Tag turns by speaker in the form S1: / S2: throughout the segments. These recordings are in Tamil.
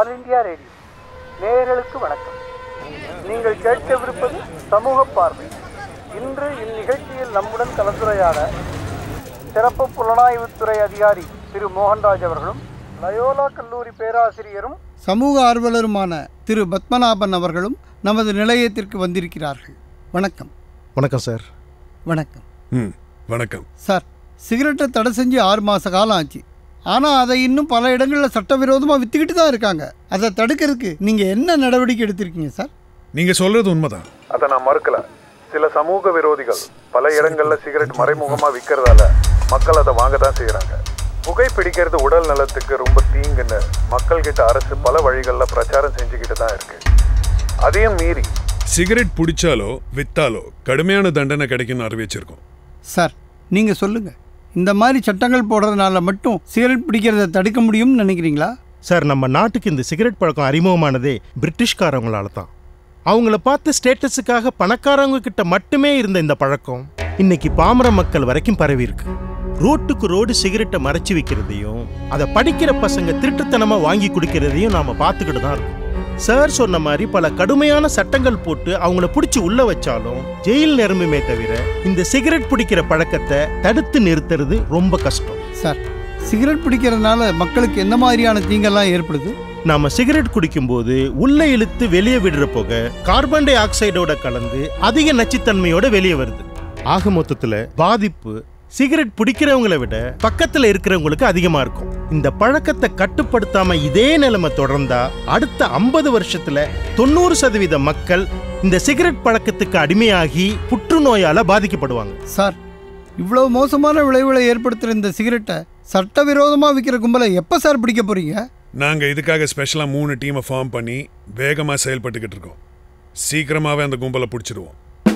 S1: ஆல் இந்தியா ரேடியோ நேயர்களுக்கு வணக்கம். நீங்கள் கேட்கவிருப்பது சமூக பார்வை. இன்று இந்நிகழ்ச்சியில் நம்முடன் கலந்துரையாட சிறப்பு புலனாய்வுத்துறை அதிகாரி திரு மோகன்ராஜ் அவர்களும், லயோலா கல்லூரி பேராசிரியரும் சமூக ஆர்வலருமான திரு பத்மநாபன் அவர்களும் நமது நிலையத்திற்கு வந்திருக்கிறார்கள். வணக்கம்.
S2: வணக்கம் சார்.
S1: வணக்கம்.
S3: வணக்கம்
S1: சார், சிகரெட்டை தடை செஞ்சு 6 மாத காலம் ஆச்சு. ஆனால் அதை இன்னும் பல இடங்களில் சட்டவிரோதமாக விற்றுக்கிட்டு தான் இருக்காங்க. அதை தடுக்கிறதுக்கு நீங்கள் என்ன நடவடிக்கை எடுத்திருக்கீங்க சார்?
S3: நீங்கள் சொல்கிறது உண்மைதான், அதை நான் மறுக்கல. சில சமூக விரோதிகள் பல இடங்களில் சிகரெட் மறைமுகமாக விற்கிறதால மக்கள் அதை வாங்க தான் செய்கிறாங்க. புகைப்பிடிக்கிறது உடல் நலத்துக்கு ரொம்ப தீங்குன்னு மக்கள்கிட்ட அரசு பல வழிகளில் பிரச்சாரம் செஞ்சுக்கிட்டு தான் இருக்கு. அதையும் மீறி சிகரெட் பிடிச்சாலோ விற்றாலோ கடுமையான தண்டனை கிடைக்கும்னு அறிவிச்சிருக்கோம்.
S1: சார், நீங்கள் சொல்லுங்கள், இந்த மாதிரி சட்டங்கள் போடுறதுனால மட்டும் சிகரெட் பிடிக்கிறத தடுக்க முடியும்னு நினைக்கிறீங்களா?
S2: சார், நம்ம நாட்டுக்கு இந்த சிகரெட் பழக்கம் அறிமுகமானதே பிரிட்டிஷ்காரவங்களால தான். அவங்கள பார்த்து ஸ்டேட்டஸுக்காக பணக்காரவங்க கிட்ட மட்டுமே இருந்த இந்த பழக்கம் இன்னைக்கு பாமர மக்கள் வரைக்கும் பரவி இருக்கு. ரோட்டுக்கு ரோடு சிகரெட்டை மறைச்சு வைக்கிறதையும் அதை படிக்கிற பசங்க திருட்டுத்தனமா வாங்கி குடிக்கிறதையும் நாம பார்த்துக்கிட்டு தான் இருக்கோம். சார் சொன்ன மாதிரி பல கடுமையான சட்டங்கள் போட்டு அவங்கள பிடிச்சி உள்ள வச்சாலும் ஜெயில் நிரம்புமே தவிர இந்த சிகரெட் பிடிக்கிற பழக்கத்தை தடுத்து நிறுத்துறது ரொம்ப கஷ்டம்.
S1: சார், சிகரெட் பிடிக்கிறதுனால மக்களுக்கு என்ன மாதிரியான தீங்கெல்லாம் ஏற்படுது?
S2: நாம சிகரெட் குடிக்கும்போது உள்ள இழுத்து வெளியே விடுற புகை கார்பன் டை ஆக்சைடோட கலந்து அதிக நச்சுத்தன்மையோட வெளியே வருது. ஆக மொத்தத்துல பாதிப்பு சிகரெட் பிடிக்கிறவங்களை விட பக்கத்துல இருக்கிறவங்களுக்கு அதிகமா இருக்கும். இந்த பழக்கத்தை கட்டுப்படுத்தாம இதே நிலைமை தொடர்ந்தா அடுத்த 50 வருஷத்துல 90% மக்கள் இந்த சிகரெட் பழக்கத்துக்கு அடிமையாகி புற்றுநோயால பாதிக்கப்படுவாங்க.
S1: சார், இவ்வளவு மோசமான விளைவுகளை ஏற்படுத்துகிற இந்த சிகரெட்டை சட்டவிரோதமாக விற்கிற கும்பலை எப்போ சார் பிடிக்க போறீங்க?
S3: நாங்கள் இதுக்காக ஸ்பெஷலாக 3 டீமை ஃபார்ம் பண்ணி வேகமாக செயல்பட்டுக்கிட்டு இருக்கோம். சீக்கிரமாகவே அந்த கும்பலை பிடிச்சிடுவோம்.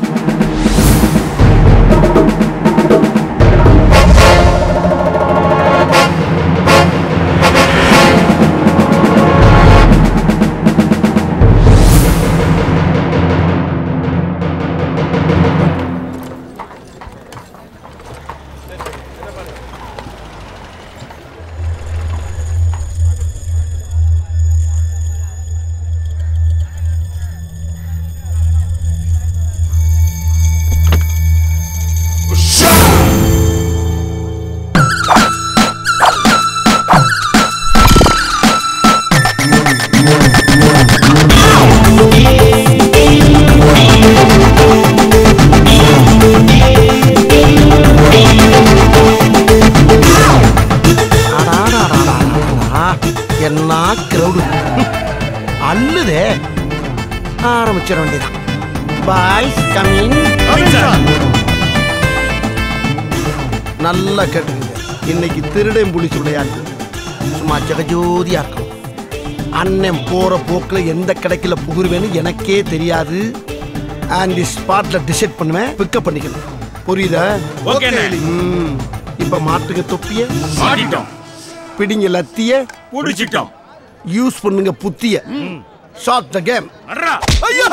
S4: அல்லுதே ஆரம்பிச்சிட வேண்டியதான். Boys coming. நல்லா கேட்டுக்குங்க, இன்னைக்கு திருடன் புலிச்சு விளையாட்டு சும்மா ஜெகஜோதியா இருக்கும். அண்ணன் போற போக்குல எந்த கடைக்குல புகுருவேன்னு எனக்கே தெரியாது. அண்ட் ஸ்பாட்ல டிசைட் பண்ணுவேன், பிக்கப் பண்ணிக்கணும். புரியுதா? இப்ப மாட்டுங்க தொப்பிய
S5: மாட்டிட்டோம்,
S4: பிடிங்க லத்திய
S5: புடிச்சிட்டோம்,
S4: யூஸ் பண்ணுங்க புத்திய. Shut the game. ஐயோ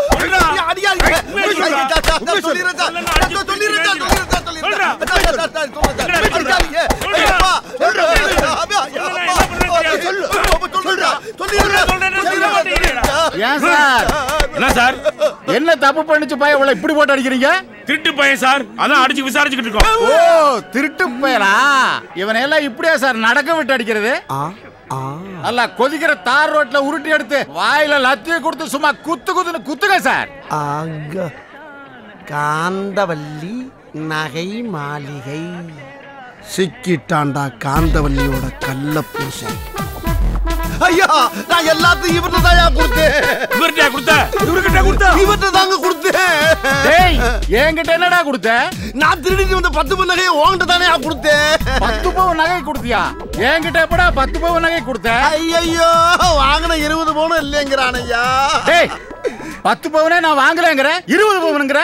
S5: என்ன தப்பு பண்ணிச்சு பையன் இவ்வளவு இப்படி போட்டு அடிக்கிறீங்க? திருட்டு பையன் சார், அதான் அடிச்சு விசாரிச்சுக்கிட்டு இருக்கோம். ஓ, திருட்டு பையனா? இவனையெல்லாம் இப்படியா சார் நடக்க விட்டு அடிக்கிறது? அல்ல, கொதிக்கிற தார் ரோட்ல உருட்டி எடுத்து வாயில லத்திய கொடுத்து சும்மா குத்து குத்துன்னு குத்துங்க சார்.
S4: அங்க காந்தவல்லி நகை மாளிகை சிக்கிட்டாண்டா காந்தவல்லியோட கள்ள பூசை. ஐயா, நான் எல்லாத்தையும் இவர்கிட்ட தான் கொடுத்தேன்.
S5: இவர்கிட்ட கொடுத்த? இவர்கிட்ட கொடுத்த?
S4: இவர்கிட்ட தாங்க கொடுத்தேன்.
S5: டேய், என்கிட்ட என்னடா கொடுத்த?
S4: நான் திருடிட்டு வந்த 10 பவுன் நகையை உன்கிட்ட தானே கொடுத்தேன்.
S5: 10 பவுன் நகை கொடுத்தியா? என்கிட்ட எப்படா 10 பவுன் நகை கொடுத்த?
S4: ஐயோ, வாங்கின 20 பவுன் இல்லைங்கிறான் ஐயா.
S5: டேய், 10 பவுனே நான் வாங்கலங்கற, 20 பவுனுங்கற.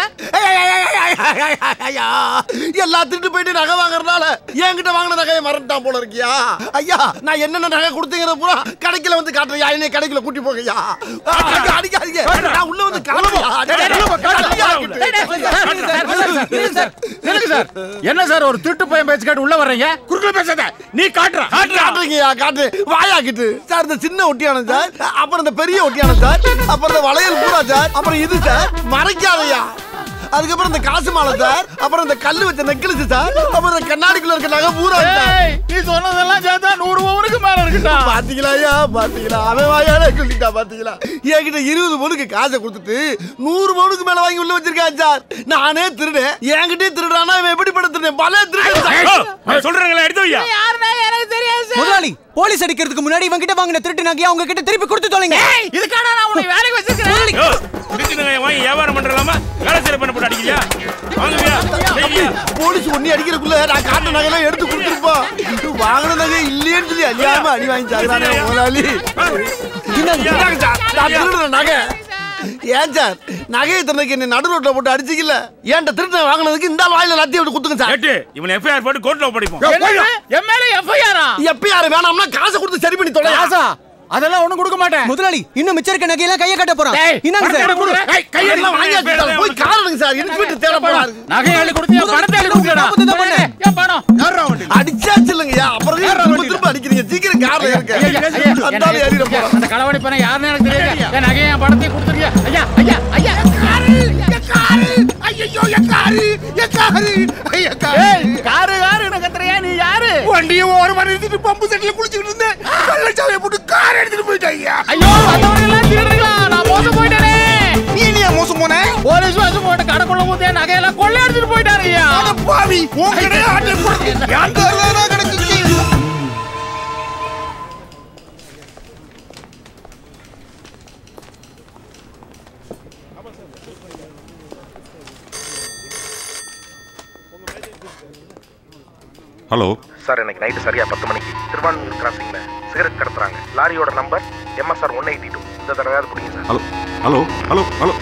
S4: ஐயா, எல்லா திருட்டு போயிட்டு நகை வாங்குறதுனால என்கிட்ட வாங்கின நகையை மறந்துட்டான் போல இருக்கியா? ஐயா, நான் என்னென்ன நகை கொடுத்தீங்கிற பூரா கடைக்குள்ள வந்து காட்டுறியா? என்னை கடைக்குள்ள கூட்டி போகையா? அடிக்காதீங்க, நான் உள்ள வந்து காட்டுறியா?
S5: என்ன சார் ஒரு திருட்டு பையன் பேச்சு கேட்டு உள்ள வர்றீங்க? குறுக்குல பேசாத. நீ
S4: காட்டு வாயாக்கிட்டு சார். இந்த சின்ன ஒட்டியானம் சார், அப்புறம் இந்த பெரிய ஒட்டியானம் சார், அப்புறம் இந்த வளையல் பூரா சார், அப்புறம் இது சார் மறைக்காதையா. அதுக்கப்புறம் இந்த காசு மாலை சார், அப்புறம் இந்த கல்லு வச்ச நெக்லஸ் சார், அப்புறம் இந்த கண்ணாடிக்குள்ள இருக்க நகை பூரா.
S5: நீ சொன்னதெல்லாம் சேர்த்தா 100 பவுனுக்கு மேல இருக்குடா.
S4: பாத்தீங்களா பாத்தீங்களா, அவன் வாயால சொல்லிட்டா. பாத்தீங்களா, என்கிட்ட 20 பவுனுக்கு காசை கொடுத்துட்டு 100 பவுனுக்கு மேல வாங்கி உள்ள வச்சிருக்கான் சார். நானே திருடேன், என்கிட்டே திருடானா இவன் எப்படி படுத்துறேன்? பல திருடன்
S2: சொல்றாங்களா? எடுத்து வையா.
S6: யாருன்னா எனக்கு தெரியாது சார்.
S7: முதலாளி, போலீஸ் அடிக்கிறதுக்கு முன்னாடி இவங்க கிட்ட வாங்கின திருட்டு நகையை அவங்க கிட்ட திருப்பி கொடுத்து தொலைங்க.
S6: இதுக்கான நான் உன்னை வேலைக்கு வச்சிருக்கேன்.
S2: திருட்டு நகையை வாங்கி வியாபாரம் பண்றலாமா? வேலை செய்ய பண்ண போட்டு அடிக்கிறியா? வாங்குவியா?
S4: போலீஸ் ஒண்ணி அடிக்கிறதுக்குள்ள நான் காட்ட நகையெல்லாம் எடுத்து கொடுத்துருப்போம். வாங்கின நகை இல்லையேன்னு சொல்லி அழியாம அடி வாங்கி சாகுறானே முதலாளி. நகை ஏன் சார் நகையை திறனைக்கு என்ன நடு ரோட்ல போட்டு அடிச்சிக்கல? ஏன்ட்ட திருட்டு வாங்கினதுக்கு இந்த வாயில லத்தி விட்டு குத்துங்க சார்.
S2: இவன் எஃப்ஐஆர் போட்டு கோர்ட்ல படிப்போம்.
S6: எம்எல்ஏ எஃப்ஐஆர்
S4: எஃப்ஐஆர் வேணாம்னா காசை கொடுத்து சரி பண்ணி தொலை.
S5: காசா? அதெல்லாம் ஒண்ணும் கொடுக்க மாட்டேன்
S7: முதலாளி. இன்னும் மிச்சம் இருக்க நகையெல்லாம் கையை கட்ட போறான். என்னங்க சார்?
S4: கையெல்லாம் வாங்கியாச்சு சார். போய் காரணங்க சார். இன்ஸ்பெக்டர் தேட போறாரு.
S5: நகை அள்ளி கொடுத்தியா? பணத்தை அள்ளி கொடுக்கடா. ஏன் பணம்? யாரா வண்டி?
S4: அடிச்சாச்சு இல்லங்கயா. அப்புறம் திரும்ப அடிக்கிறீங்க. சீக்கிரம் கார்ல இருக்க. அந்தால ஏறிட போறான்.
S5: அந்த களவாணி பண்ண யாருன்னு எனக்கு தெரியாது. என் நகையை என் பணத்தையும் கொடுத்துருக்கியா? ஐயா ஐயா ஐயா காரு கத்துறியா? நீ யாரு?
S4: வண்டியை ஓரமா நிறுத்திட்டு பம்பு செட்ல குளிச்சுக்கிட்டு இருந்தேன். கள்ளச்சாவியை போட்டு கார் எடுத்துட்டு போயிட்டாங்க.
S5: ஐயோ அதோடலாம் திருடுங்களா? நான் மோசம் போயிட்டேனே.
S4: நீ ஏன் மோசம் போன?
S5: போலீஸ் வாசம் போட்டு கடைக்குள்ள ஊத்தே நகையெல்லாம் கொள்ளை எடுத்துட்டு போயிட்டாரு. ஐயா
S4: அட பாவி, உன்கிட்ட ஆட்டை போட்டு யாண்டா கிடக்குது.
S8: ஹலோ
S9: சார், இன்னைக்கு நைட்டு சரியா 10 மணிக்கு திருவான்மூர் கிராசிங்ல சிகரெட் கடத்துறாங்க. லாரியோட நம்பர் MSR 182. இந்த தடவையாவது பிடிங்க sir.
S8: Hello hello hello hello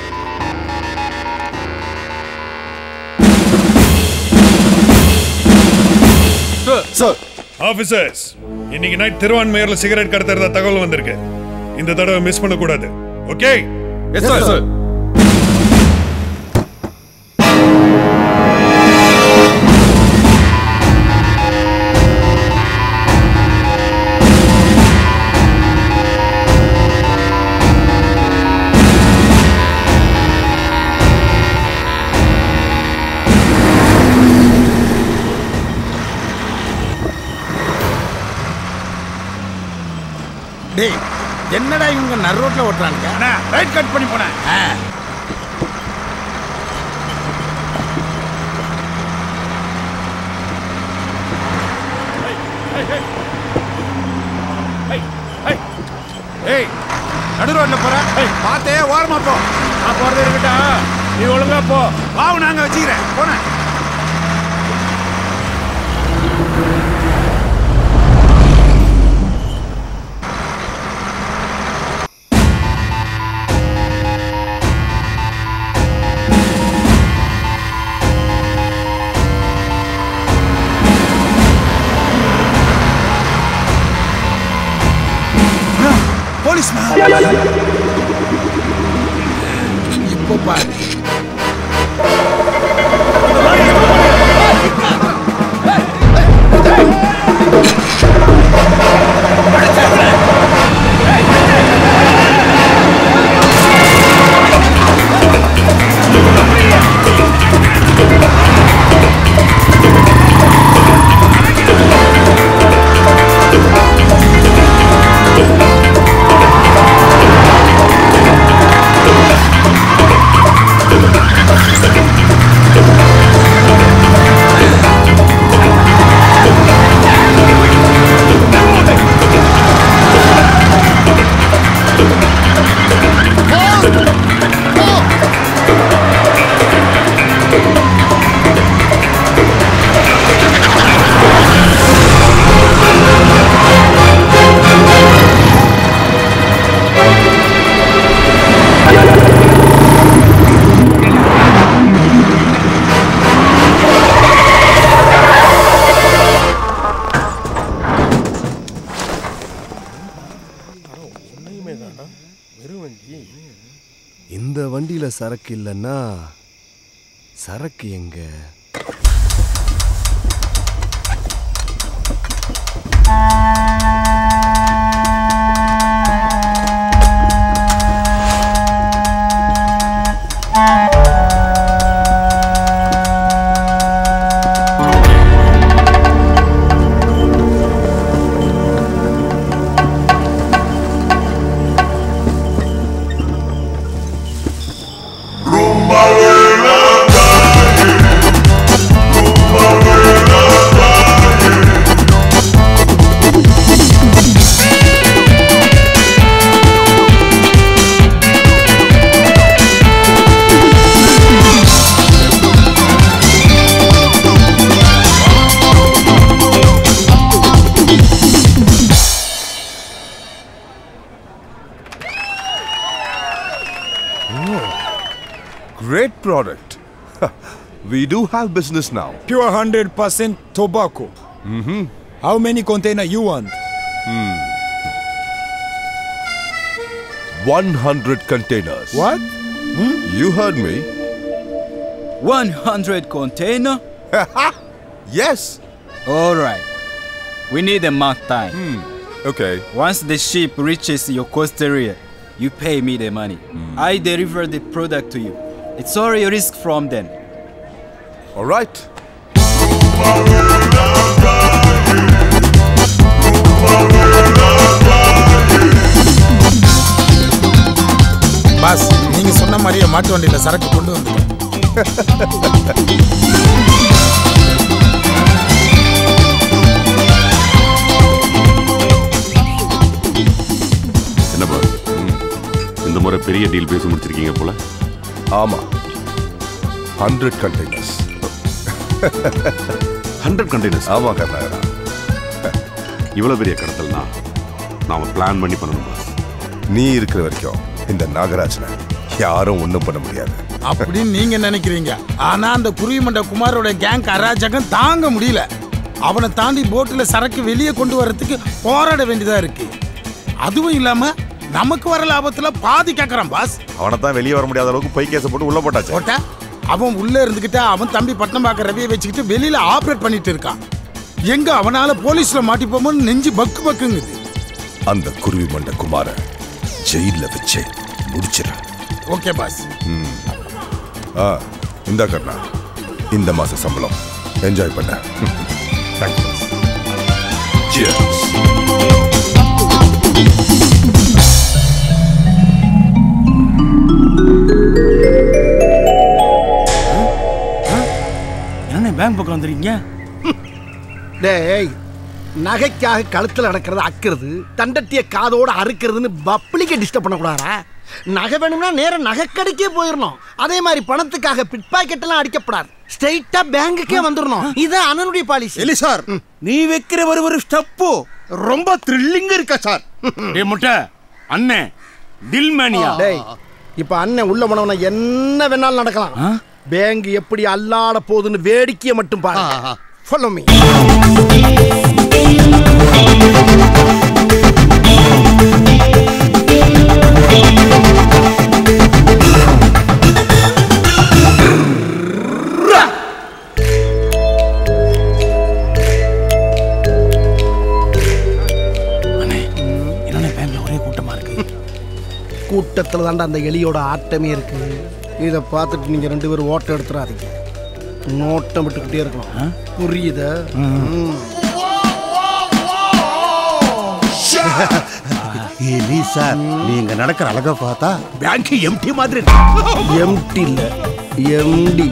S3: sir officers, இன்னைக்கு நைட் திருவான்மையூர்ல சிகரெட் கடத்துறதா தகவல் வந்திருக்கு. இந்த தடவை மிஸ் பண்ண கூடாது. ஓகே?
S8: Yes sir sir.
S5: டேய், என்னடா இவங்க நடு ரோட்ல ஓட்டுறானுங்க? ரைட் கட் பண்ணி போனேன். ஏய், நடு ரோட்ல போற? பார்த்தே ஓரமா போ. நான் போறது இருக்கட்டா, நீ ஒழுங்கா போ. வாவு நாங்க வச்சுக்கிறேன். போனேன்.
S4: இப்போ பாரு. இந்த வண்டியில சரக்கு இல்லைன்னா
S10: சரக்கு எங்க?
S8: Great product. We do have business now.
S11: Pure 100% tobacco. How many container you want?
S8: 100 containers.
S11: What?
S8: You heard me.
S7: 100 container?
S8: Yes.
S7: All right. We need a month time.
S8: Okay.
S7: Once the ship reaches your coast area, you pay me the money. I deliver the product to you. It's all your risk from then.
S8: All right.
S11: Boss, நீங்க சொன்ன மாதிரியே மாட்டு வண்டியில சரக்கு கொண்டு வந்துட்டேன்.
S12: என்னப்பா இந்த முறை பெரிய டீல் பேசி முடிச்சிருக்கீங்க போல.
S8: ஆமா, 100 containers.
S12: 100 containers.
S8: ஆமா கர்நாடகா.
S12: இவ்வளவு பெரிய கடத்தல்னா நாம பிளான் பண்ணி பண்ணணும் பாஸ்.
S8: நீ இருக்கிற வரைக்கும் இந்த நாகராஜனை யாரும் ஒண்ணும் பண்ண முடியாது
S11: அப்படின்னு நீங்க நினைக்கிறீங்க. ஆனா அந்த குருவிமண்ட குமாரோட கேங் அராஜகம் தாங்க முடியல. அவனை தாண்டி போட்டுல சரக்கு வெளியே கொண்டு வர்றதுக்கு போராட வேண்டியதா இருக்கு. அதுவும் இல்லாம நமக்கு வர லாபத்துல பாதி கேட்கறான் பாஸ்.
S13: அவனை தான் வெளியே வர முடியாத அளவுக்கு பை கேஸை போட்டு உள்ள போட்டாச்சு.
S11: போட்டா அவன் உள்ள இருந்துகிட்டு அவன் தம்பி பட்டம் பார்க்க ரவியை வச்சுக்கிட்டு வெளியில ஆப்ரேட் பண்ணிட்டு இருக்கான். எங்க அவனால போலீஸ்ல மாட்டிப்போமோன்னு நெஞ்சு பக்கு பக்குங்குது.
S8: அந்த குருவி மண்ட குமார ஜெயில வச்சு முடிச்சிட.
S11: Okay pass.
S8: இந்த கர்ணா, இந்த மாச சம்பளம் என்ஜாய் பண்ண. தேங்க்யூ. Cheers.
S7: என்ன பேங்க் பக்கம் வந்துருக்கீங்க?
S4: டேய், நகைக்காக கழுத்தில் நடக்கிறது அக்கிறது, தண்டட்டிய காதோட அறுக்கிறதுன்னு பப்ளிக்கை டிஸ்டர்ப் பண்ணக்கூடாதா? நகை வேணும்னா நேரம் நகைக்கடைக்கே போயிடணும். அதே மாதிரி பணத்துக்காக பிட் பாக்கெட் எல்லாம் அடிக்கப்படாது. ஸ்ட்ரைட்டா பேங்குக்கே வந்துடணும். இது அண்ணனுடைய பாலிசி.
S5: இல்லை சார், நீ வைக்கிற ஒரு ஸ்டெப்பு ரொம்ப த்ரில்லிங்கா இருக்கா சார்.
S14: டே முட்டை அண்ணே டில்மேனியா.
S4: டேய், இப்ப அண்ணன் உள்ள போனவன என்ன வேணாலும் நடக்கலாம். பேங்க் எப்படி அல்லாட போகுதுன்னு வேடிக்கையை மட்டும் பாரு. Follow me. கூட்டத்தில் தாண்டா அந்த எலியோட ஆட்டமே இருக்கு. இதை பார்த்துட்டு நீங்க 2 பேரும் ஓட்டம் எடுத்துறாதீங்க. நோட்டம் விட்டுக்கிட்டே இருக்கணும். புரியுதா?
S5: எலி சார், நீங்க நடக்கிற அழகா பார்த்தா பேங்க் எம்டி மாதிரி.
S4: எம்டி இல்ல, எம்டி.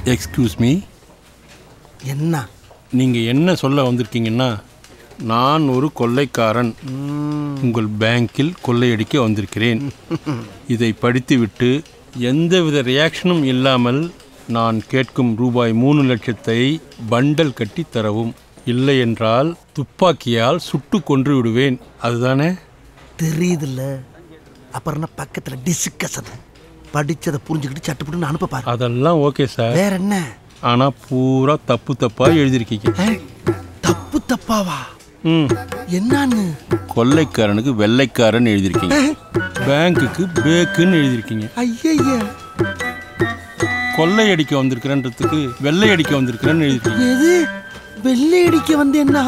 S10: எக்ஸ்கியூஸ் மீ,
S4: என்ன
S10: நீங்க என்ன சொல்ல வந்திருக்கீங்கன்னா, நான் ஒரு கொள்ளைக்காரன், உங்கள் பேங்கில் கொள்ளையடிக்க வந்திருக்கிறேன். இதை படித்துவிட்டு எந்தவித ரியாக்ஷனும் இல்லாமல் நான் கேட்கும் ரூபாய் 3 லட்சத்தை பண்டல் கட்டி தரவும், இல்லை என்றால் துப்பாக்கியால் சுட்டு கொன்று விடுவேன். அதுதானே?
S4: தெரியுதுல்ல, அப்புறம் பக்கத்தில் டிஸ்கஷன் படிச்சதை புரிஞ்சுக்கிட்டு சட்டுப்பட்டு அனுப்ப பாரு.
S10: அதெல்லாம் ஓகே சார்.
S4: வேற என்ன?
S10: ஆனா பூரா தப்பு தப்பா எழுதிருக்கீங்க.
S4: தப்பு தப்பாவா? என்னன்னு?
S10: கொள்ளைக்காரனுக்கு வெள்ளைக்காரன் எழுதிருக்கீங்க, பேங்குக்கு பேக்குன்னு எழுதிருக்கீங்க.
S4: ஐயா,
S10: கொள்ளையடிக்க வந்திருக்கிறன்றதுக்கு வெள்ளையடிக்க வந்திருக்கிறேன்னு எழுதிருக்கீங்க.
S4: எது வெள்ளையடிக்க வந்து என்ன?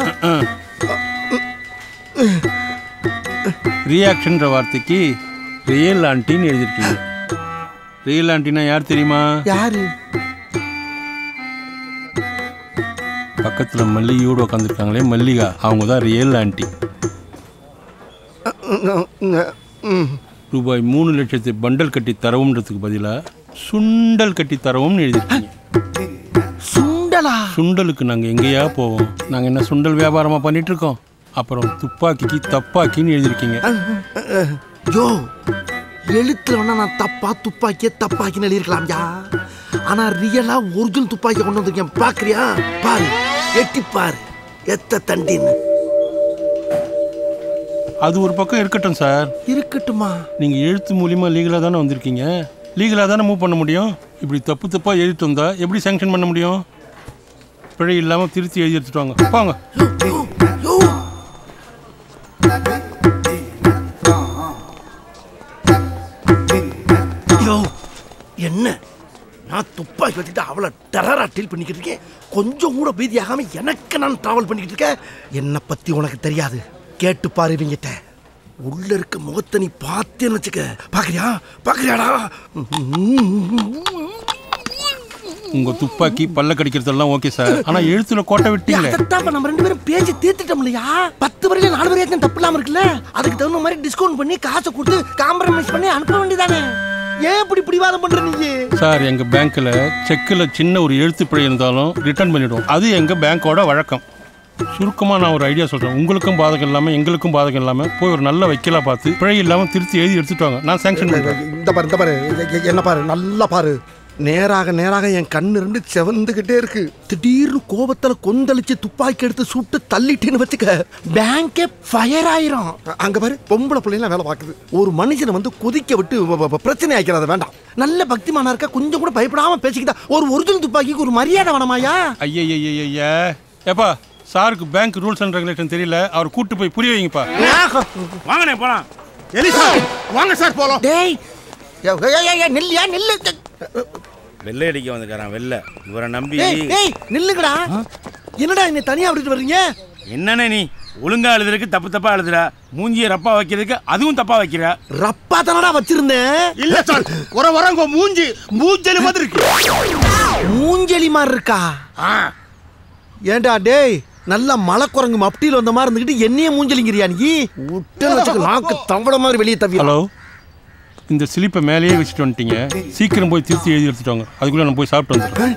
S10: ரியாக்ஷன்ற வார்த்தைக்கு ரியல் ஆண்டின்னு எழுதிருக்கீங்க. ரியல் ஆண்டினா யார் தெரியுமா?
S4: யாரு?
S10: பக்கத்துல மல்லிகையோடு உட்காந்துருக்காங்களே, மல்லிகா, அவங்க தான் ரியல் ஆண்டி. ரூபாய் 3 லட்சத்தை பண்டல் கட்டி தரவுன்றதுக்கு பதிலாக சுண்டல் கட்டி தரவும்னு எழுதிருக்கீங்க.
S4: சுண்டலா?
S10: சுண்டலுக்கு நாங்கள் எங்கேயா போவோம்? நாங்கள் என்ன சுண்டல் வியாபாரமாக பண்ணிட்டு இருக்கோம்? அப்புறம் துப்பாக்கிக்கு தப்பாக்கின்னு எழுதிருக்கீங்க.
S4: யோ, எழுத்துல வேணா நான் தப்பா துப்பாக்கிய தப்பாக்கின்னு எழுதிருக்கலாம்யா. ஆனா ரியலா ஒரிஜினல் துப்பாக்கிய கொண்டு வந்திருக்கேன். பாக்குறியா? பாரு, எட்டி பாரு, எத்த தண்டின்னு.
S10: அது ஒரு பக்கம் இருக்கட்டும் சார்.
S4: இருக்கட்டுமா?
S10: நீங்க எழுத்து மூலியமா லீகலா தானே வந்திருக்கீங்க, லீகலா தானே மூவ் பண்ண முடியும். இப்படி தப்பு தப்பா எழுதிட்டு வந்தா எப்படி சாங்ஷன் பண்ண முடியும்? பிழை இல்லாம திருத்தி எழுதி எடுத்துட்டு வாங்க, வாங்க.
S4: என்ன நான் துப்பாக்கி வச்சுட்டு அவளை டெரரா டீல் பண்ணிக்கிட்டு இருக்கேன். கொஞ்சம் கூட பீதியாகாம எனக்கு நான் டிராவல் பண்ணிக்கிட்டு இருக்கேன். என்னை பத்தி உனக்கு தெரியாது, கேட்டு பாரு இவங்கிட்ட. உள்ள இருக்க முகத்தை நீ பார்த்தேன்னு வச்சுக்க. பாக்குறியா? பாக்குறியாடா?
S10: உங்க துப்பாக்கி பல்ல கடிக்கிறதெல்லாம் ஓகே சார், ஆனா எழுத்துல கோட்டை விட்டீங்களே.
S4: அதான் நம்ம 2 பேரும் பேசி தீர்த்துட்டோம் இல்லையா? 10 வரையில 4 வரையும் தப்பு இல்லாம இருக்குல்ல. அதுக்கு தகுந்த மாதிரி டிஸ்கவுண்ட் பண்ணி காசை கொடுத்து காம்ப்ரமைஸ் பண்ணி அனுப்ப வேண்டியதானே? ஏன் இப்படி பிடிவாதம் பண்ற நீங்க?
S10: சார், எங்க பேங்க்ல செக்ல சின்ன ஒரு எழுத்து பிழை இருந்தாலும் ரிட்டர்ன் பண்ணிடுவோம். அது எங்க பேங்கோட வழக்கம். சுருக்கமா நான் ஒரு ஐடியா சொல்றேன். உங்களுக்கும் பாதகம் இல்லாம எங்களுக்கும் பாதகம் இல்லாம போய் ஒரு நல்ல வைக்கலா பார்த்து பிழை இல்லாம திருத்தி எழுதி எடுத்துட்டு வாங்க, நான் சாங்ஷன் பண்றேன்.
S4: இந்த பாரு என்ன பாரு, நல்லா பாரு. நேராக நேராக என் கண்ணு 2 செவந்துகிட்டே இருக்கு. திடீர்னு கோபத்துல கொந்தளிச்சு துப்பாக்கி எடுத்து சுட்டு தள்ளிட்டேன்னு வச்சுக்க, பேங்கே ஃபயர் ஆயிரும். அங்க பாரு, பொம்பளை பிள்ளைலாம் வேலை பார்க்குது. ஒரு மனுஷனை வந்து கொதிக்க விட்டு பிரச்சனை ஆக்கிறது வேண்டாம். நல்ல பக்திமானா இருக்க, கொஞ்சம் கூட பயப்படாம பேசிக்கிட்டா ஒரு ஒரிஜினல் துப்பாக்கிக்கு ஒரு மரியாதை வேணாமாயா?
S10: ஐயா ஏப்பா, சாருக்கு பேங்க் ரூல்ஸ் அண்ட் ரெகுலேஷன் தெரியல, அவர் கூட்டு போய் புரிய வைங்கப்பா.
S5: வாங்கண்ணே போலாம். எலிசா வாங்க சார் போலாம்.
S4: டேய் நில்லியா, நில்லு.
S14: வெள்ளை அடிக்க வந்துக்காரன் வெள்ளை, இவரை நம்பி.
S4: நில்லுங்கடா. என்னடா என்ன தனியா விட்டுட்டு வர்றீங்க?
S14: என்னண்ணே நீ ஒழுங்கா எழுதுறதுக்கு தப்பு தப்பா எழுதுற, மூஞ்சியை ரப்பா வைக்கிறதுக்கு அதுவும் தப்பா வைக்கிற.
S4: ரப்பா தானடா வச்சிருந்தேன்.
S5: இல்ல சார், வர மூஞ்சலி மாதிரி இருக்கு.
S4: மூஞ்சலி மாதிரி இருக்கா? ஏண்டா டேய், நல்லா மலை குரங்கு மப்டியில் வந்த மாதிரி இருந்துக்கிட்டு என்னையே மூஞ்சலிங்கிறியா நீ? விட்டு வச்சுக்க, நாக்கு தவள மாதிரி வெளியே தவி.
S10: ஹலோ, இந்த ஸ்லிப்பை மேலேயே வச்சுட்டு வந்துட்டீங்க, சீக்கிரம் போய் திருத்தி எழுதி எடுத்துட்டு வாங்க, அதுக்குள்ள நான் போய் சாப்பிட்டு வந்துடுறேன்.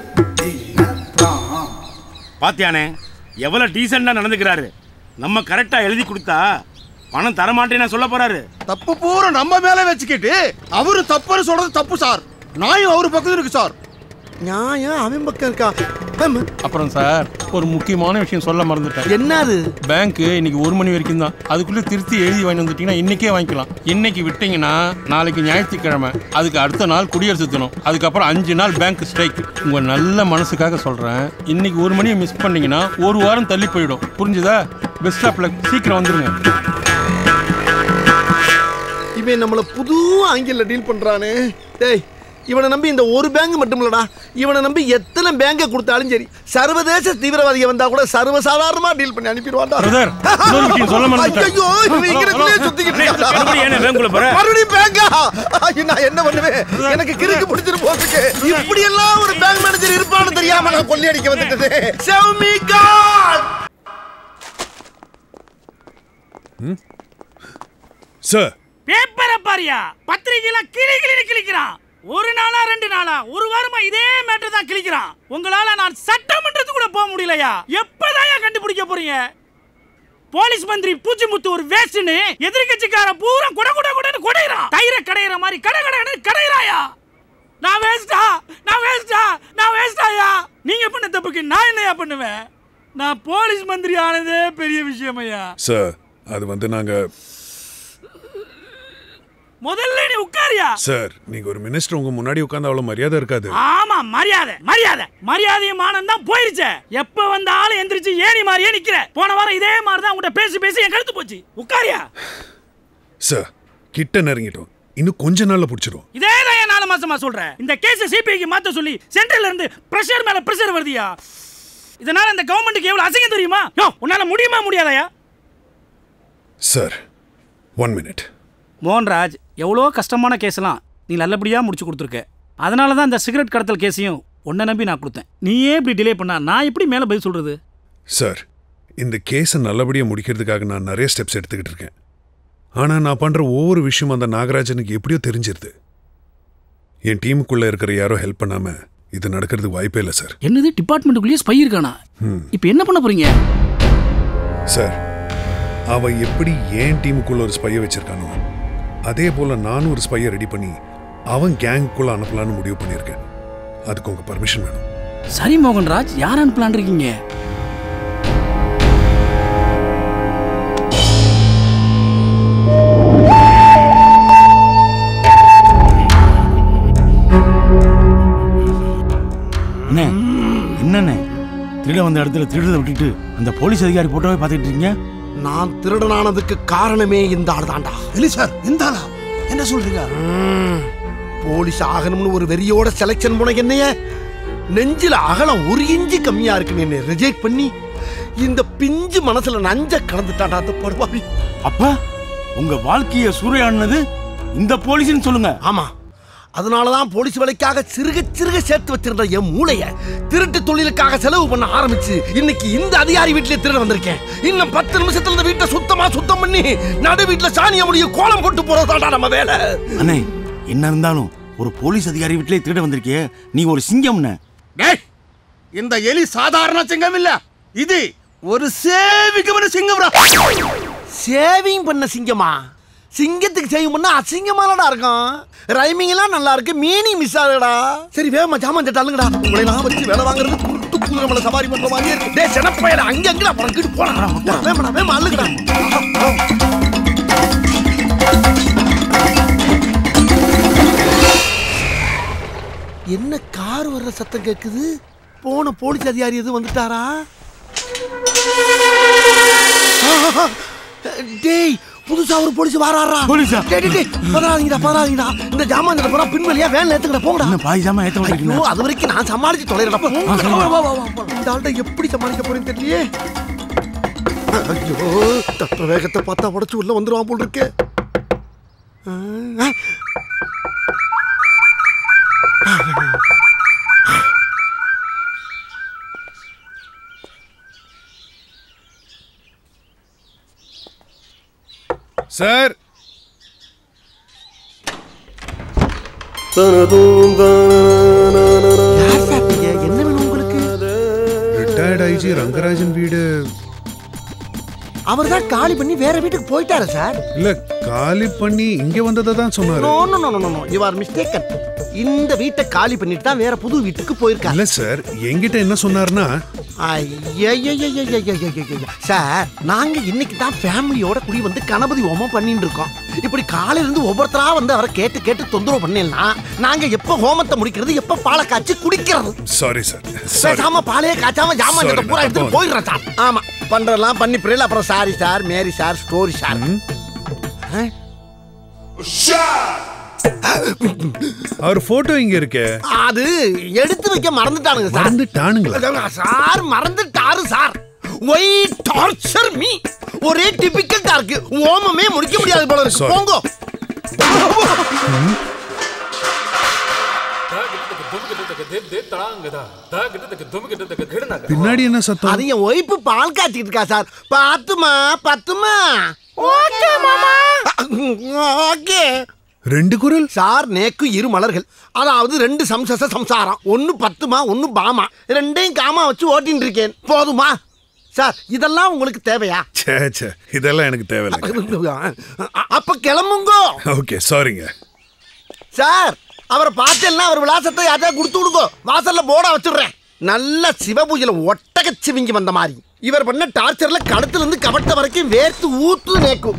S14: பாத்தியானே எவ்வளவு டீசெண்டா நடந்துக்கிறாரு. நம்ம கரெக்டா எழுதி கொடுத்தா பணம் தரமாட்டேன்னு சொல்ல போறாரு.
S5: தப்பு பூரா நம்ம மேல வச்சுக்கிட்டு அவரு தப்புன்னு சொல்றது தப்பு சார். நியாயம் அவரு பக்கத்துல இருக்கு சார்.
S4: நியாயம் அவன் பக்கம் இருக்கா?
S10: அப்புறம் சார், ஒரு முக்கியமான விஷயம் சொல்ல மறந்துட்டேன்.
S4: என்னது?
S10: பேங்க் இன்னைக்கு 1 மணி வரைக்கும் தான், அதுக்குள்ள திருத்தி எழுதி வாங்கி வந்துட்டீங்கன்னா இன்னைக்கே வாங்கிக்கலாம். இன்னைக்கு விட்டீங்கன்னா நாளைக்கு ஞாயிற்றுக்கிழமை, அதுக்கு அடுத்த நாள் குடியரசு தினம், அதுக்கப்புறம் 5 நாள் பேங்க் ஸ்ட்ரைக். உங்க நல்ல மனசுக்காக சொல்றேன், இன்னைக்கு 1 மணியை மிஸ் பண்ணீங்கன்னா 1 வாரம் தள்ளி போயிடும். புரிஞ்சுதா? பெஸ்ட் ஆஃப் லக், சீக்கிரம் வந்துருங்க.
S4: இவன் நம்மள புது ஆங்கில டீல் பண்றானே. டேய், இவனை நம்பி இந்த ஒரு பேங்க் மட்டும் இல்லடா, இவனை நம்பி எத்தனை பேங்கை கொடுத்தாலும் சரி, சர்வதேச தீவிரவாதிகள் வந்தா கூட சர்வசாதாரணமா டீல் பண்ணி அனுப்பிடுவான்டா. ஐயோ, மறுபடியும் பேங்கா? நான் என்ன பண்ணுவேன்? எனக்கு கிறுக்கு பிடிச்சிட்டு போறதுக்கு இப்படி எல்லாம் ஒரு பேங்க் மேனேஜர் இருப்பான்னு தெரியாம நான் கொள்ளையடிக்க வந்துட்டேன்.
S8: சார்,
S6: பேப்பரை பாரியா, பத்திரிகையில கிளி கிளிக்கிறான். ஒரு நாளா 2 நாளா ஒரு வாரமா இதே மேட்டர் தான் கிழிக்கிறான். உங்களால நான் சட்டமன்றத்துக்கு கூட போக முடியலையா? எப்பதான் கண்டுபிடிக்க போறீங்க? போலீஸ் மந்திரி பூச்சிமுத்து ஒரு வேஸ்ட்னு எதிர்க்கட்சிக்கார பூரா குட குட குடன்னு குடையறான். தயிர கடையற மாதிரி கடகடன்னு கடையறாயா? நான் வேஸ்டாயா? நீங்க பண்ண தப்புக்கு நான் என்னையா பண்ணுவேன்? நான் போலீஸ் மந்திரி ஆனதே பெரிய விஷயமையா?
S3: சார் அது நாங்க
S6: முதல்ல நீ உட்காரியா?
S3: சார் நீங்க ஒரு மினிஸ்டர் உங்க முன்னாடி உட்கார்ந்து அவ்வளவு மரியாதை இருக்காது.
S6: ஆமா மரியாதையும் மானம் தான் போயிருச்சு. எப்ப வந்தாலும் எந்திரிச்சு ஏணி மாதிரியே நிக்கிற. போன வாரம் இதே மாதிரி தான் உங்கள்கிட்ட பேசி என் கழுத்து போச்சு. உட்காரியா?
S3: சார் கிட்ட நெருங்கிட்டோம், இன்னும் கொஞ்ச நாள்ல புடிச்சிரும்.
S6: இதே தான் 4 மாசமா சொல்றேன். இந்த கேஸ் சிபிஐக்கு மாத்த சொல்லி சென்ட்ரல்ல இருந்து பிரஷர் மேல பிரஷர் வருதியா? இதனால இந்த கவர்மெண்ட்டுக்கு எவ்வளவு அசிங்கம் தெரியுமா? உன்னால முடியுமா முடியாதயா?
S3: Sir 1 minute.
S6: மோகன்ராஜ், எவ்வளோ கஷ்டமான கேஸ்லாம் நீ நல்லபடியாக முடிச்சு கொடுத்துருக்க. அதனால தான் இந்த சிகரெட் கடத்தல் கேஸையும் உன்னை நம்பி நான் கொடுத்தேன். நீயே இப்படி டிலே பண்ணா நான் எப்படி மேலே பதில் சொல்கிறது?
S3: சார் இந்த கேஸை நல்லபடியாக முடிக்கிறதுக்காக நான் நிறைய ஸ்டெப்ஸ் எடுத்துக்கிட்டு இருக்கேன். ஆனால் நான் பண்ணுற ஒவ்வொரு விஷயமும் அந்த நாகராஜனுக்கு எப்படியோ தெரிஞ்சிருது. என் டீமுக்குள்ளே இருக்கிற யாரோ ஹெல்ப் பண்ணாமல் இது நடக்கிறதுக்கு வாய்ப்பே இல்லை சார்.
S6: என்னது, டிபார்ட்மெண்ட்டுக்குள்ளேயே ஸ்பை இருக்கானா? இப்போ என்ன பண்ண போறீங்க?
S3: சார் அவன் எப்படி ஏன் டீமுக்குள்ள ஒரு ஸ்பையை வச்சிருக்கானோ அதே போல நானும் ஒரு ஸ்பையை ரெடி பண்ணி அவன் கேங்குக்குள்ள அனுப்பலான்னு முடிவு பண்ணியிருக்கேன். அதுக்கு உங்க பர்மிஷன் வேணும்.
S6: சரி மோகன்ராஜ், யார் அனுப்பலான் இருக்கீங்க?
S14: என்னண்ணே திருட வந்த இடத்துல திருடதை விட்டுட்டு அந்த போலீஸ் அதிகாரி போட்டோவே பார்த்துட்டு இருக்கீங்க?
S4: நான் திருடனானதுக்கு காரணமே இந்த ஆள் தான்டா.
S11: இல்லை சார், இந்த ஆளா? என்ன சொல்றீங்க?
S4: போலீஸ் ஆகணும்னு ஒரு வெறியோட செலக்ஷன் போன என்னைய நெஞ்சில அகலம் 1 இன்ச்சு கம்மியா இருக்குன்னு என்னை ரிஜெக்ட் பண்ணி இந்த பிஞ்சு மனசுல நஞ்ச கலந்துட்டாடா அந்த படுபாவி.
S14: அப்ப உங்க வாழ்க்கைய சூறையாடினது இந்த போலீஸ்னு சொல்லுங்க.
S4: ஆமா, அதனாலதான் போலீஸ் வேலைக்காக சிறுக சேர்த்து வச்சிருந்த என் மூளைய திருட்டு தொழிலுக்காக செலவு பண்ண ஆரம்பிச்சு இன்னைக்கு இந்த அதிகாரி வீட்டிலே திருட வந்திருக்கேன். இன்னும் 10 நிமிஷத்துல இந்த வீட்டை சுத்தம் பண்ணி நடு வீட்டுல சாணிய முடிய கோலம் போட்டு போறதாடா நம்ம வேலை.
S14: அண்ணே, என்ன இருந்தாலும் ஒரு போலீஸ் அதிகாரி வீட்டிலே திருட வந்திருக்கே, நீ ஒரு சிங்கம்னே.
S5: இந்த எலி சாதாரண சிங்கம் இல்ல, இது ஒரு சேவிங் பண்ண சிங்கம்.
S4: சேவிங் பண்ண சிங்கமா? சிங்கத்துக்கு செய்யும் பண்ணா அசிங்கமானடா இருக்கும். ரைமிங் எல்லாம் நல்லா இருக்கு, மீனிங் மிஸ் ஆகுடா. சரி வேகமா ஜாமான் தட்டாளுங்கடா. உங்களை நான் வச்சு வேலை வாங்குறது குருட்டு குதிரை சவாரி பண்ற மாதிரியே இருக்கு. டேய் செனப்பையல அங்க அங்கடா பறக்கிட்டு போறா. வேகமா அள்ளுங்கடா. என்ன கார் வர்ற சத்தம் கேக்குது? போன போலீஸ் அதிகாரி எதுவும் வந்துட்டாரா? டேய் புதுசா ஒரு போலீஸ் வாராரா?
S14: போலீஸா?
S4: டேய் பதறாதீங்கடா. இந்த ஜாமான் எடுத்து போறா, பின்வழியா வேன்ல ஏத்துங்கடா போங்கடா.
S14: என்ன பாய் ஜாமான் ஏத்த வந்திருக்கீங்க?
S4: ஐயோ, அது வரைக்கும் நான் சமாளிச்சு தொலைறடா. இந்த ஆள்கிட்ட எப்படி சமாளிக்க போறேன்னு தெரியலையே. ஐயோ, தட்டுற வேகத்தை பார்த்தா உடச்சு உள்ள வந்துருவான் போல் இருக்கு.
S3: சார்
S4: என்ன வேணும் உங்களுக்கு?
S3: ரிட்டையர்ட் ஐஜி ரங்கராஜன் வீடு.
S4: அவர் தான் காலி பண்ணி வேற வீட்டுக்கு போயிட்டாரு சார்.
S3: இல்ல, காலி பண்ணி இங்க வந்ததை தான் சொன்னாரு.
S4: No you are mistaken. இந்த வீட்டை காலி பண்ணிட்டு தான் வேற புது வீட்டுக்கு போயிருக்காரு.
S3: இல்ல சார், என்கிட்ட என்ன சொன்னாருன்னா,
S4: சார் நாங்க இன்னைக்கு தான் ஃபேமிலியோட குடி வந்து கணபதி ஹோமம் பண்ணிட்டு இருக்கோம். இப்படி காலையில இருந்து ஒவ்வொருத்தரா வந்து அவரை கேட்டு தொந்தரவு பண்ணேன்னா நாங்க எப்ப ஹோமத்தை முடிக்கிறது, எப்ப பாலை காய்ச்சி குடிக்கிறது?
S3: Sorry sir.
S4: பேசாம பாலையே காய்ச்ாம ஜாமான் பூரா எடுத்துட்டு போயிடுறேன் சார். ஆமா, பண்றதெல்லாம் பண்ணி பிறகு அப்புறம் sorry sir, Mary sir, story sir.
S3: அவர் போட்டோ இங்க இருக்கு.
S4: அது எடுத்து வைக்க மறந்துட்டானுங்க சார்.
S3: மறந்துட்டானுங்களா
S4: சார்? மறந்துட்டாரு சார். Why torture me? ஒரே டிபிக்கல் டார்க். ஓமமே முடிக்க முடியாது போல இருக்கு. போங்க.
S3: பின்னாடி என்ன சத்தம்?
S4: அது என் ஒய்ஃப் பால் காய்ச்சிட்டு இருக்கா சார். பத்துமா. ஓகே மாமா. ஓகே.
S3: ரெண்டு குரல்
S4: சார். நேக்கு இரு மலர்கள், அதாவது ரெண்டு சம்சச சம்சாரம். ஒன்னு பத்துமா ஒன்னு பாமா, ரெண்டையும் காமா வச்சு ஓட்டின்னு இருக்கேன். போதுமா சார்? இதெல்லாம் உங்களுக்கு தேவையா?
S3: சே இதெல்லாம் எனக்கு தேவையில்லை.
S4: அப்ப கிளம்புங்க.
S3: ஓகே சாரிங்க
S4: சார். அவரை பார்த்தேன்னா அவர் விலாசத்தை யார்ட்டா கொடுத்து விடுங்க. வாசல்ல போர்டா வச்சுடுறேன். நல்ல சிவபூஜையில ஒட்டக சிவிங்கி வந்த மாதிரி இவர் பண்ண டார்ச்சர்ல கழுத்துல இருந்து கவட்ட வரைக்கும் வேர்த்து ஊத்து நேக்கும்.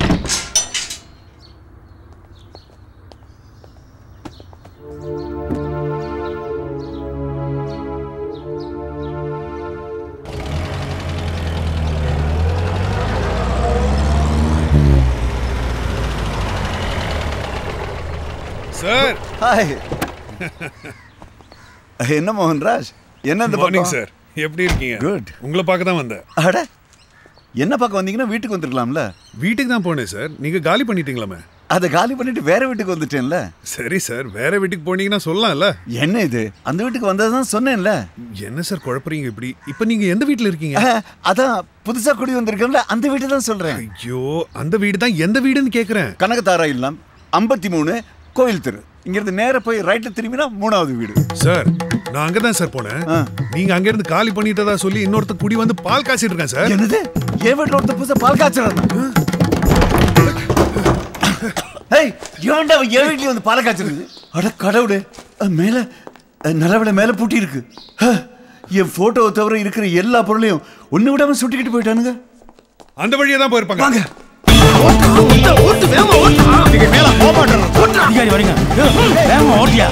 S3: சார்.
S15: ஹாய். என்ன மோகன்ராஜ், என்ன இந்த
S3: மார்னிங் சார், எப்படி இருக்கீங்க?
S15: குட்.
S3: உங்களை பார்க்க தான் வந்தேன்.
S15: அட, என்ன பார்க்க வந்தீங்கன்னா வீட்டுக்கு வந்துருக்கலாம்ல.
S3: வீட்டுக்கு தான் போனேன் சார். நீங்க காலி பண்ணிட்டீங்களாமே?
S15: அதை காலி பண்ணிட்டு வேற வீட்டுக்கு வந்துட்டேன்ல.
S3: சரி சார், வேற வீட்டுக்கு போனீங்கன்னா சொல்லலாம்ல.
S15: என்ன இது, அந்த வீட்டுக்கு வந்ததுதான் சொன்னேன்ல.
S3: என்ன சார் குழப்பறீங்க இப்படி? இப்போ நீங்க எந்த வீட்ல இருக்கீங்க?
S15: அதான் புதுசா குடி வந்திருக்கோம்ல, அந்த வீட்டு தான் சொல்றேன்.
S3: ஐயோ, அந்த வீடு தான் எந்த வீடுன்னு கேக்குறேன்.
S15: கனகதாரா இல்லம் 53 கோயில் தெரு. இங்கிருந்து நேர போய் ரைட்ல திரும்பினா 3வது வீடு.
S3: சார், நான் அங்கதான் சார் போனேன். நீங்க அங்க இருந்து காலி பண்ணிட்டதா சொல்லி இன்னொருத்த குடி வந்து பால் காய்ச்சிட்டு இருக்கேன் சார்.
S15: என்னது? என் வீட்டுல ஒருத்த புதுசா பால் காய்ச்சறானா? ஏய், ஏன்டா என் வீட்ல வந்து பால் காய்ச்சறது? அட கடவுளே, மேல நிலவில மேல பூட்டி இருக்கு. என் போட்டோவை தவிர இருக்கிற எல்லா பொருளையும் ஒண்ணு விடாம சுட்டிக்கிட்டு போயிட்டானுங்க.
S3: அந்த வழியா தான் போயிருப்பாங்க.
S15: வாங்க.
S5: மேல போமாட்டேன்.
S6: அதிகாரி வரீங்க. வேகமா ஓட்டியா.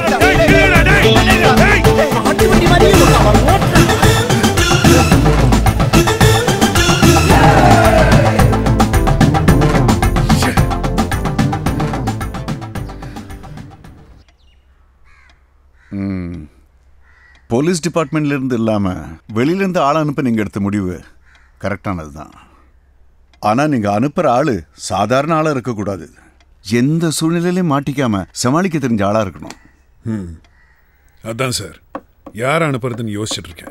S15: போலீஸ் டிபார்ட்மெண்ட்ல இருந்து இல்லாம வெளியில இருந்து ஆள் அனுப்ப நீங்க எடுத்த முடிவு கரெக்டானதுதான். ஆனா நீங்க அனுப்புற ஆளு சாதாரண ஆளா இருக்கக்கூடாது. எந்த சூழ்நிலையிலையும் மாட்டிக்காம சமாளிக்க தெரிஞ்ச ஆளா இருக்கணும்.
S3: அதான் சார், யார் அனுப்புறதுன்னு யோசிச்சுட்டு இருக்கேன்.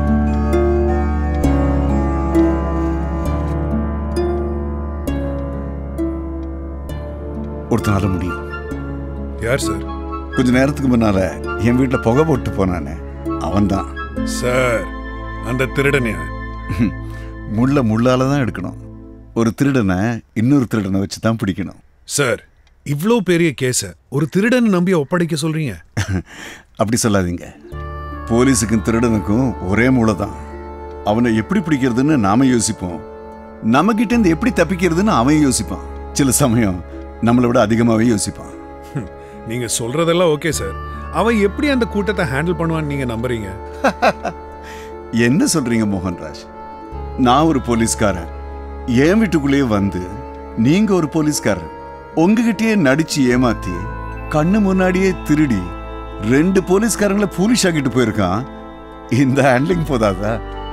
S15: ஒருத்தனால முடியும்.
S3: யார் சார்?
S15: கொஞ்ச நேரத்துக்கு முன்னால என் வீட்டுல புகை போட்டு போனானே, அவன்தான்
S3: சார். அந்த திருடனே
S15: முள்ள முள்ளால தான் எடுக்கணும். ஒரு திருடனை இன்னொரு திருடனை வச்சு தான் பிடிக்கணும்.
S3: சார், இவ்வளோ பெரிய கேஸ ஒரு திருடன் நம்பி ஒப்படைக்க சொல்றீங்க?
S15: அப்படி சொல்லாதீங்க. போலீஸுக்கும் திருடனுக்கும் ஒரே மூளை தான். அவனை எப்படி பிடிக்கிறதுன்னு நாம யோசிப்போம், நம்ம கிட்ட இருந்து எப்படி தப்பிக்கிறதுன்னு அவன் யோசிப்பான். சில சமயம் நம்மளை விட அதிகமாவே யோசிப்பான்.
S3: நீங்க சொல்றதெல்லாம் ஓகே சார். அவன் எப்படி அந்த கூட்டத்தை ஹேண்டில் பண்ணுவான்னு நீங்க நம்புறீங்க?
S15: என்ன சொல்றீங்க மோகன்ராஜ்? நான் ஒரு போலீஸ்காரன், என் வீட்டுக்குள்ளேயே வந்து நீங்க ஒரு போலீஸ்காரர் உங்ககிட்டயே நடிச்சு ஏமாத்தி கண்ணு முன்னாடியே திருடி 2 போலீஸ்காரங்களை போலீஸ் ஆகிட்டு போயிருக்கான். இந்த ஹேண்ட்லிங் போதாதா?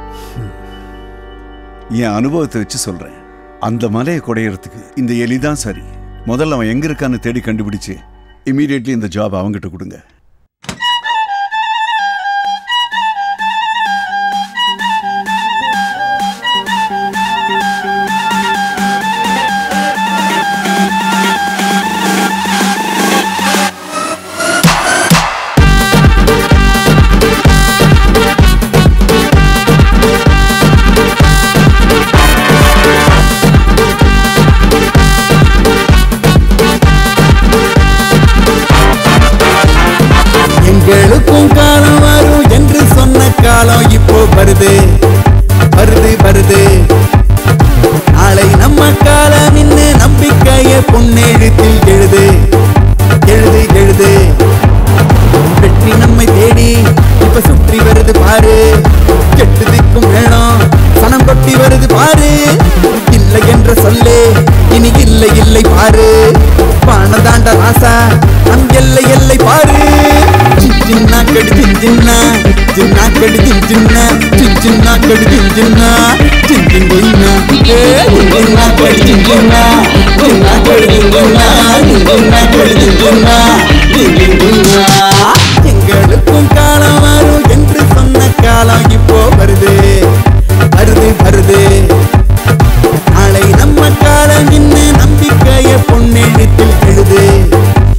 S15: என் அனுபவத்தை வச்சு சொல்றேன். அந்த மலையை குடையறதுக்கு இந்த எலிதான் சரி. முதல்ல அவன் எங்க இருக்கான்னு தேடி கண்டுபிடிச்சு இமீடியட்லி இந்த ஜாப் அவங்கிட்ட கொடுங்க.
S16: எங்களுக்கும் காலம் வரும் என்று சொன்ன காலம் இப்போ வருது வருது வருது. நாளை நம்ம காலம் இன்னு நம்பிக்கைய பொன்னெழுத்தில் எழுது எழுது எழுது. வெற்றி நம்மை தேடி இப்ப சுற்றி வருது பாரு. கெட்டு திக்கும் வேணும் சனம் கொட்டி வருது பாரு. இல்லை என்ற சொல்லே இனி இல்லை இல்லை பாரு. பானதாண்ட ராசா நம் எல்லை எல்லை பாரு. சின்ன கடி சின்ன சின்ன கடி சின்ன சின்ன கடி சின்ன சின்ன சின்ன கடி சின்ன சின்ன கடி சின்ன கடி சின்ன. எங்களுக்கும் காலம் வரும் என்று சொன்ன காலம் இப்போ வருது வருது வருது. நாளை நம்ம காலம் இன்னும் நம்பிக்கைய பொன்னெழுத்தில் எழுது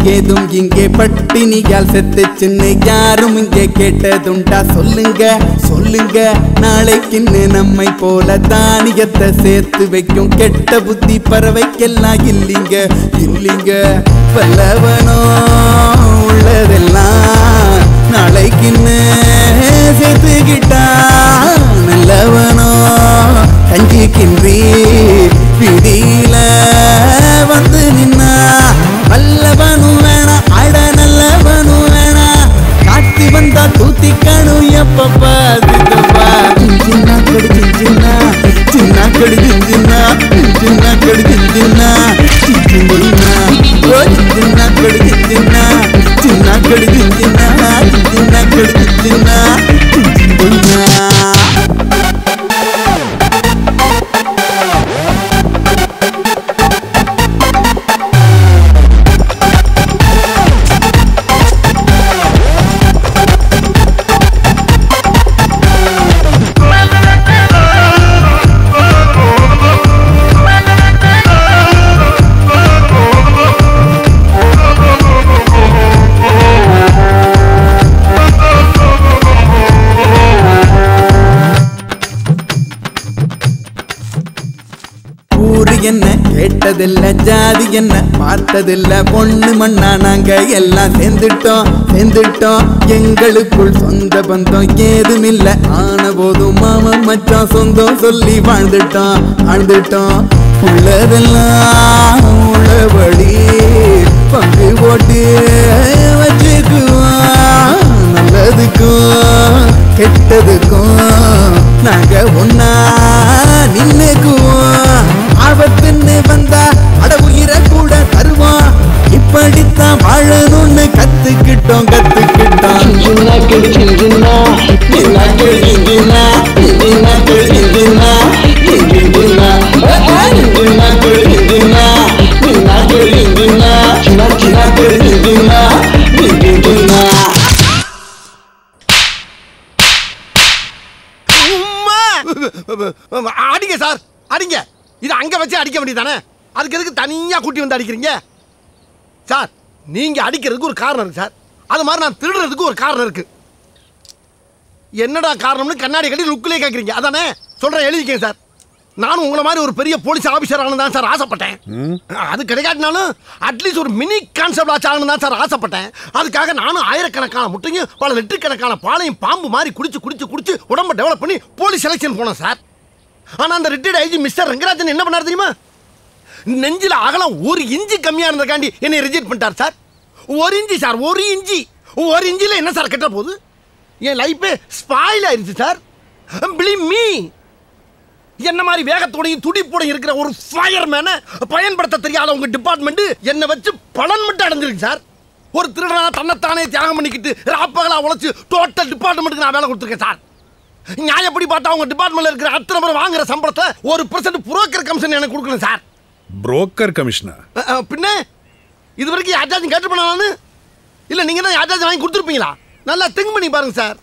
S16: ஏதும் இங்கே பட்டினியால் செத்து சின்ன யாரும் இங்கே கேட்டதுண்டா சொல்லுங்க சொல்லுங்க நாளைக்குன்னு நம்மை போல தானியத்தை சேர்த்து வைக்கும் கெட்ட புத்தி பறவைக்கெல்லாம் இல்லைங்க இல்லைங்க வல்லவனோ உள்ளதெல்லாம் நாளைக்குன்னு சேர்த்துக்கிட்டா நல்லவனோ கஞ்சிக்கின்றி விதியில வந்து நின்னா வல்லவனும் வேணா அட நல்லவனும் வேணா காட்டி வந்தா தூத்திக்கணும் எப்பப்பா சித்தப்பா சின்ன கடி சின்ன சின்ன கடி சின்ன சின்ன கடி சின்ன சின்ன ஓ சின்ன கடி சின்ன சின்ன கடி சின்ன சின்ன கடி சின்ன சின்ன என்ன கேட்டதில்ல ஜாதி என்ன பார்த்ததில்ல பொண்ணு மண்ணா நாங்க எல்லாம் சேர்ந்துட்டோம் எங்களுக்குள் சொந்த பந்தம் ஏதுமில்ல ஆன போதும் மாமன் மச்சான் சொந்தம் சொல்லி வாழ்ந்துட்டோம் உள்ளதெல்லாம் உள்ளபடி பங்கு போட்டு வச்சுக்குவோம் நல்லதுக்கும் கெட்டதுக்கும் நாங்க ஒன்னா நின்னுக்குவோம் ஆபத்துன்னு வந்தா அட உயிரை கூட தருவோம் இப்படித்தான் வாழணும்னு கத்துக்கிட்டோம்
S4: அடிங்க சார் அடிங்க இது அங்க வச்சு அடிக்க வேண்டியதானே அதுக்கு எதுக்கு தனியா கூட்டி வந்து அடிக்கிறீங்க சார் நீங்க அடிக்கிறதுக்கு ஒரு காரணம் இருக்கு சார் அது மாதிரி நான் திருடுறதுக்கு ஒரு காரணம் இருக்கு என்னடா காரணம்னு கண்ணாடி கட்டி லுக்கிலே கேட்குறீங்க அதானே சொல்றேன் எழுதிக்கேன் சார் நானும் உங்களை மாதிரி ஒரு பெரிய போலீஸ் ஆஃபீஸர் ஆகணும் தான் சார் ஆசைப்பட்டேன் அது கிடைக்காட்டினாலும் அட்லீஸ்ட் ஒரு மினி கான்ஸ்டபிள் ஆகணும் தான் சார் ஆசைப்பட்டேன் அதுக்காக நானும் ஆயிரக்கணக்கான முட்டையும் பல லிட்டருக்கணக்கான பாலையும் பாம்பு மாதிரி குடிச்சு உடம்ப டெவலப் பண்ணி போலீஸ் செலெக்ஷன் போனேன் சார் ஆனா அந்த ரிட்டையர்ட் ஐஜி மிஸ்டர் ரங்கராஜன் என்ன பண்ணார் தெரியுமா நெஞ்சில அகலம் 1 இன்ச்சு கம்மியா இருந்தக்காண்டி என்னை ரிஜெக்ட் பண்ணிட்டார் சார் 1 இன்ச்சு சார் 1 இன்ச்சில் என்ன சார் கெட்ட போகுது என் லைஃபே ஸ்பாயில் ஆயிருச்சு சார் பிலீவ் மீ என்ன மாதிரி வேகத்தோடையும் துடிப்போடையும் இருக்கிற ஒரு ஃபயர்மேனை பயன்படுத்த தெரியாத உங்க டிபார்ட்மெண்ட் என்னை வச்சு பலன் மட்டும் அடைஞ்சிருக்கு சார் ஒரு திருடனா தன்னைத்தானே தியாகம் பண்ணிக்கிட்டு ராப்பகலா உழைச்சு டோட்டல் டிபார்ட்மெண்ட்டுக்கு நான் வேலை கொடுத்துருக்கேன் சார் நியாயப்படி பார்த்தா அவங்க டிபார்ட்மெண்ட்ல இருக்கிற அத்தனை பேர் வாங்குற சம்பளத்தை 1% புரோக்கர் கமிஷன் எனக்கு கொடுக்கணும் சார்
S3: புரோக்கர் கமிஷனா
S4: பின்ன இது வரைக்கும் யாராச்சும் கேட்டு பண்ணலான்னு இல்ல நீங்க தான் யாராச்சும் வாங்கி கொடுத்துருப்பீங்களா நல்லா திங்க் பண்ணி பாருங்க சார்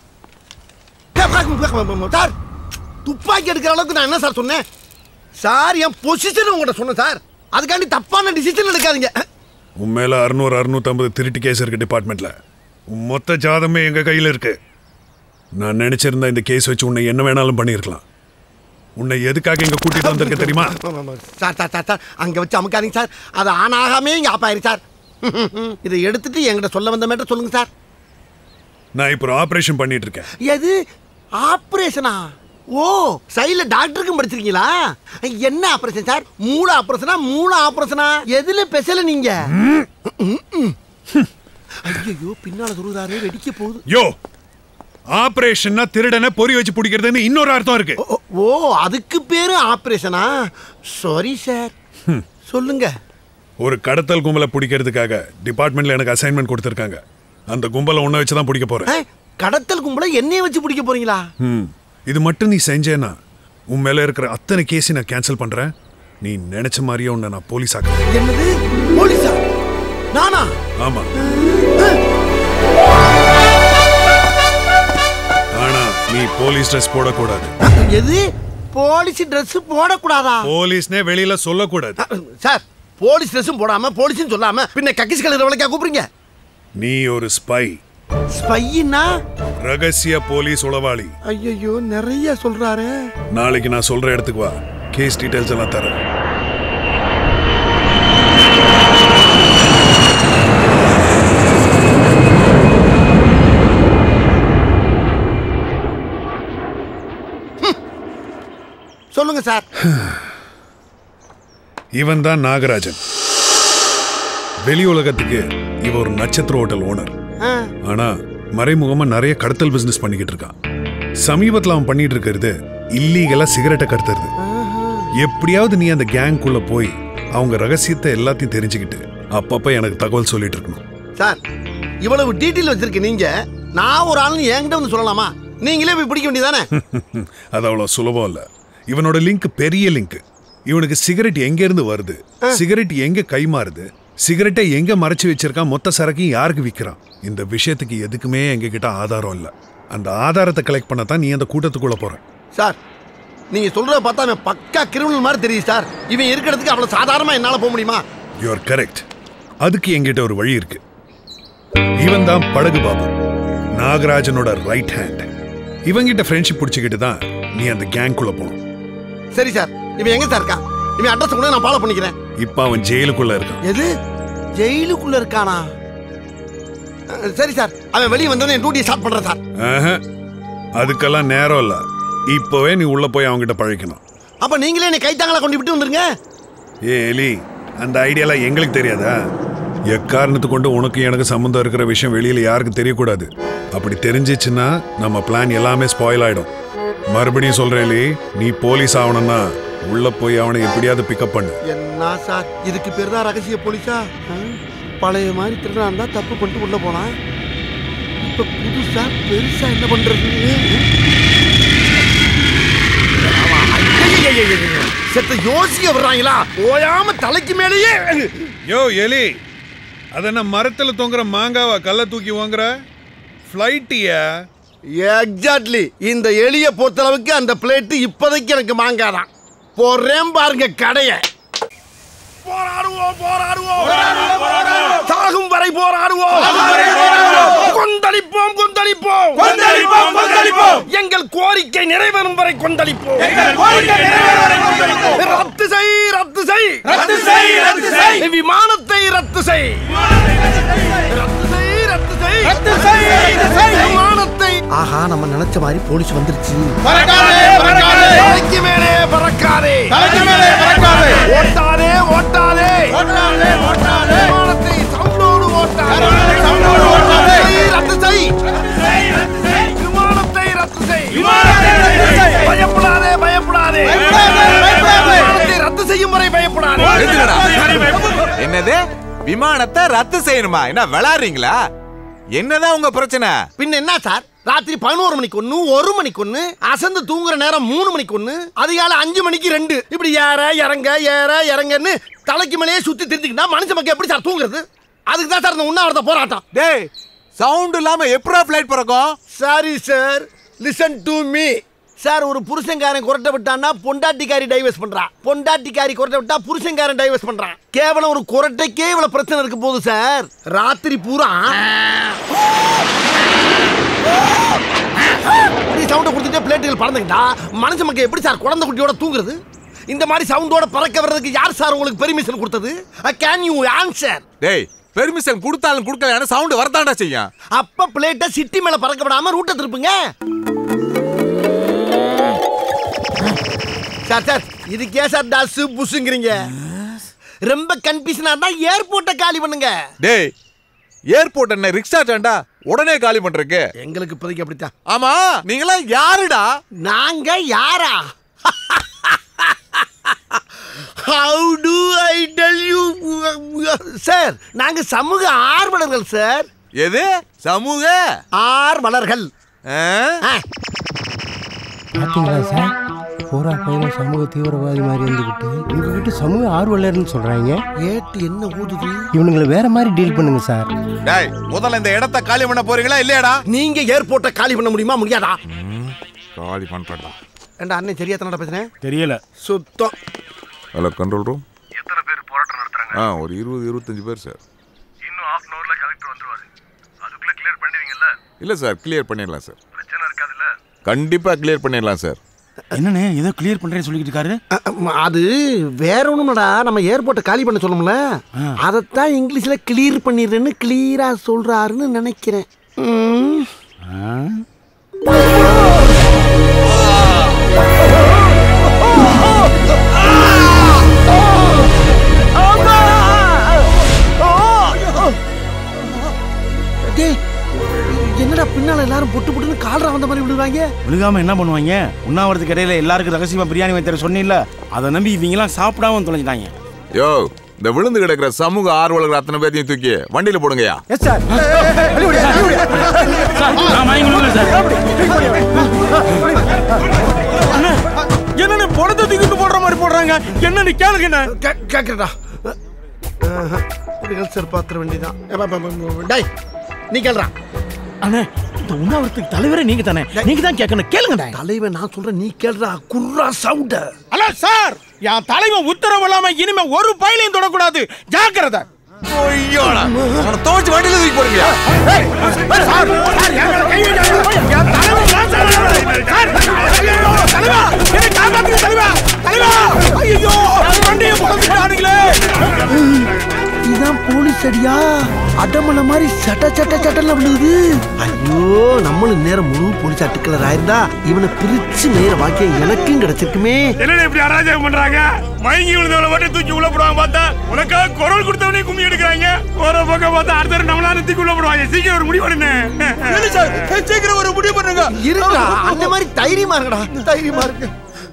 S4: சார் துப்பாக்கி எடுக்கிற அளவுக்கு நான் என்ன சார் சொன்னேன் சார் என் பொசிஷன் உங்கள்கிட்ட சொன்னேன் சார் அதுக்காண்டி தப்பான டிசிஷன் எடுக்காதீங்க
S3: உண்மையில 600-650 திருட்டு கேஸ் இருக்கு டிபார்ட்மெண்ட்ல மொத்த ஜாதமே எங்க கையில இருக்கு நான் நினைச்சிருந்தா இந்த கேஸ் வச்சு உன்னை என்ன வேணாலும் பண்ணியிருக்கலாம் உன்னை எதுக்காக இங்க கூட்டிட்டு வந்திருக்க தெரியுமா
S4: சார் அங்க வச்சு அமுக்காதீங்க சார் அது ஆனாகாமே இங்க ஆப்பாயிரு சார் இதை எடுத்துட்டு என்கிட்ட சொல்ல வந்த மேட்டர் சொல்லுங்க சார்
S3: நான் இப்போ ஆபரேஷன் பண்ணிட்டு இருக்கேன்
S4: எது ஆபரேஷனா ஓ சைடுல டாக்டருக்கும் படிச்சிருக்கீங்களா என்ன ஆபரேஷன் சார் மூளை ஆபரேஷனா எதுல ஸ்பெஷல் நீங்க ஐயோ பின்னால சொல்றாரு வெடிக்க போகுது
S3: யோ ஆபரேஷன்னா திருடனை பொறி வச்சு பிடிக்கிறதுன்னு இன்னொரு அர்த்தம் இருக்கு
S4: ஓ அதுக்கு பேரு ஆபரேஷனா சாரி சார் சொல்லுங்க
S3: ஒரு கடத்தல் கும்பலை பிடிக்கிறதுக்காக டிபார்ட்மெண்ட்ல எனக்கு அசைன்மெண்ட் கொடுத்துருக்காங்க அந்த கும்பலை உன்னை வச்சு தான் பிடிக்க போறேன்
S4: கடத்தல் கும்பலை என்னைய வச்சு பிடிக்க போறீங்களா
S3: இது மட்டும் நீ செஞ்சேன்னா உன் மேல இருக்கிற அத்தனை கேஸை நான் கேன்சல் பண்றேன் நீ நினைச்ச மாதிரியே உன்னை நான் போலீஸ் ஆக்குறேன்
S4: என்னது போலீஸா நானா
S3: ஆமா ஆனா நீ போலீஸ் ட்ரெஸ் போடக்கூடாது
S4: எது போலீஸ் ட்ரெஸ் போடக்கூடாதா
S3: போலீஸ்னே வெளியில சொல்லக்கூடாது
S4: சார் போலீஸ் ட்ரெஸ்ஸும் போடாம போலீஸ்னு சொல்லாம பின்ன கக்கிஸ் கலர் வளைக்கா கூப்பிடுறீங்க?
S3: நீ ஒரு ஸ்பை.
S4: ஸ்பைனா?
S3: ரகசிய போலீஸ் உளவாளி.
S4: ஐயோ நிறைய சொல்றாரு.
S3: நாளைக்கு நான் சொல்ற இடத்துக்கு வா, கேஸ் டீடைல்ஸ் எல்லாம் தரேன்.
S4: சொல்லுங்க சார்.
S3: இவன் தான் நாகராஜன். வெளி உலகத்துக்கு இவ ஒரு நட்சத்திர ஹோட்டல் ஓனர். ஆனா மறைமுகமா நிறைய கடத்தல் பிசினஸ் பண்ணிக்கிட்டு இருக்கான். சமீபத்தில் அவன் பண்ணிட்டு இருக்கிறது இல்லீகலா சிகரெட்டை கடத்துறது. எப்படியாவது நீ அந்த கேங்குள்ள போய் அவங்க ரகசியத்தை எல்லாத்தையும் தெரிஞ்சுக்கிட்டு அப்பப்ப எனக்கு தகவல் சொல்லிட்டு இருக்கணும்.
S4: சார் இவ்வளவு டீட்டெயில் வச்சிருக்க நீங்க, நான் ஒரு ஆள் என்கிட்ட வந்து சொல்லலாமா? நீங்களே போய் பிடிக்க வேண்டியதானே?
S3: அது அவ்வளவு சுலபம் இல்ல. இவனோட லிங்க் பெரிய லிங்க். இவனுக்கு சிகரெட் எங்க இருந்து வருது, சிகரெட் எங்க கைமாறுது, சிகரெட்டை எங்க மறைச்சு வச்சிருக்கான், மொத்த சரக்கையும் யாருக்கு விற்கிறான், இந்த விஷயத்துக்கு எதுக்குமே எங்க கிட்ட ஆதாரம் இல்ல. அந்த ஆதாரத்தை கலெக்ட் பண்ண தான் நீ அந்த கூட்டத்துக்குள்ள போற.
S4: சார் நீங்க சொல்றத பார்த்தா அவன் பக்கா கிரிமினல் மாதிரி தெரியுது சார். இவன் இருக்கிறதுக்கு அவ்வளவு சாதாரணமா என்னால போக முடியுமா?
S3: You are correct. அதுக்கு என்கிட்ட ஒரு வழி இருக்கு. இவன் தான் படகு பாபு, நாகராஜனோட ரைட் ஹேண்ட். இவங்கிட்ட ஃப்ரெண்ட்ஷிப் பிடிச்சிக்கிட்டு தான் நீ அந்த கேங்குள்ள போகணும்.
S4: சரி சார், இவன் எங்க சார் இருக்கான்? இவன் அட்ரஸ் கூட நான் ஃபாலோ பண்ணிக்கிறேன்.
S3: இப்ப அவன் ஜெயிலுக்குள்ள இருக்கான்.
S4: எது ஜெயிலுக்குள்ள இருக்கானா? சரி சார், அவன் வெளியே வந்தோடனே என் டியூட்டியை ஸ்டார்ட் பண்றேன் சார்.
S3: அதுக்கெல்லாம் நேரம் இல்ல. இப்பவே நீ உள்ள போய் அவங்கிட்ட பழக்கணும்.
S4: அப்ப நீங்களே என்னை கைத்தாங்களா கொண்டு விட்டு வந்துருங்க.
S3: ஏ எலி, அந்த ஐடியாலாம் எங்களுக்கு தெரியாதா? எக்காரணத்து கொண்டு உனக்கு எனக்கு சம்மந்தம் இருக்கிற விஷயம் வெளியில யாருக்கும் தெரியக்கூடாது. அப்படி தெரிஞ்சிச்சுன்னா நம்ம பிளான் எல்லாமே ஸ்பாயில் ஆயிடும். மறுபடியும் சொல்றேன் எலி, நீ போலீஸ் ஆகணும்னா உள்ள போய் அவனை எப்படியாவது பிக்கப் பண்ணு.
S4: என்ன சார் இதுக்கு பேர் தான் ரகசிய போலீஸா? பழைய மாதிரி திருடான் தான் தப்பு பண்ணிட்டு உள்ள போனா, இப்ப புதுசா பெருசா என்ன பண்றது? செத்த யோசிக்க வர்றாங்களா? ஓயாம தலைக்கு மேலேயே.
S3: யோ எலி, அதென்ன மரத்துல தொங்குற மாங்காவா கல்ல தூக்கி வாங்குற? ஃப்ளைட்டியா?
S4: எக்ஸாக்ட்லி. இந்த எலிய பொறுத்தளவுக்கு அந்த பிளேட் இப்போதைக்கு எனக்கு மாங்காதான். போறேன் பாருங்க கடைய. போராடுவோம் போராடுவோம் சாகும் வரை போராடுவோம். கொந்தளிப்போம் கொந்தளிப்போம் கொந்தளிப்போம் கொந்தளிப்போம். எங்கள் கோரிக்கை நிறைவேறும் வரை கொந்தளிப்போம். ரத்து செய் ரத்து செய் ரத்து செய் ரத்து செய். விமானத்தை ரத்து செய் ரத்து செய் ரத்து செய் ரத்து செய் விமானத்தை. ஆஹா, நம்ம நினைச்ச மாதிரி போலீஸ் வந்துருச்சு. பறக்காதே பறக்காதே, தலைக்கு மேலே பறக்காதே, தலைக்கு மேலே பறக்காதே, ஓட்டாதே ஓட்டாதே ஓட்டாதே ஓட்டாதே, விமானத்தை சவுண்டோடு ஓட்டாதே, சவுண்டோடு ஓட்டாதே. ரத்து செய் விமானத்தை ரத்து செய், விமானத்தை ரத்து செய். பயப்படாதே பயப்படாதே, விமானத்தை ரத்து செய்யும் வரை பயப்படாதே.
S17: என்னது விமானத்தை ரத்து செய்யணுமா? என்ன விளையாடுறீங்களா? என்னதான் உங்க பிரச்சனை?
S4: பின்ன என்ன சார், ராத்திரி 11 மணிக்கு ஒண்ணு, 1 மணிக்கு ஒண்ணு, அசந்து தூங்குற நேரம் 3 மணிக்கு ஒண்ணு, அதிகாலை 5 மணிக்கு 2, இப்படி ஏற இறங்கன்னு தலைக்கு மேலேயே சுத்தி தெரிஞ்சுக்கிட்டா மனுஷ மக்கள் எப்படி சார் தூங்குறது? அதுக்கு தான் சார் இந்த உண்ணாவிரத போராட்டம்.
S17: டேய், சவுண்ட் இல்லாம எப்படா ஃளைட் பறக்கும்?
S4: Sorry sir, listen to me sir. ஒரு புருஷன்காரன் குரட்டை விட்டான்னா பொண்டாட்டிக்காரி டைவர்ஸ் பண்றான், பொண்டாட்டிக்காரி குரட்டை விட்டா புருஷன்காரன் டைவர்ஸ் பண்றான். கேவலம் ஒரு குரட்டைக்கே இவ்வளவு பிரச்சனை இருக்கு போது சார். ராத்திரி பூரா சவுண்டை கொடுத்துட்டே பிளேட்டுகள் பறந்துக்கிட்டா மனுஷ மக்கள் எப்படி சார் குழந்தை குட்டியோட தூங்குறது? இந்த மாதிரி சவுண்டோட பறக்க வர்றதுக்கு யார் சார் உங்களுக்கு பெர்மிஷன் கொடுத்தது? Can you answer?
S17: டேய், பெர்மிஷன் கொடுத்தாலும் கொடுக்கலன்னு சவுண்ட் வரதாண்டா செய்யும்.
S4: அப்ப பிளேட்டை சிட்டி மேல பறக்க விடாம ரூட்டை திருப்புங்க. சார் சார், இதுக்கே சார் டாஸ் புஷ்ங்கிறீங்க? ரொம்ப கன்ஃபியூஷனா இருந்தா ஏர்போர்ட்டை காலி பண்ணுங்க.
S17: டேய், ஏர்போர்ட் என்ன ரிக்ஷா ஸ்டாண்டா? உடனே காலி பண்றதுக்கு
S4: எங்களுக்கு இப்போதைக்கு அப்படித்தான்.
S17: ஆமா, நீங்களாம் யாருடா?
S4: நாங்க யாரா? How do I tell you? Sir, நாங்க சமூக ஆர்வலர்கள் சார்.
S17: எது சமூக
S4: ஆர்வலர்கள்?
S18: பாத்தீங்களா சார், போரா பையன் சமூக தீவிரவாதி மாதிரி இருந்துகிட்டு உங்ககிட்ட சமூக ஆர்வலர்னு சொல்றாங்க.
S4: ஏட்டு என்ன ஊதுது?
S18: இவனுங்களை வேற மாதிரி டீல் பண்ணுங்க சார்.
S17: டேய், முதல்ல இந்த இடத்தை காலி பண்ண போறீங்களா இல்லையாடா?
S4: நீங்க ஏர்போர்ட்டை காலி பண்ண முடியுமா முடியாதா?
S17: காலி பண்றடா.
S4: ஏண்டா அண்ணே சரியா தானடா பேசுறேன்?
S14: தெரியல
S4: சுத்தம்.
S17: Hello control room.
S9: எத்தனை பேர் போராட்டம் நடத்துறாங்க?
S19: ஒரு 20-25 பேர் சார்.
S3: இன்னும் ½ அன் ஹவர்ல கலெக்டர் வந்துருவாரு. அதுக்குள்ள கிளியர் பண்ணுவீங்கல்ல?
S19: இல்ல சார், கிளியர் பண்ணிடலாம் சார்.
S3: பிரச்சனை இருக்காதுல்ல?
S19: கண்டிப்பா கிளியர் பண்ணிடலாம் சார்.
S14: என்னண்ணே ஏதோ கிளியர் பண்றேன்னு சொல்லிட்டு இருக்காரு?
S4: அது வேற ஒண்ணுமடா, நம்ம ஏர்போர்ட்டை காலி பண்ண சொல்லணும்ல, அதைத்தான் இங்கிலீஷ்ல கிளியர் பண்ணிடுறேன்னு கிளியரா சொல்றாருன்னு நினைக்கிறேன். என்னடா பின்னால எல்லாரும் பொட்டு பொட்டுன்னு கால்ரா வந்த மாதிரி விழுவாங்க?
S14: விழுகாம என்ன பண்ணுவாங்க? உண்ணாவிரத்துக்கு இடையில எல்லாருக்கும் ரகசியமா பிரியாணி வைத்தர சொன்னீல்ல, அதை நம்பி இவங்கெல்லாம் சாப்பிடாம தொலைஞ்சிட்டாங்க.
S19: யோ, இந்த விழுந்து கிடக்கிற சமூக ஆர்வலர்கள் அத்தனை பேரையும் தூக்கி வண்டியில போடுங்கயா.
S14: Yes sir. என்ன பணத்தை தூக்கிட்டு போடுற மாதிரி போடுறாங்க? என்னன்னு கேளுங்க.
S4: கேக்குறடா, சார் பாத்திர வேண்டியதான். டேய் நீ கேளுடா.
S6: அண்ணே, இந்த உண்ணாவிரத்துக்கு தலைவரே நீங்க தானே, நீங்க தான் கேட்கணும். கேளுங்க.
S4: தலைவன் நான் சொல்றேன், நீ கேளுடா. குர்ரா சவுண்ட்.
S6: ஹலோ சார், என் தலைவன் உத்தரவு இல்லாம இனிமே ஒரு பையிலையும் தொடக்கூடாது. ஜாக்கிரதை.
S19: ஐயோடா, அவனை தோச்சு வண்டியில தூக்கி போடுங்க.
S6: சார், கை வைக்காதீங்க. என் தலைவன் நான் சார். தலைவா, என்னை காப்பாத்துங்க தலைவா. தலைவா, ஐயோ, வண்டியை போட்டுட்டானுங்களே.
S4: இதான் போலீஸ் அடியா? அடமலை மாதிரி சட்ட சட்ட சட்டல விழுது. ஐயோ, நம்மளும் நேரம் முழு போலீஸ் அட்டுக்கலர் ஆயிருந்தா இவனை பிரிச்சு நேர வாக்கியம் எனக்கும் கிடைச்சிருக்குமே.
S14: என்ன இப்படி அராஜகம் பண்றாங்க? மயங்கி விழுந்தவளை மட்டும் தூக்கி உள்ள போடுவாங்க. பார்த்தா உனக்காக குரல் கொடுத்தவனே கும்மி எடுக்கிறாங்க. ஒரு பக்கம் பார்த்தா அடுத்த நம்மளால தூக்கி உள்ள போடுவாங்க. சீக்கிரம் ஒரு முடிவு பண்ணுங்க.
S4: சீக்கிரம் ஒரு முடிவு பண்ணுங்க. இருக்கா அந்த மாதிரி தைரியமா இருக்கடா, தைரியமா இருக்கு.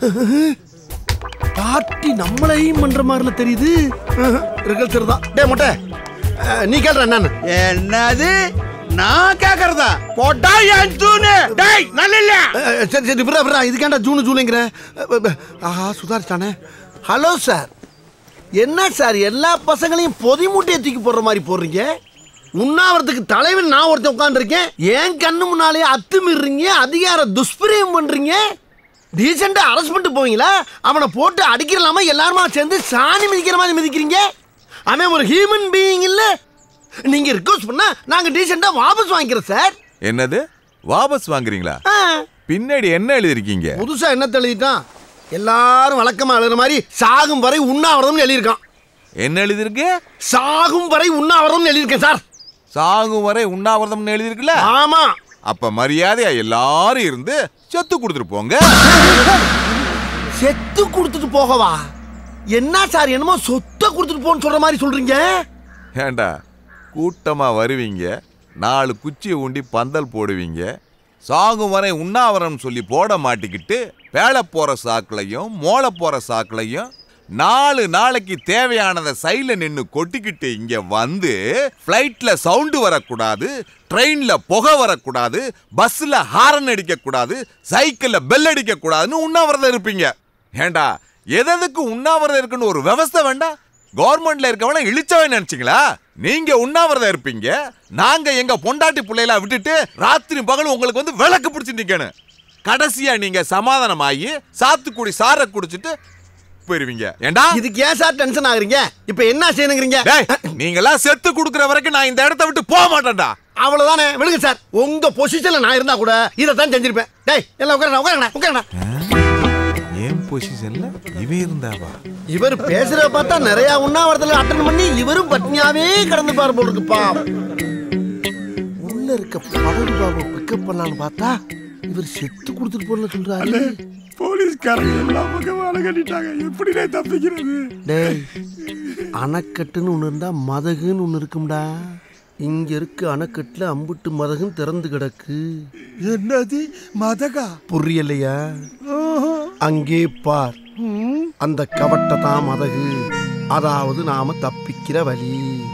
S4: பார்ட்டி நம்மளையும் பண்ற மாதிரில தெரியுது. ரிகல்சர் தான். டேய் மொட்டை, நீ கேள்ற என்னன்னு?
S5: என்னது நான் கேக்குறதா? போட்டா என் ஜூனு. டேய் நல்ல இல்ல.
S4: சரி சரி விரா விரா, இதுக்காண்டா ஜூனு ஜூனுங்கற. ஆஹா சுதாரிச்சானே. ஹலோ சார், என்ன சார் எல்லா பசங்களையும் பொதி மூட்டையை தூக்கி போடுற மாதிரி போடுறீங்க? உண்ணாவிரத்துக்கு தலைவன் நான் ஒருத்தன் உட்காந்துருக்கேன், ஏன் கண்ணு முன்னாலே அத்துமீறீங்க, அதிகார துஷ்பிரயோகம் பண்றீங்க. டீசெண்டா அரெஸ்ட் பண்ணிட்டு போவீங்களா? அவனை போட்டு அடிக்கிறலாமா எல்லாருமா சேர்ந்து சாணி மிதிக்கிற மாதிரி மிதிக்கிறீங்க? அவன் ஒரு ஹியூமன் பீயிங் இல்ல. நீங்க ரிக்வெஸ்ட் பண்ணா நாங்க டீசெண்டா வாபஸ் வாங்கிக்கிறோம் சார்.
S19: என்னது வாபஸ் வாங்குறீங்களா? பின்னாடி என்ன எழுதிருக்கீங்க?
S4: புதுசா என்ன எழுதிட்டான்? எல்லாரும் வழக்கமா எழுதுற மாதிரி சாகும் வரை உண்ணாவிரதம் எழுதியிருக்கான்.
S19: என்ன எழுதிருக்கு?
S4: சாகும் வரை உண்ணாவிரதம் எழுதியிருக்கேன் சார்.
S19: சாகும் வரை உண்ணாவிரதம் எழுதிருக்குல்ல?
S4: ஆமா.
S19: அப்ப மரியாதையா எல்லாரும் இருந்து செத்து கொடுத்துட்டு போங்க.
S4: செத்து கொடுத்துட்டு போகவா? என்ன சார் என்னமோ சொத்தை கொடுத்துட்டு போன்னு சொல்ற மாதிரி சொல்றீங்க?
S19: ஏண்டா, கூட்டமா வருவீங்க, 4 குச்சியை ஊண்டி பந்தல் போடுவீங்க, சாகும் வரை உண்ணாவிரதம் சொல்லி போட மாட்டிக்கிட்டு வேலை போற சாக்குலையும் மோளை போற சாக்குலையும் 4 நாளைக்கு தேவையானதை சைட்ல நின்று கொட்டிக்கிட்டு இங்க வந்து ஃப்ளைட்ல சவுண்டு வரக்கூடாது, ட்ரெயின்ல புகை வரக்கூடாது, பஸ்ல ஹாரன் அடிக்க கூடாது, சைக்கிள்ல பெல் அடிக்க கூடாதுன்னு உண்ணாவிரதம் இருப்பீங்க. ஏண்டா, எதுக்கு உண்ணாவிரதம் இருக்குன்னு ஒரு விவஸ்தை வேண்டாம்? கவர்மெண்ட்ல இருக்கவன இழிச்சவன் நினைச்சீங்களா? நீங்க உண்ணாவிரதம் இருப்பீங்க, நாங்க எங்க பொண்டாட்டி பிள்ளைகளா விட்டுட்டு ராத்திரி பகல் உங்களுக்கு வந்து விளக்கு பிடிச்சு நிக்கணும். கடைசியா நீங்க சமாதானமாகி சாத்துக்குடி சாரை குடிச்சிட்டு போயிருவீங்க. ஏண்டா
S4: இதுக்கு ஏன் சார் டென்ஷன் ஆகுறீங்க? இப்ப என்ன செய்யணுங்கிறீங்க?
S19: நீங்களா செத்து குடுக்குற வரைக்கும் நான் இந்த இடத்த விட்டு போக மாட்டேன்டா.
S4: அவ்வளவுதானே, விடுங்க சார். உங்க பொசிஷன்ல நான் இருந்தா கூட இதைத்தான் செஞ்சிருப்பேன். டேய் எல்லாம் உட்காருங்க உட்காருங்க உட்காருங்க.
S19: ஏன் பொசிஷன்ல இவன் இருந்தாவா?
S4: இவர் பேசுறத பார்த்தா நிறைய உண்ணாவிரதத்துல அட்டெண்ட் பண்ணி இவரும் பட்னியாவே கடந்து பாரு போல இருக்குப்பா. உள்ள இருக்க படகு பாபு பிக்கப் பண்ணலான்னு பார்த்தா இவர் செத்து கொடுத்துட்டு போறல சொல்றாரு.
S14: போலீஸ்காரங்க எல்லாம் பக்கம் வேலை கட்டிட்டாங்க. எப்படி தப்பிக்கிறது?
S4: டேய், அணைக்கட்டுன்னு ஒன்று இருந்தா மதகுன்னு ஒன்று இருக்கும்டா. இங்க இருக்க அணைக்கட்டுல அம்புட்டு மதகும் திறந்து கிடக்கு.
S5: என்னது மதகா?
S4: புரியலையா? அங்கே பார், அந்த கவட்டை தான் மதகு. அதாவது நாம தப்பிக்கிற வழி.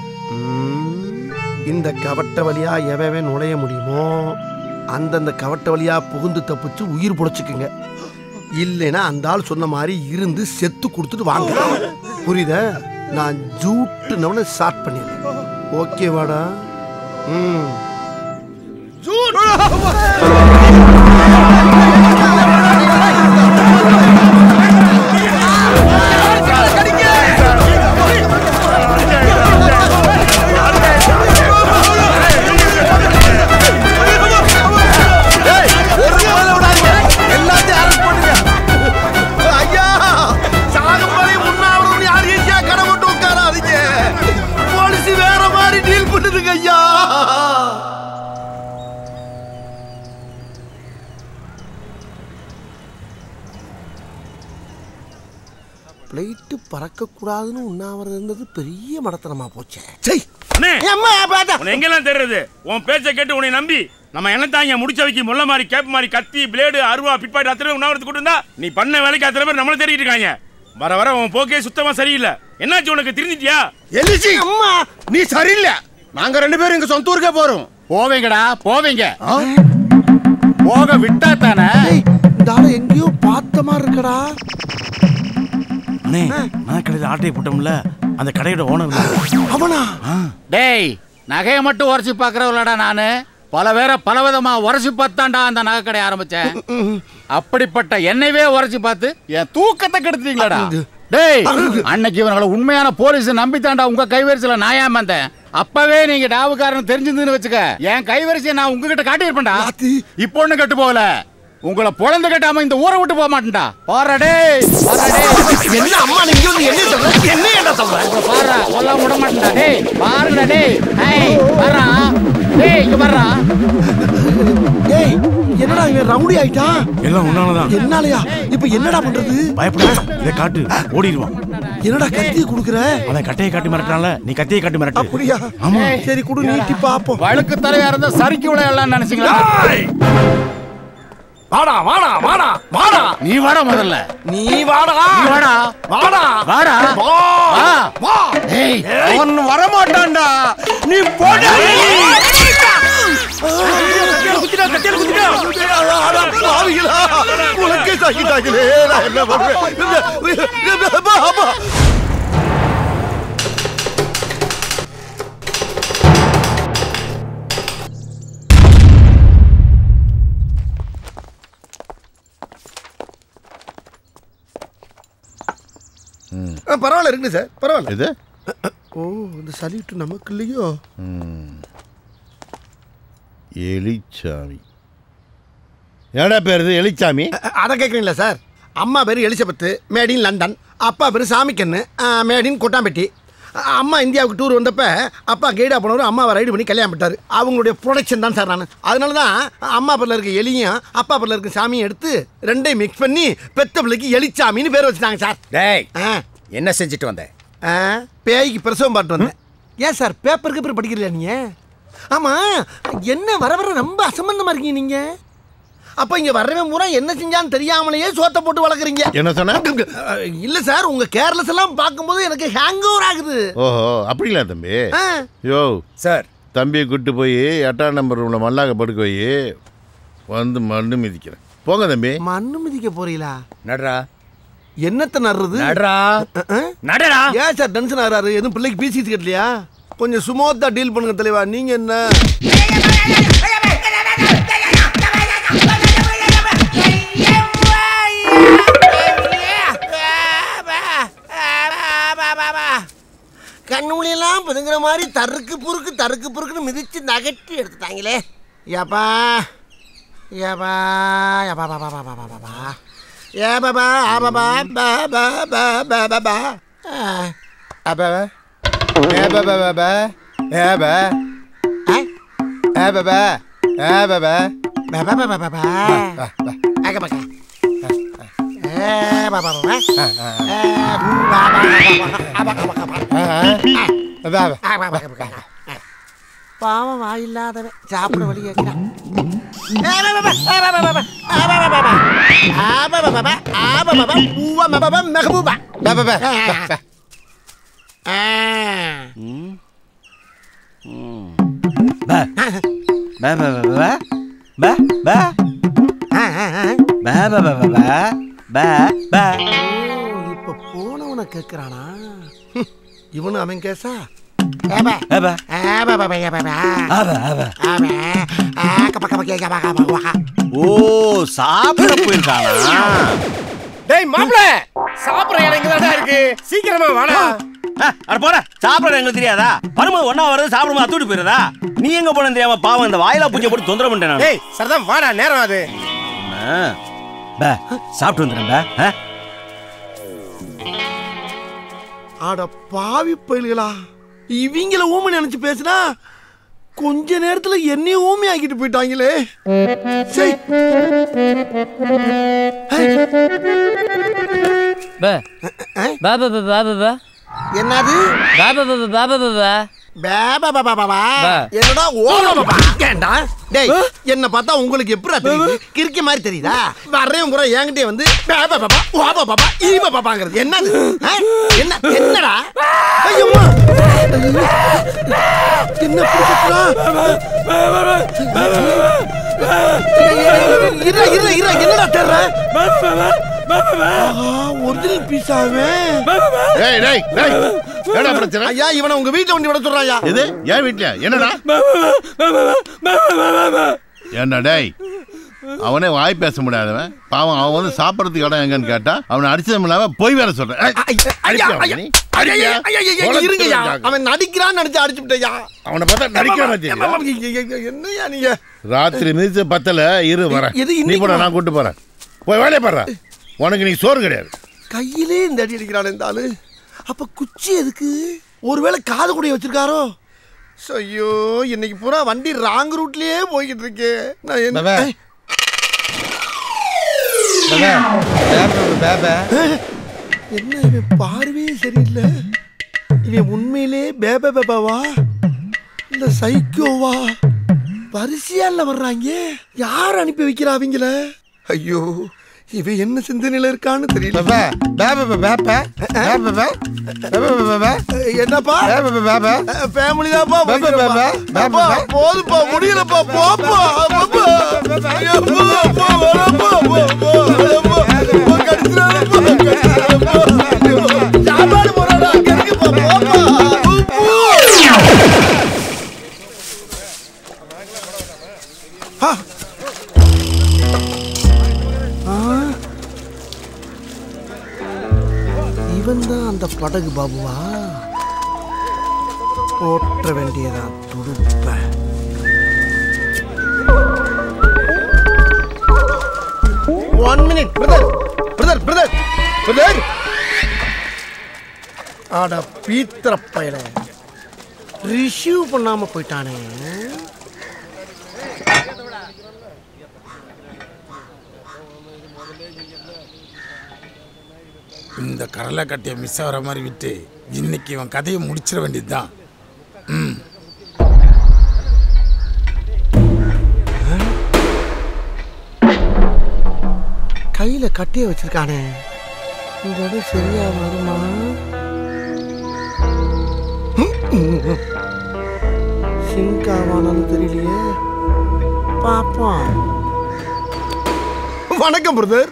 S4: இந்த கவட்ட வழியா எவன் நுழைய முடியுமோ அந்தந்த கவட்ட வழியா புகுந்து தப்பிச்சு உயிர் புழைச்சுக்குங்க. இல்லைன்னா அந்த ஆள் சொன்ன மாதிரி இருந்து செத்து கொடுத்துட்டு வாங்க. புரியுத? நான் ஜூட்டுனவனை ஸ்டார்ட் பண்ணிடுறேன். ஓகேவாடா? பிளைட்டு பறக்கக்கூடாதுன்னு உண்ணாவிரதம் இருந்தது பெரிய மடத்தனமா போச்சே.
S14: எங்கெல்லாம் தெரியுது உன் பேச்சை கேட்டு உன்னை நம்பி நம்ம என்னத்தாங்க முடிச்ச வைக்க முள்ள மாதிரி கேப் மாதிரி கத்தி பிளேடு அருவா பிட்பாயிட் அத்தனை உண்ணாவிரத்து கொண்டு இருந்தா நீ பண்ண வேலைக்கு அத்தனை பேர் நம்மள தேடிட்டு இருக்காங்க. வர வர உன் போக்கே சுத்தமா சரியில்லை. என்னாச்சு உனக்கு தெரிஞ்சிட்டியா?
S5: எலிச்சி அம்மா நீ சரியில்லை. நாங்க 2 பேரும் இங்க சொந்த ஊருக்கே போறோம். போவீங்கடா போவீங்க. போக விட்டா தானே.
S4: இந்த ஆளை எங்கேயோ பார்த்த மாதிரி இருக்கடா.
S5: அண்ணே நான் கடையில் ஆட்டையை போட்டோம்ல அந்த கடையோட ஓனர்
S4: அவனா?
S5: டேய் நகையை மட்டும் உரைச்சி பார்க்கறவளடா நானு. பல பேரை பலவிதமா உரைச்சி பார்த்தாண்டா அந்த நகை கடை ஆரம்பிச்சேன். அப்படிப்பட்ட என்னையவே உரைச்சி பார்த்து என் தூக்கத்தை கெடுத்தீங்களாடா. டேய் அன்னைக்கு இவங்களை உண்மையான போலீஸ் நம்பித்தாண்டா உங்க கைவரிசையில நான் ஏமாந்தேன். அப்பவே நீங்க டாவுக்காரன் தெரிஞ்சிருந்துன்னு வச்சுக்க என் கைவரிசையை நான் உங்ககிட்ட காட்டியிருப்பேன்டா. இப்போ ஒண்ணு கெட்டு போகல. உங்களை பொழந்து கட்டாம இந்த ஊரை விட்டு போக மாட்டேன்டா. பாரடே
S4: என்ன அம்மா நீங்க என்ன சொல்ற? என்ன சொல்ற?
S5: பாரா கொல்ல விட மாட்டேன்டா. டேய் பாருடா டேய். ஏய் பாரா டேய் இங்க பாரா.
S4: ஏய் என்னடா இவன் ரவுடி ஆயிட்டான்?
S5: எல்லாம் உன்னாலதான்.
S4: என்னாலயா? இப்போ என்னடா பண்றது?
S5: பயப்படாத. இத காட்டு ஓடிடுவான்.
S4: என்னடா கத்தியை குடுக்குற?
S5: அவன் கட்டையை காட்டி மிரட்டறான்ல நீ கத்தியை காட்டி மிரட்டு.
S4: அப்படியா?
S5: ஆமா.
S4: சரி குடு நீட்டி பாப்போம்.
S5: வழுக்கு தலையா இருந்தா சரிக்கு விளையாடலாம் நினைச்சீங்களா?
S4: வாடா வாடா வாடா வாடா.
S5: நீ வாடா முதல்ல.
S4: நீ வாடா.
S5: நீ வாடா.
S4: வாடா.
S5: வாடா. வா. வா. ஏய் அவன் வர மாட்டான்டா. நீ போடா.
S14: குத்திடா கத்தியில குத்திடா.
S4: அட பாவிகளா. உனக்கே சாக்கிட்டாங்களே. நான் என்ன பண்றேன்? பாபா. பரவாயில்ல இருக்குங்க சார் பரவாயில்ல.
S13: இது
S4: ஓ இந்த சலிட்டு நமக்கு இல்லையோ.
S13: எலிச்சாமி என்னடா பேர் இது? எலிச்சாமி
S4: அதை கேட்குறீங்களா சார்? அம்மா பேர் எலிசபெத்து, மேட் இன் லண்டன். அப்பா பேர் சாமிக்கண்ணு, மேட் இன் கொட்டாம்பட்டி. அம்மா இந்தியாவுக்கு டூர் வந்தப்போ அப்பா கைடாக போனவர் அம்மாவை ரைடு பண்ணி கல்யாணம் பண்ணிட்டார். அவங்களுடைய ப்ரொடக்ஷன் தான் சார் நான். அதனால தான் அம்மா பேரில் இருக்க எலியும் அப்பா பேரில் இருக்க சாமியும் எடுத்து ரெண்டையும் மிக்ஸ் பண்ணி பெத்த பிள்ளைக்கு எலிச்சாமின்னு பேர் வச்சுட்டாங்க சார்.
S5: டேய் என்ன செஞ்சுட்டு வந்த?
S4: பேய்க்கு பிரசவம் பாட்டு வந்தேன். ஏன் சார் பேப்பருக்கு பேர் படிக்கிறீங்களா நீங்கள்? ஆமாம் என்ன வர வர ரொம்ப அசம்பந்தமாக இருக்கீங்க நீங்கள். அப்போ இங்கே வரவே பூரா என்ன செஞ்சான்னு தெரியாமலேயே சோத்தை போட்டு வளர்க்குறீங்க.
S13: என்ன சொன்ன?
S4: இல்லை சார் உங்கள் கேர்லெஸ் எல்லாம் பார்க்கும்போது எனக்கு ஹேங் ஓவர் ஆகுது.
S13: ஓஹோ அப்படிங்களா தம்பி? யோ
S5: சார்
S13: தம்பியை கூப்பிட்டு போய் 8ஆம் நம்பர் ரூமில் மல்லாக்க படுக்க போய் வந்து மண்ணு மிதிக்கிறேன். போங்க தம்பி.
S4: மண்ணு மிதிக்க போறீங்களா?
S5: நடரா.
S4: என்னத்தை நடுறது?
S5: நடரா நடரா.
S4: ஏன் சார் டென்ஷன் ஆகிறாரு? எதுவும் பிள்ளைக்கு பீசி கேட்கலையா? கொஞ்சம் சுமூத்தா டீல் பண்ணுங்க தலைவா. நீங்கள் என்ன கண்ணுலாம் பதுங்குற மாதிரி தருக்கு புறுக்குன்னு மிதிச்சு நகட்டி எடுத்துட்டாங்களே. ஏப்பா ஏப்பா ஏப்பா பாபா பாபா பாபா ஏ பாபா ஆ பாபா பா பா பா பா பாபா அப்பா ஏ பாபா பாபா ஏ பா ஏ பாபா ஏ பாபா பாபா பாபா பாபா ஆக பாக்க ஏ பாபா பாபா பாவம் வாயில்லாதவன் சாப்பிட வழி கேட்கிறான். இப்ப போனவனை கேட்கிறானா? இவனு அவன் கேசா?
S5: ஓ சாப்பிட போயிருக்கானா?
S18: டேய் மாப்ள சாப்பிடுற இடம் இங்கதானே இருக்கு, சீக்கிரமா வாடா.
S20: அட போற, சாப்பிடுற எங்களுக்கு தெரியாதா? வரும்போது ஒண்ணா வருது, சாப்பிடும்போது அத்துட்டு போயிருதா? நீ எங்க போனது தெரியாம பாவம் இந்த வாயிலா பூஜை போட்டு தொந்தரவு பண்ணிட்டேன் நான்.
S18: டேய் சரிதான் வாடா, நேரம் ஆகுது.
S20: சாப்பிட்டு வந்துடுறேன்.
S4: அட பாவி பயில்களா, இவங்கள ஊமை நினைச்சு பேசுனா கொஞ்ச நேரத்துல என்னையும் ஊமை ஆக்கிட்டு போயிட்டாங்களே.
S21: பாபா பாபா
S4: என்னது என்னடா ஓடா ஏண்டா டேய் என்ன பார்த்தா உங்களுக்கு எப்படிடா தெரியுது கிறுக்கி மாதிரி தெரியுதா வர்றேன் பூரா என்கிட்டே வந்து பாபா பாபா ஓபா பாபா ஈபா பாபாங்கிறது என்னது என்ன என்னடா ஐயம்மா என்ன புடிச்சா என்னடா தெர்ற ஒரிஜினல் பீஸாவே
S13: டேய் டேய் டேய் என்னடா பிரச்சனை?
S4: ஐயா இவனை உங்க வீட்ல வந்து விட சொல்றாயா?
S13: இது ஏன் வீட்ல என்னடா? ஏண்டா டேய் அவனே வாய் பேச முடியாதவன் பாவம் அவன் வந்து சாப்பிட்றதுக்கு இடம் எங்கன்னு கேட்டா அவனை அடிச்சதும் இல்லாம போய் வேற சொல்றேன்.
S4: இருங்கய்யா அவன் நடிக்கிறான்னு நினைச்சு அடிச்சு விட்டயா.
S13: அவனை பார்த்தா நடிக்கிற
S4: என்னையா நீங்க
S13: ராத்திரி மிதிச்ச பத்தல இரு வரேன். நீ போட நான் கூட்டு போறேன். போய் வேலையை பாடுற. உனக்கு நீ சோறு கிடையாது.
S4: கையிலே இந்த அடி அடிக்கிறான் இந்த ஆளு. அப்ப குச்சி எதுக்கு? ஒருவேளை காது கூடைய வச்சிருக்காரோ? ஐயோ இன்னைக்கு பூரா வண்டி ராங் ரூட்லயே போய்கிட்டு இருக்கு. நான் என்ன இவன் பார்வையே சரியில்லை. இவன் உண்மையிலே பேபா பேபாவா இல்ல சைக்கோவா? வரிசையால வர்றாங்க. யார் அனுப்பி வைக்கிறா அவங்கள? ஐயோ இவன் என்ன சிந்தனையில இருக்கான்னு தெரியல. என்னப்பா ஃபேமிலி தான்ப்பா. போதுப்பா முடியலப்பா போப்பா. சாப்பாடு போறாடா கிடைக்குப்பா போப்பா. இவன் தான் அந்த படகு பாபுவா? போற்ற வேண்டியதான் துடுப்ப. One minute brother brother brother brother. ஆடா பீத்திர பயல ரிசீவ் பண்ணாம போயிட்டானே.
S11: இந்த கரலை கட்டிய மிஸ் ஆகிற மாதிரி விட்டு இன்னைக்கு இவன் கதையை முடிச்சிட வேண்டியதுதான்.
S4: கையில கட்டிய வச்சிருக்கானே. இந்த இடம் சரியா வருமா? சிங்காவானு தெரியலையே. பாப்போம். வணக்கம் பிரதர்.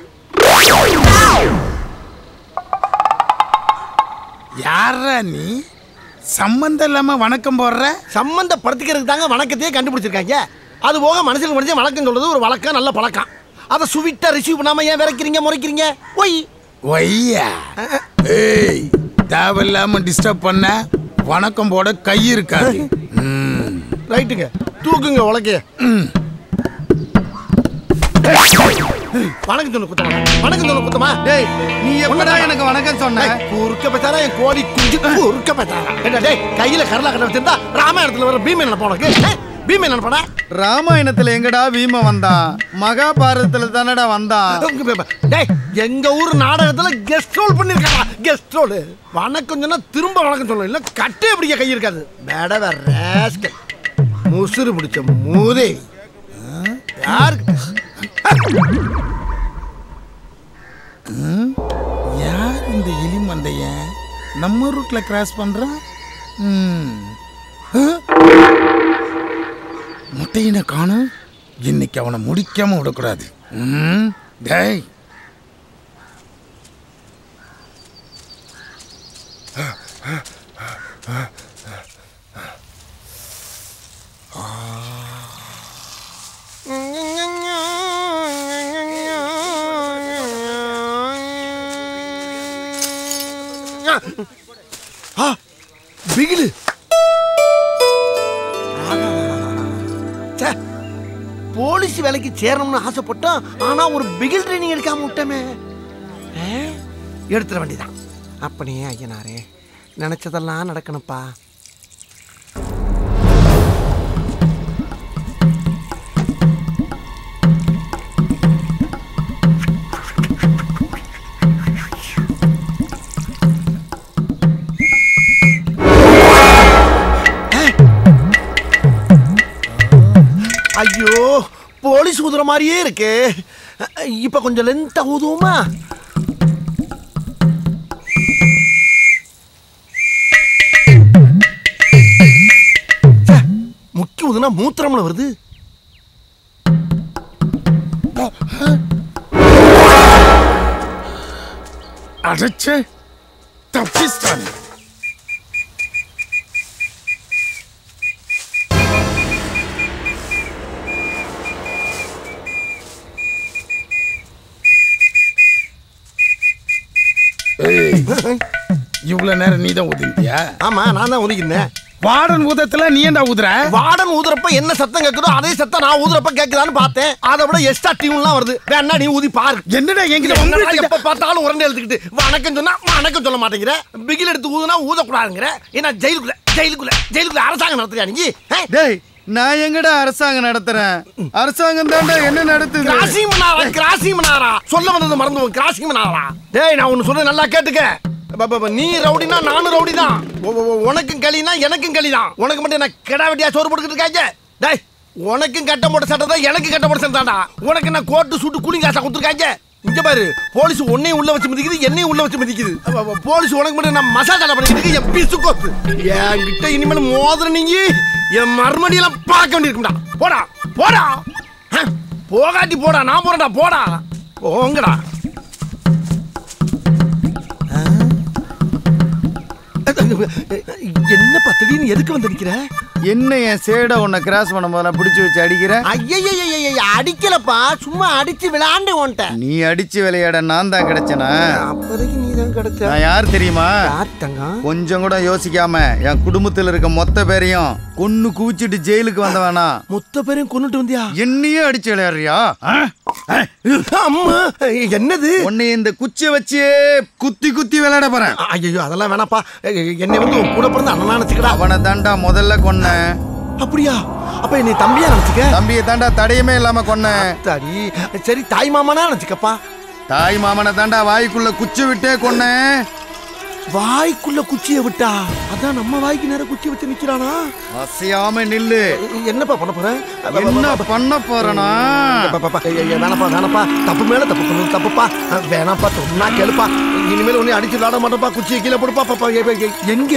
S11: யாரா நீ? சம்பந்தம் இல்லாம வணக்கம் போடுற?
S4: சம்பந்தப்படுத்திக்கிறதுக்கு தாங்க வணக்கத்தையே கண்டுபிடிச்சிருக்காங்க. அது போக மனுஷனுக்கு மனுஷன் வணக்கம் சொல்றது ஒரு வழக்கம், நல்ல பழக்கம். அதை சுவிட்டா ரிசீவ் பண்ணாம ஏன் விரைக்கிறீங்க முறைக்கிறீங்க? ஒய்
S11: ஒய்யா ஏய் தேவையில்லாம டிஸ்டர்ப் பண்ண வணக்கம் போட கை இருக்காது.
S4: ரைட்டுங்க தூக்குங்க உலக்கைய. வணக்கம் சொல்ல குத்தமா? வணக்கம் சொல்ல குத்தமா? டேய் நீ எப்படா எனக்கு வணக்கம் சொன்ன? குறுக்க பேசாரா என் கோழி குஞ்சு குறுக்க பேசாரா? டேய் கையில கரலா கட்ட வச்சிருந்தா ராமாயணத்துல வர பீமன் நினைப்பா உனக்கு? பீமன் நினைப்பா?
S22: ராமாயணத்துல எங்கடா பீம வந்தான்? மகாபாரதத்துல தானடா வந்தான்.
S4: டேய் எங்க ஊர் நாடகத்துல கெஸ்ட் ரோல் பண்ணிருக்காங்க. Guest role. வணக்கம் சொன்னா திரும்ப வணக்கம் சொல்லணும். இல்ல கட்டே பிடிக்க கை இருக்காது. மேடவ ராஸ்கல் முசுறு பிடிச்ச மூதே. யாருக்கு
S11: யார் இந்த எலி மண்டைய நம்ம ரூட்ல கிராஸ் பண்றான்? முட்டையின காணும். இன்னைக்கு அவனை முடிக்காம விடக்கூடாது. டேய்
S4: பிகிலு. போலீஸ் வேலைக்கு சேரணும்னு ஆசைப்பட்டோம். ஆனா ஒரு பிகில் ட்ரைனிங் எடுக்காம விட்டமே. எடுத்துட வேண்டியதான். அப்படியே ஐயனாரே நினைச்சதெல்லாம் நடக்கணும்ப்பா. ஊதுற மாதிரியே இருக்கு. இப்ப கொஞ்சம் லென்த்தா ஊதுவோமா? முக்கி ஊதுனா மூத்திரம்ல வருது.
S11: அடச்சே, தப்பிஸ்தான். இவ்வளவு நேரம் நீ தான் ஊதிட்டியா?
S4: ஆமா, நான் தான் ஊதிக்கிறேன்.
S11: வார்டன் ஊதத்துல நீ ஏன்டா ஊதுற?
S4: வார்டன் ஊதுறப்ப என்ன சத்தம் கேக்குதோ அதே சத்தம் நான் ஊதுறப்ப கேக்குதான்னு பார்த்தேன். அதை விட எக்ஸ்ட்ரா டியூன்லாம் வருது. வேணா நீ ஊதி பாரு.
S11: என்னடா என்கிட்ட
S4: எப்ப பார்த்தாலும் உரண்டை எடுத்துக்கிட்டு வணக்கம் சொன்னா வணக்கம் சொல்ல மாட்டேங்கிற. பிகில் எடுத்து ஊதுனா ஊதக்கூடாதுங்கிற. ஏன்னா ஜெயிலுக்குள்ள அரசாங்கம் நடத்துறியா நீ?
S22: டேய், நான் எங்கடா அரசாங்கம் நடத்துறேன்? அரசாங்கம் தான்டா என்ன நடத்துது?
S4: கிராசிங் மனாரா சொல்ல வந்தது மறந்து. கிராசிங் மனாரா. டேய், நான் ஒன்னு சொல்றேன், நல்லா கேட்டுக்க. நீ ரவுடினா நானும் ரவுடி தான். உனக்கும் களினா எனக்கும் களி தான். உனக்கு மட்டும் என்ன கிடா வெட்டியா சோறு போட்டுக்கிட்டு இருக்காங்க? டேய், உனக்கும் கட்ட போட்ட சட்டை தான், எனக்கு கட்ட போட்ட சட்டை தான்டா. உனக்கு என்ன கோட்டு சூட்டு கூலிங் காசா கொடுத்துருக்காங்க? இங்க பாரு, போலீஸ் உன்னையும் உள்ள வச்சு மிதிக்குது, என்னையும் உள்ள வச்சு மிதிக்குது. போலீஸ் உனக்கு மட்டும் நான் மசாஜ் பண்ணிக்கிட்டு என் பிசு கோத்து. என்கிட்ட இனிமேல் மோதிர நீங்க என் மறுமடியெல்லாம் பார்க்க வேண்டியிருக்கும்டா. போடா போடா, போகாட்டி போடா. நான் போறேன்டா, போடா போங்கடா. என்ன திடீர்னு எதுக்கு வந்து நிக்கிற?
S22: என்ன என் சேட உன்னை கிராஸ் பண்ண போதெல்லாம் பிடிச்சு வச்சு அடிக்கிற?
S4: ஐயா, அடிக்கலப்பா, சும்மா அடிச்சு விளையாண்டு ஓன்ட்ட.
S22: நீ அடிச்சு விளையாட நான் தான் கிடைச்சனா?
S4: அப்போதைக்கு நீ தான் கிடைச்ச.
S22: நான் யார் தெரியுமா? கொஞ்சம் கூட யோசிக்காம என் குடும்பத்தில் இருக்க மொத்த பேரையும் கொன்னு குவிச்சிட்டு ஜெயிலுக்கு வந்தவனா?
S4: மொத்த பேரையும் கொன்னுட்டு வந்தியா?
S22: என்னையே அடிச்சு விளையாடுறியா?
S4: அம்மா, என்னது?
S22: உன்னை இந்த குச்சியை வச்சு குத்தி குத்தி விளையாட போறேன்.
S4: ஐயோ, அதெல்லாம் வேணாப்பா. என்னை வந்து கூட பிறந்த அண்ணனா நினைச்சுக்கடா.
S22: அவனை தாண்டா முதல்ல கொன்ன.
S4: அப்படியா? அப்ப என்னை தம்பியா நினைச்சுக்க.
S22: தம்பியை தாண்டா தடையுமே இல்லாம கொன்ன.
S4: சரி, தாய் மாமனா நினைச்சுக்கப்பா.
S22: தாய் மாமனை தாண்டா வாய்க்குள்ள குச்சி விட்டே கொன்ன.
S4: வாய்க்குள்ள குச்சியை விட்டா? அதான் நம்ம வாய்க்கு நேரம் குச்சி வச்சு நிக்கிறானா?
S22: அசையாம நில்லு.
S4: என்னப்பா பண்ண போற?
S22: என்ன பண்ண போறனா?
S4: வேணாப்பா, தப்பு மேல தப்பு பண்ணு. தப்புப்பா, வேணாப்பா, சொன்னா கேளுப்பா. இனிமேல் உன்னை அடிச்சு விளாட மாட்டோப்பா. குச்சியை கீழே போடுப்பா. எங்க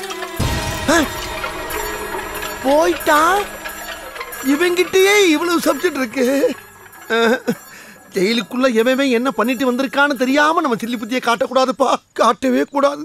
S4: போயிட்டா? இவங்கிட்டயே இவ்வளவு சப்ஜெக்ட் இருக்கு. ஜெயிலுக்குள்ள எவன் என்ன பண்ணிட்டு வந்திருக்கான்னு தெரியாம நம்ம சில்லி புத்தியை காட்டக்கூடாதுப்பா. காட்டவே கூடாது.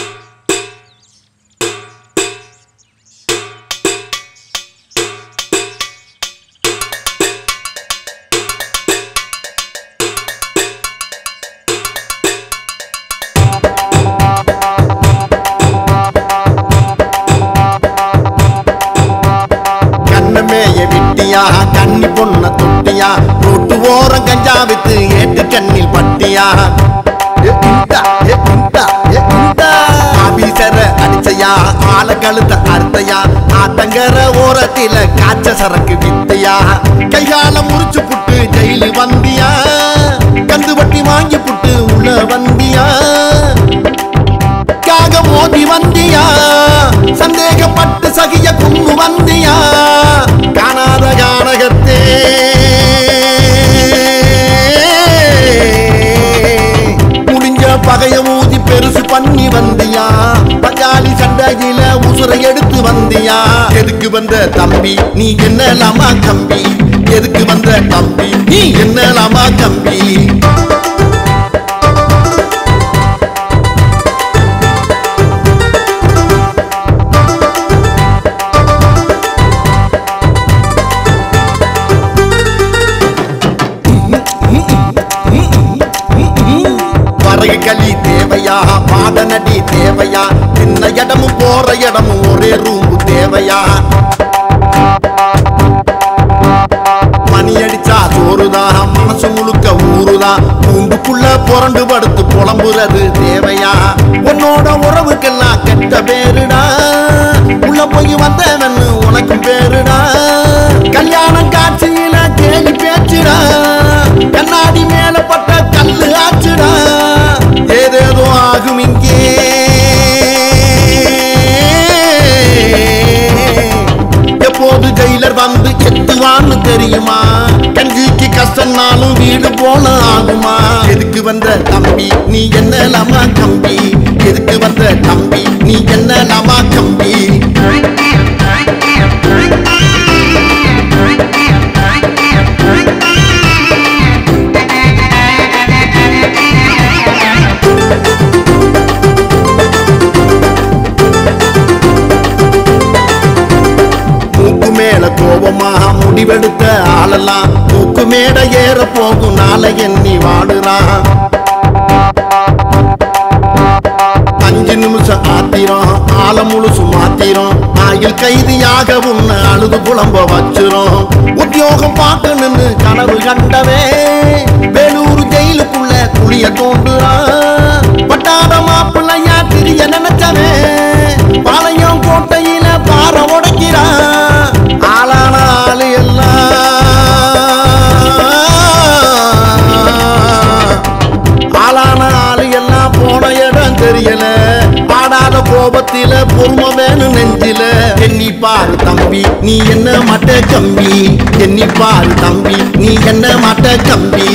S4: கண்ணி பொண்ண தொட்டியா, ரோட்டு ஓரம் கஞ்சா வித்து ஏட்டு கண்ணில் பட்டியா. ஆபீசர அடிச்சையா, ஆள கழுத்த அறுத்தையா, ஆத்தங்கர ஓரத்தில காய்ச்ச சரக்கு வித்தையா. கைகால முறிச்சு புட்டு ஜெயிலு வந்தியா, கந்து வட்டி வாங்கி புட்டு உள்ள வந்தியா. காக மோதி வந்தியா, சந்தேகப்பட்டு சகிய குங்கு வந்தியா. காணாத கானகத்தே முடிஞ்ச பகைய ஊதி பெருசு பண்ணி வந்தியா. பங்காளி சண்டையில உசுரை எடுத்து வந்தியா. எதுக்கு வந்த தம்பி நீ என்னலாமா கம்பி? எதுக்கு வந்த தம்பி நீ என்னலாமா கம்பி? களி தேவையா, பாடநடி தேவையா, சின்ன இடமும் போற இடமும் ஒரே ரூம்பு தேவையா. மணி அடிச்சா சோறுதான், மனசு முழுக்க ஊருதான், கூண்டுக்குள்ள புரண்டு படுத்து புலம்புறது தேவையா. உன்னோட உறவுக்கெல்லாம் கெட்ட பேருடா, உள்ள போய் வந்தவன் உனக்கும் பேருடா. கல்யாணம் காட்சியில கேலி பேச்சுடா, கண்ணாடி மேல பட்ட கல்லு ஆச்சுடா. ஏதேதோ ஆகும் இங்கே, எப்போது ஜெயிலர் வந்து எத்துவான்னு தெரியுமா? கஞ்சிக்கு போனாலும் வீடு போல ஆகுமா? எதுக்கு வந்த தம்பி நீ என்ன லமா கம்பி? எதுக்கு வந்த தம்பி நீ என்ன லமா கம்பி? மூக்கு மேல கோபமா முடிவெடுத்த ஆளெல்லாம் மூக்கு மேட ஏற போகும் நாளை எண்ணி வாடுறான். 5 நிமிஷம் ஆத்திரம் ஆள முழுசு மாத்திரம் ஆயில் கைதியாக உன்னை அழுது புலம்ப வச்சிரும். உத்தியோகம் பார்க்கணும்னு கனவு கண்டவே வேலூர் ஜெயிலுக்குள்ள குளிய தோண்டுறான். பட்டாத மாப்பிள்ளையா திரிய நினைச்சவே பாளையம் கோட்டையில பாறை உடைக்கிறான். ஆளான ஆளு எல்லாம் ஆளான ஆளு எல்லாம் போன இடம் தெரியல. பாடாத கோபத்தில பொறுமை வேணும் நெஞ்சில. எண்ணி பாரு தம்பி நீ என்ன மட்ட கம்பி? எண்ணி பாரு தம்பி நீ என்ன மட்ட கம்பி?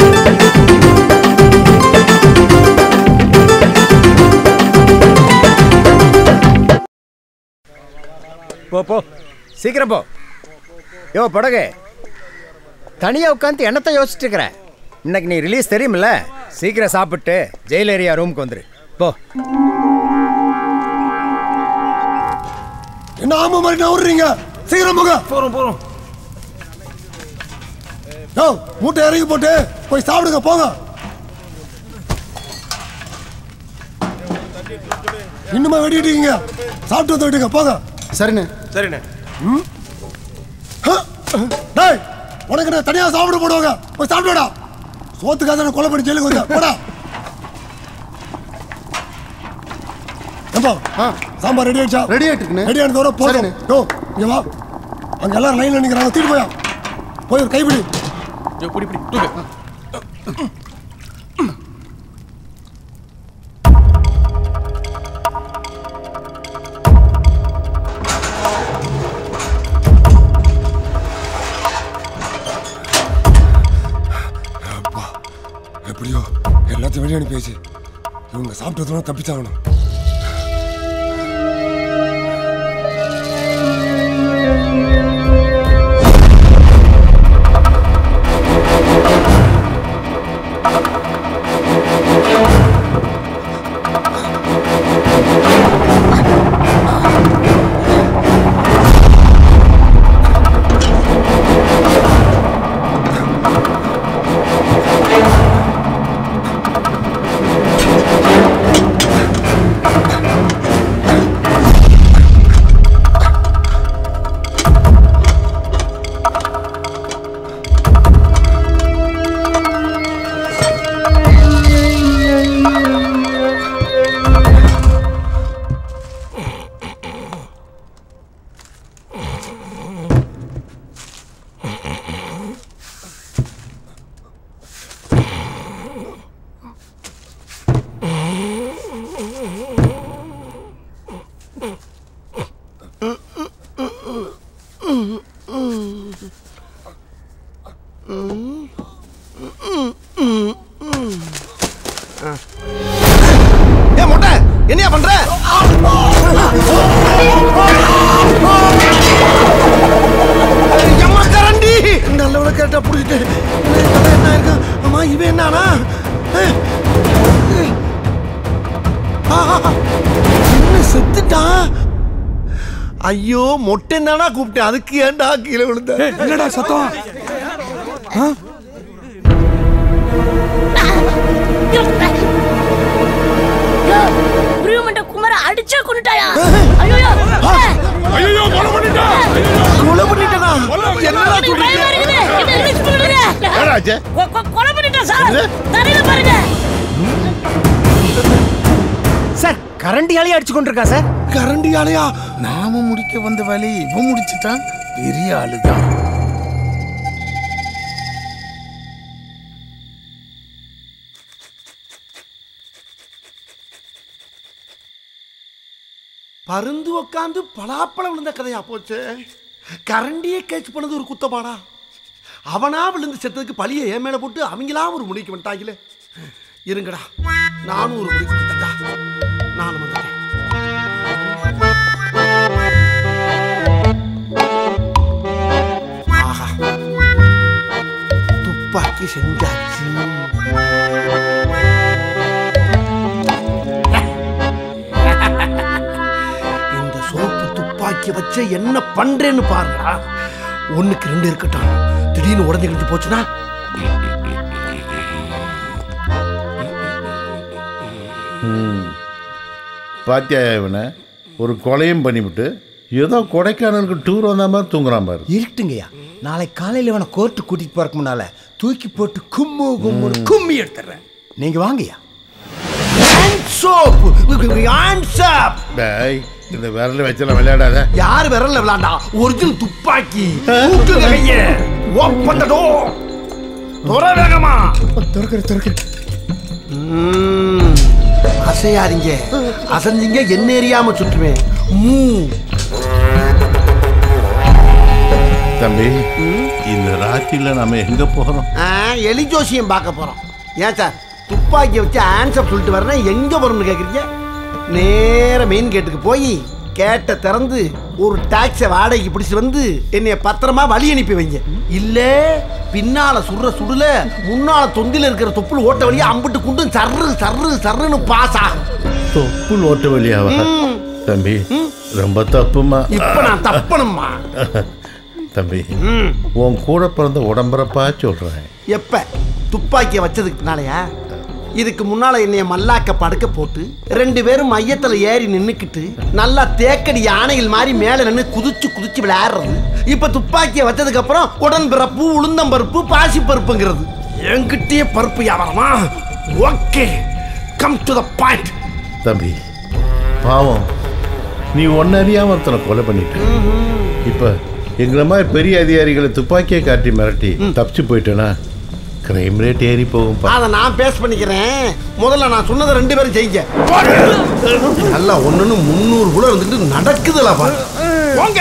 S1: போ போ சீக்கிரம் போ. யோ படகு தனியாக உட்காந்து என்னத்தை யோசிச்சுட்டு இருக்கிற? இன்னைக்கு நீ ரிலீஸ் தெரியுமில்ல? சீக்கிரம் சாப்பிட்டு ஜெயில் ஏரியா ரூமுக்கு வந்துரு போ.
S21: என்ன ஆமா மாதிரி நவுறீங்க? சீக்கிரம் போங்க. போறோம். யோ மூட்டை இறங்கி போட்டு போய் சாப்பிடுங்க போங்க. இன்னுமா வெடிட்டு இருக்கீங்க? சாப்பிட்டு வந்து விட்டுங்க போங்க.
S4: சரிண்ணே.
S21: டேய் உனக்கு நான் தனியாக சாப்பிட போடுவாங்க. போய் சாப்பிடுடா. சோத்துக்காக கொலை பண்ணி ஜெயிலுக்கு வந்தா போடா. சாம்பார் ரெடி ஆயிடுச்சா?
S4: ரெடி ஆயிட்டுக்குண்ணே.
S21: ரெடி ஆனதோட போதும். யோ இங்க வா. அங்க எல்லாரும் லைன்ல நிக்கிறாங்க. தூக்கிட்டு போயா. போய் ஒரு கைப்பிடி.
S14: பிடி தூக்கு.
S21: எப்படியோ எல்லாத்தையும் வெளியே அனுப்பியாச்சு. இவங்க சாப்பிட்டதுனால தப்பிச்சாகணும்.
S4: மொட்டை என்னையா பண்ற? எம்மா கரண்டி நல்லவள கேட்டா புடிச்சிட்டு என்ன இருக்கா? அம்மா இவன் என்னன்னா என்ன செத்துட்டான்? ஐயோ மொட்டை என்னன்னா கூப்பிட்டேன். அதுக்கு ஏன்டா கீழே விழுந்த?
S21: என்னடா சத்தம்?
S23: குமார அடிச்சா கொண்டுட்டாயா? ஐயோ
S21: ஐயோ கொலை பண்ணிட்டா.
S4: கொலை பண்ணிட்டனா? என்னடா சொல்றீங்க?
S23: இத ரிலீஸ் பண்ணுங்க.
S4: ஏடாச்சே?
S23: கொலை பண்ணிட்டா சார். தரையில பாருங்க.
S1: சார் கரண்டியாலே அடிச்சு கொண்டிருக்கா சார்.
S11: கரண்டியாலையா? நாம முடிக்க வந்த வேலை இவன் முடிச்சிட்டான். பெரிய ஆளுதான்.
S4: பருந்து உக்காந்து பலாப்பழம் விழுந்த கதையா போச்சு. கரண்டியே கேட்ச் பண்ணது ஒரு குத்தமாடா. அவனா விழுந்து செத்ததுக்கு பழிய என் மேல போட்டு அவங்களா ஒரு முடிவுக்கு வந்துட்டாங்களே. இருங்கடா, நானும் ஒரு முடிவுக்கு வந்துட்டா. நானும் வந்துட்டேன். ஆஹா, துப்பாக்கி செஞ்சாச்சு. இந்த சோப்பு துப்பாக்கி வச்சு என்ன பண்றேன்னு பாருடா. 1க்கு 2 இருக்கட்டும். திடீர்னு உடஞ்சு கிழிஞ்சு போச்சுன்னா
S13: பாத்தியா இவனை ஒரு கொலையும் பண்ணிவிட்டு ஏதோ கொடைக்கானலுக்கு டூர் வந்த மாதிரி தூங்குறான் பாரு.
S1: இருக்கட்டுங்கய்யா, நாளை காலையில் இவனை கோர்ட்டு கூட்டிட்டு போறதுக்கு முன்னால தூக்கி போட்டு கும்மி எடுத்துறேன். நீங்க வாங்கய்யா.
S13: இந்த விரல வச்செல்லாம் விளையாடாத.
S4: யார் விரல்ல விளையாண்டா? ஒரிஜினல் துப்பாக்கி. அசையாதீங்க, அசைஞ்சிங்க என்ன எரியாம சுற்றுவேன்.
S13: தம்பி, இந்த ராத்திரில நம்ம எங்க போறோம்?
S4: எலி ஜோசியம் பார்க்க போறோம். ஏன் சார் துப்பாக்கியை வச்சு ஆன்சர் சொல்லிட்டு வரேன், எங்க போறோம்னு கேக்குறீங்க? நேர மெயின் கேட்டுக்கு போய் கேட்ட திறந்து ஒரு டாக்ஸை வாடகைக்கு பிடிச்சு வந்து என்னைய பத்திரமா வழி அனுப்பி வைங்க. இல்ல பின்னால சுடுல முன்னால தொந்தில இருக்கிற தொப்புள் ஓட்ட வழியா அம்பிட்டு குண்டு சர்ரு சர்ரு சர்ருன்னு பாஸ் ஆகும்.
S13: தொப்புள் ஓட்ட வழியாவா? தம்பி ரொம்ப தப்புமா.
S4: இப்ப நான் தப்பணுமா?
S13: தம்பி, உன் கூட பிறந்த உடம்பரப்பா சொல்றேன்.
S4: எப்ப? துப்பாக்கியை வச்சதுக்கு பின்னாலயா? இதுக்கு முன்னால என்னைய மல்லாக்க படுக்க போட்டு 2 பேரும் மையத்துல ஏறி நின்னுக்கிட்டு நல்லா தேக்கடி யானைகள் மாதிரி மேல நின்று குதிச்சு குதிச்சு விளையாடுறது. இப்ப துப்பாக்கியை வச்சதுக்கு அப்புறம் உடன் பிறப்பு, உளுந்தம்பருப்பு, பாசி பருப்புங்கிறது. என்கிட்டயே பருப்பு வியாபாரமா? Okay, come to the point.
S13: தம்பி பாவம், நீ ஒன்னறியாம ஒருத்தனை கொலை பண்ணிட்டு இப்ப எங்களை மாதிரி பெரிய அதிகாரிகளை துப்பாக்கியை காட்டி மிரட்டி தப்பிச்சு போயிட்டேன்னா கிரைம் ரேட் ஏறி போகும்.
S4: அதை நான் பேஸ் பண்ணிக்கிறேன். முதல்ல நான் சொன்னதை 2 பேரும் செய்யுங்க. நல்லா 1 300 கூட இருந்துட்டு நடக்குதுல பாரு. போங்க.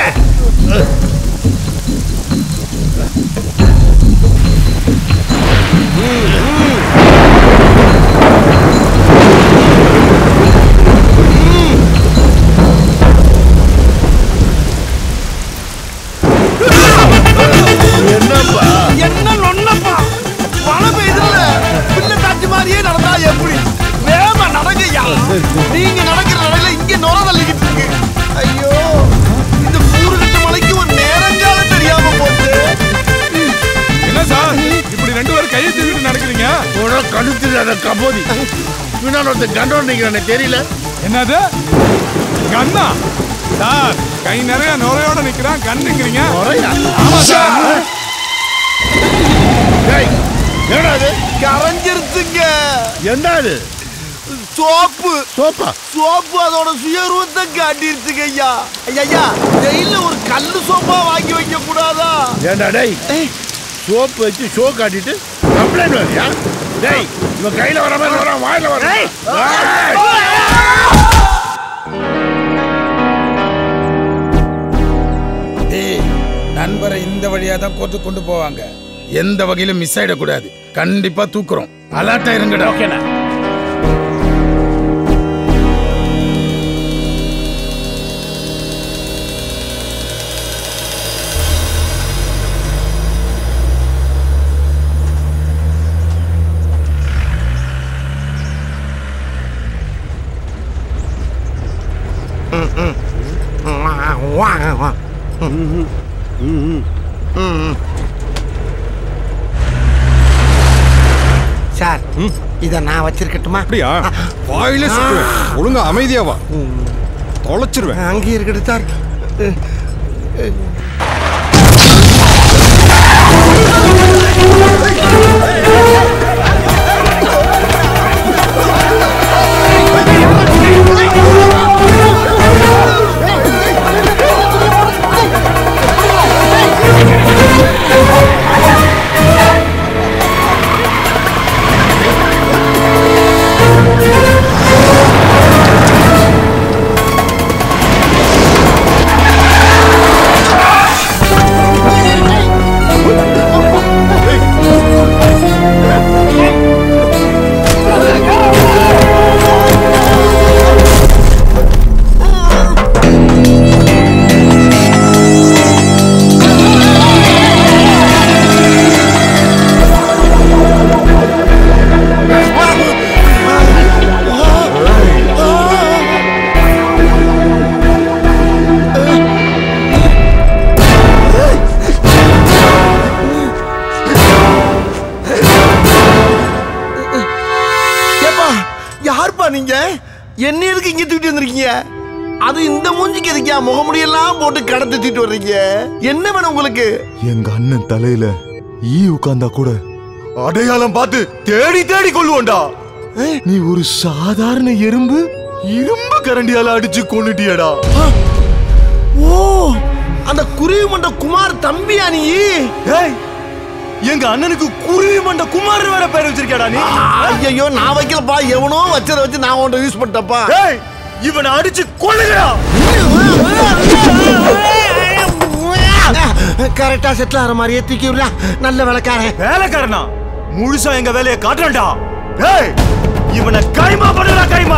S13: என்னப்பா
S4: என்ன நொன்னப்பா? மழை பெய்யுதுல்ல, பிள்ளை தாச்சி மாதிரியே நடந்தா எப்படி? வேமா நடங்கய்யா. நீங்க நடக்கிற நடையில இங்க நுர தள்ளிக்கிட்டு இருக்கு. ஐயோ, இந்த கூறுகட்ட மலைக்கு ஒரு நேரங்காலம் தெரியாம போச்சு.
S17: என்ன சார் இப்படி 2 பேரும் கையை தூக்கிட்டு நடக்கிறீங்க?
S13: கழுத்துல கபோதி பின்னால் ஒருத்தர் கண்டோன்னு நினைக்கிறேன், தெரியல.
S17: என்னது கண்ணா? சார் கை நிறைய நுரையோட நிக்கிறான், கண்ணுங்கிறீங்க? ஆமா சார்.
S4: கரைஞ்சிருச்சுங்க.
S13: என்னது?
S4: சோப்பு.
S13: சோப்பா?
S4: சோப்பு அதோட சுயரூபத்தை காட்டிருச்சுங்க ஐயா. ஐயா, ஜெயில ஒரு கல்லு சோப்பா வாங்கி வைக்க கூடாதா?
S13: ஏண்டா டேய், சோப்பு வச்சு ஷோ காட்டிட்டு கம்ப்ளைண்ட் வரியா? டேய், இவன் கையில வர மாதிரி வர, வாயில வர.
S11: நண்பரை இந்த வழியா தான் கோர்ட்டு கொண்டு போவாங்க. எந்த வகையிலும் மிஸ் ஆயிடக்கூடாது. கண்டிப்பா தூக்குறோம். அலர்ட்டா இருங்கடா.
S14: ஓகேண்ணா.
S4: சார், இத நான் வச்சிருக்கட்டுமா?
S17: அப்படியா? வாயிலே சுத்துவேன். ஒழுங்கா அமைதியாவா, தொலைச்சிருவேன்.
S4: அங்கே இருக்கட்டும் சார். யாருப்பா நீங்க? என்ன எதுக்கு இங்க தூக்கிட்டு வந்திருக்கீங்க? அது இந்த மூஞ்சிக்கு எதுக்கியா முகமுடியெல்லாம் போட்டு கடத்தி தூக்கிட்டு வர்றீங்க? என்ன வேணும் உங்களுக்கு?
S2: எங்க அண்ணன் தலையில ஈ உட்கார்ந்தா கூட அடையாளம் பார்த்து தேடி தேடி கொள்ளுவோண்டா. நீ ஒரு சாதாரண எறும்பு இரும்பு கரண்டியால அடிச்சு கொன்னுட்டியடா.
S4: ஓ, அந்த குருவி மண்ட குமார் தம்பியா நீ?
S2: எங்க அண்ணனுக்கு குருவி மண்ட குமார் வேற பேர் வச்சிருக்கடா நீ?
S4: ஐயோ, நான் வைக்கலப்பா, எவனோ வச்சத வச்சு நான் உன்ட யூஸ் பண்ணிட்டப்பா.
S2: இவனை அடிச்சு கொல்லுங்கடா.
S4: கரெக்டா செட்டில் ஆற மாதிரியே தூக்கி விடல. நல்ல வேலைக்காரன்.
S2: வேலைக்காரனா? முழுசா எங்க வேலையை காட்டுறா. இவனை கைமா பண்ணுடா, கைமா.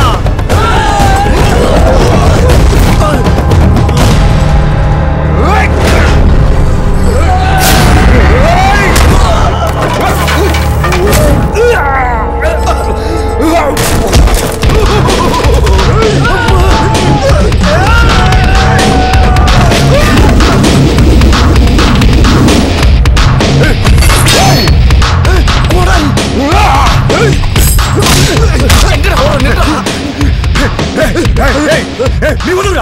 S2: நீ வந்துடா.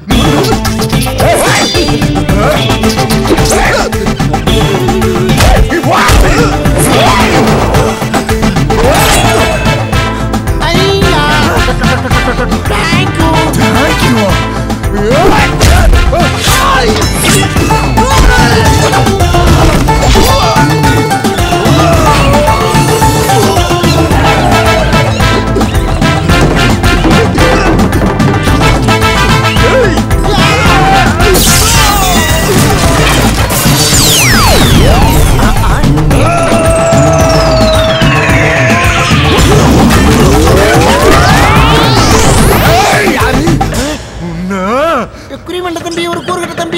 S4: குருவிமண்ட தம்பி, ஒரு கூறுகட்ட தம்பி,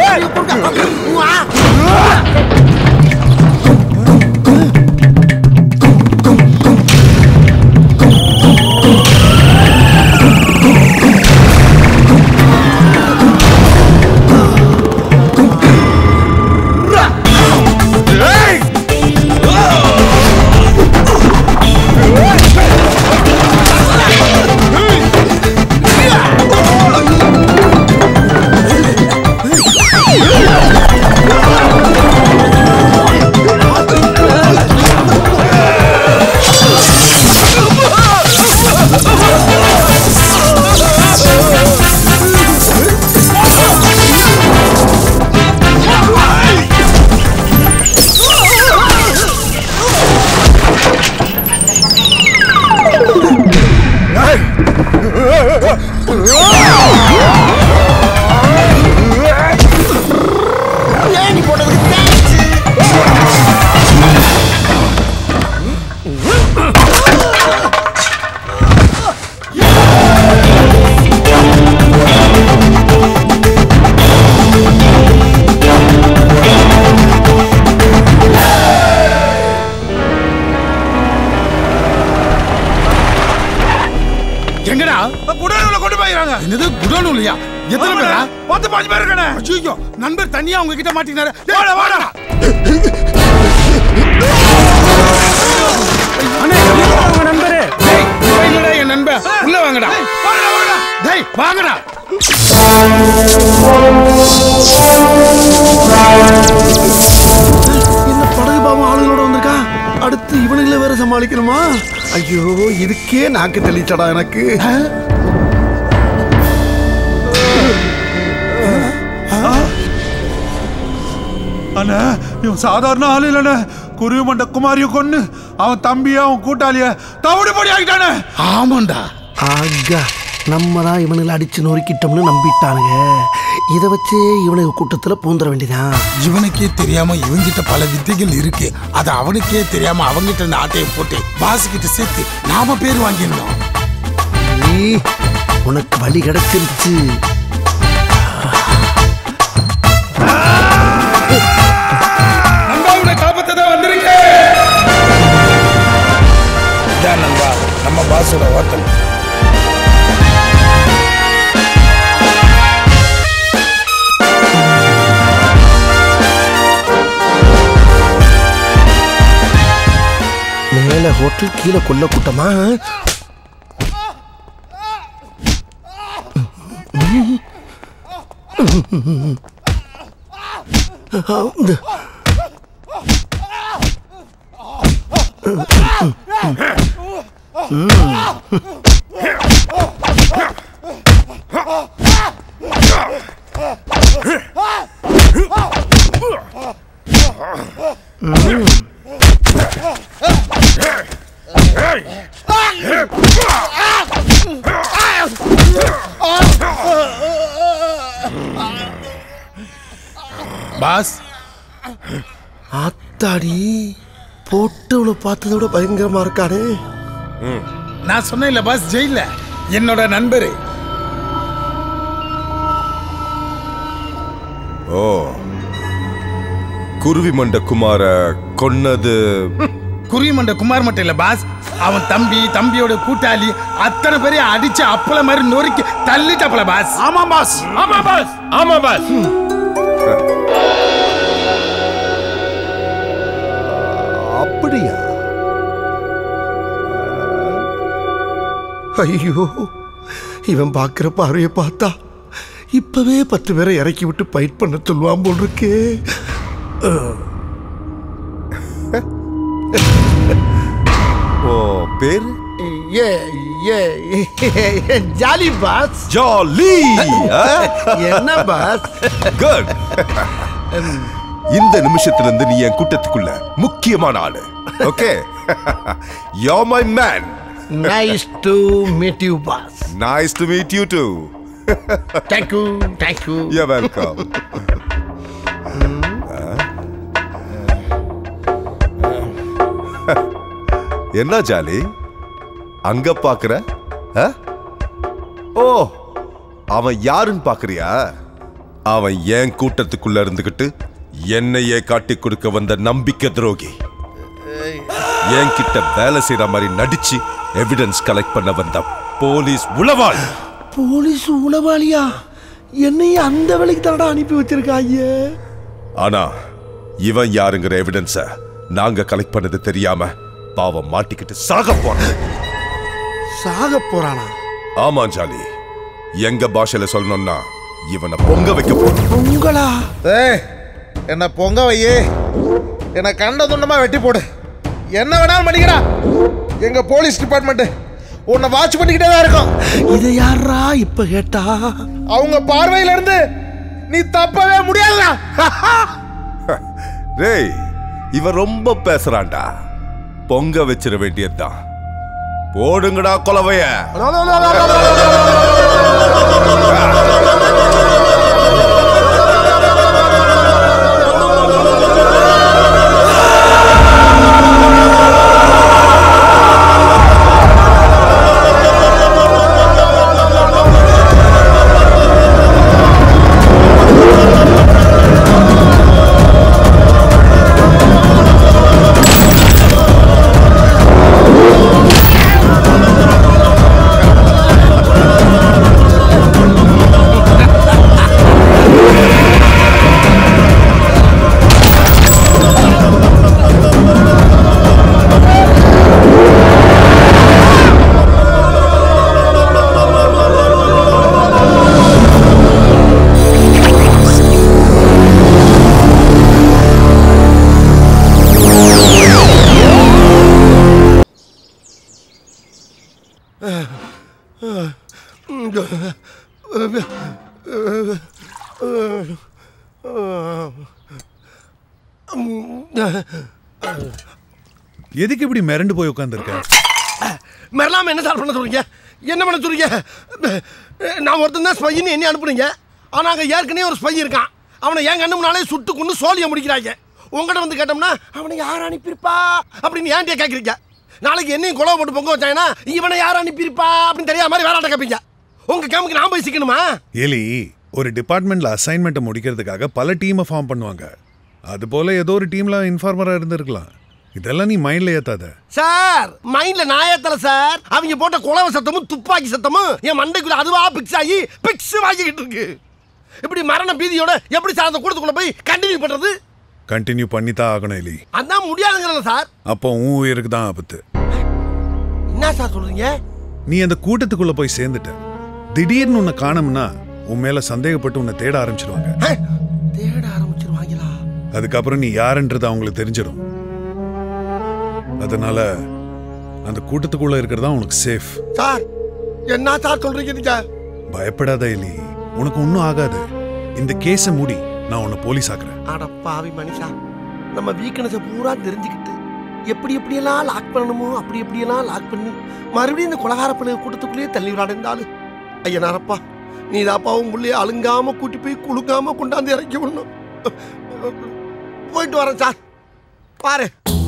S11: என்னது குடோனுலையா? எத்தனை பேரா? 10-15 பேர் இருக்கனே. ஐயோ, நண்பர் தனியா உங்க கிட்ட மாட்டினாரு. வாடா வாடா. அண்ணே, உங்க நண்பரே. டேய், இல்லடா என் நண்பன். உள்ள வாங்கடா. வாடா வாடா. டேய், வாங்கடா.
S4: இந்த படகு பாவம் ஆளுங்களோட வந்திருக்கா. அடுத்து இவனுங்களை வேற சமாளிக்கணுமா? ஐயோ, இதுக்கே நாக்கு தெளிச்சடா எனக்கு.
S17: அண்ணா, இவன் சாதாரண ஆளு இல்லண்ணே. குருவி மண்ட குமாரிய கொன்னு அவன் தம்பிய அவன் கூட்டாளிய தவிடு பொடி ஆகிட்டானே.
S4: ஆமாண்டா. ஆகா, நம்ம தான் இவனுங்களை அடிச்சு நொறுக்கிட்டோம்னு நம்பிட்டானுங்க. இதை வச்சு இவனுக்கு கூட்டத்துல பூந்துட வேண்டியதான்.
S11: இவனுக்கே தெரியாம இவங்கிட்ட பல வித்தைகள் இருக்கு. அது அவனுக்கே தெரியாம அவங்கிட்ட இந்த ஆட்டையை போட்டு பாசுகிட்ட சேர்த்து நாம பேர் வாங்கிடணும்.
S4: உனக்கு வழி கிடைச்சிருச்சு.
S11: நம்ம பாசோட ஹோட்டல்.
S4: மேல ஹோட்டல், கீழே கொல்ல கூட்டமா?
S11: பாஸ்
S4: ஆத்தாடி போட்டவனை பார்த்ததை விட பயங்கரமா இருக்கானே.
S11: நான் சொன்னேன்ல பாஸ், ஜெயில என்னோட நண்பரு.
S8: ஓ, குருவி மண்ட குமார கொன்னது
S11: குருவிமண்ட குமார் மட்டும் இல்ல பாஸ், அவன் தம்பியோட கூட்டாளி அத்தனை பேரையும் அடிச்சு அப்பள மாதிரி நொறுக்கி தள்ளிட்டப்பல பாஸ்.
S14: ஆமா பாஸ், ஆமா பாஸ், ஆமா பாஸ்.
S4: அப்படியா? ஐயோ, இவன் பார்க்கிற பார்வையை பார்த்தா இப்பவே 10 பேரை இறக்கி விட்டு ஃபைட் பண்ண சொல்லுவான் போல் இருக்கே.
S8: ஓ பேர்
S4: ஜாலி பாஸ்.
S8: ஜாலி
S4: என்ன பாஸ்?
S8: குட். இந்த நிமிஷத்துல இருந்து நீ என் கூட்டத்துக்குள்ள முக்கியமான ஆளு. Okay, you are my man.
S4: Nice to meet you, boss.
S8: Nice to meet you too.
S4: Thank you, thank you.
S8: You're welcome. என்ன ஜாலி அங்க பாக்குற? ஓ, அவன் யாருன்னு பாக்குறியா? அவன் என் கூட்டத்துக்குள்ள இருந்துகிட்டு என்னையே காட்டி கொடுக்க வந்த நம்பிக்கை துரோகி. என்கிட்ட வேலை செய்யற மாதிரி நடிச்சு எவிடன்ஸ் கலெக்ட் பண்ண வந்த போலீஸ் உளவாளி.
S4: போலீஸ் உளவாளியா? என்னைய அந்த வேலைக்கு தானடா அனுப்பி வச்சிருக்காங்க.
S8: ஆனா இவன் யாருங்கிற எவிடன்ஸ நாங்க கலெக்ட் பண்ணது தெரியாம பாவம் மாட்டிக்கிட்டு சாக போறான்.
S4: சாக போறானா?
S8: ஆமா ஜாலி, எங்க பாஷையில சொல்லணும்னா இவனை பொங்க வைக்க போறோம்.
S4: பொங்கலா?
S5: என்ன பொங்க வையே, என்ன கண்ட துண்டமா வெட்டி போடு, என்ன வேணாலும் பண்ணிக்கிறா. எங்க போலீஸ் டிபார்ட்மெண்ட் உன்னை வாட்ச் பண்ணிக்கிட்டே தான் இருக்கும்.
S4: இதை யாரா இப்ப கேட்டா?
S5: அவங்க பார்வையில இருந்து நீ தப்பவே முடியாதுடா.
S8: டேய், இவன் ரொம்ப பேசுறான்டா. பொங்க வச்சிட வேண்டியதுதான். போடுங்கடா கொலவைய.
S17: எதுக்கு இப்படி மிரண்டு போய் உட்காந்துருக்க?
S4: மிரளாம என்ன சார் பண்ண சொல்றீங்க? என்ன பண்ண சொல்றீங்க? நான் ஒருத்தன் தான் ஸ்பைன்னு என்ன அனுப்புறீங்க. ஆனா அங்க ஏற்கனவே ஒரு ஸ்பை இருக்கான். அவனை என் கண்ணு முன்னாலே சுட்டு கொண்டு சோழிய முடிக்கிறாங்க. உங்கள்கிட்ட வந்து கேட்டோம்னா அவனை யார் அனுப்பியிருப்பா அப்படின்னு ஏன்டே கேட்குறீங்க? நாளைக்கு என்னையும் குழவை போட்டு பொங்க வச்சாங்கன்னா இவனை யார் அனுப்பியிருப்பா அப்படின்னு தெரியாத மாதிரி வேறாட்ட கேட்பீங்க. உங்க கேமுக்கு நான் போய் சிக்கணுமா?
S17: எலி, ஒரு டிபார்ட்மெண்ட்ல அசைன்மெண்ட்டை முடிக்கிறதுக்காக பல டீமை ஃபார்ம் பண்ணுவாங்க. அது போல ஏதோ ஒரு டீம்ல இன்ஃபார்மரா இருந்திருக்கலாம். இதெல்லாம் நீ மைண்ட்ல ஏத்தாத
S4: சார். மைண்ட்ல நான் ஏத்தல சார். அவங்க போட்ட குழவை சத்தமும் துப்பாக்கி சத்தமும் என் மண்டைக்குள்ள அதுவா பிக்ஸ் ஆகி பிக்ஸ் வாங்கிக்கிட்டு இருக்கு. இப்படி மரண பீதியோட எப்படி சார் அந்த கூட்டத்துக்குள்ள போய் கண்டினியூ பண்றது?
S17: கண்டினியூ பண்ணி தான் ஆகணும் எலி.
S4: அதான் முடியாதுங்கிறல சார்.
S17: அப்போ உன் உயிருக்கு தான் ஆபத்து.
S4: என்ன சார் சொல்றீங்க?
S17: நீ அந்த கூட்டத்துக்குள்ள போய் சேர்ந்துட்ட. திடீர்னு உன்னை காணோம்னா உன் மேல சந்தேகப்பட்டு உன்னை தேட ஆரம்பிச்சிருவாங்க.
S4: தேட ஆரம்பிச்சிருவாங்களா?
S17: அதுக்கப்புறம் நீ யாருன்றது அவங்களுக்கு தெரிஞ்சிடும். அதனால அந்த கூட்டத்துக்குள்ள இருக்கிறதா உனக்கு சேஃப்.
S4: சார் என்ன சார் சொல்றீங்க நீங்க?
S17: பயப்படாத எலி, உனக்கு ஒன்றும் ஆகாது. இந்த கேஸை மூடி, நான் உன்னை போலீஸ் ஆக்குறேன்.
S4: அட பாவி மனுஷா, நம்ம வீக்னஸை பூரா தெரிஞ்சுக்கிட்டு எப்படியெல்லாம் லாக் பண்ணணுமோ அப்படியெல்லாம் லாக் பண்ணி மறுபடியும் இந்த கொலகார பிள்ளை கூட்டத்துக்குள்ளேயே தள்ளி விளையாடுந்தாலும் ஐயா நாரப்பா, நீ தாப்பாவும் புள்ளைய அழுங்காம கூட்டி போய் குளுங்காம கொண்டாந்து இறக்கி விடணும். போயிட்டு வரேன் சார். பாரு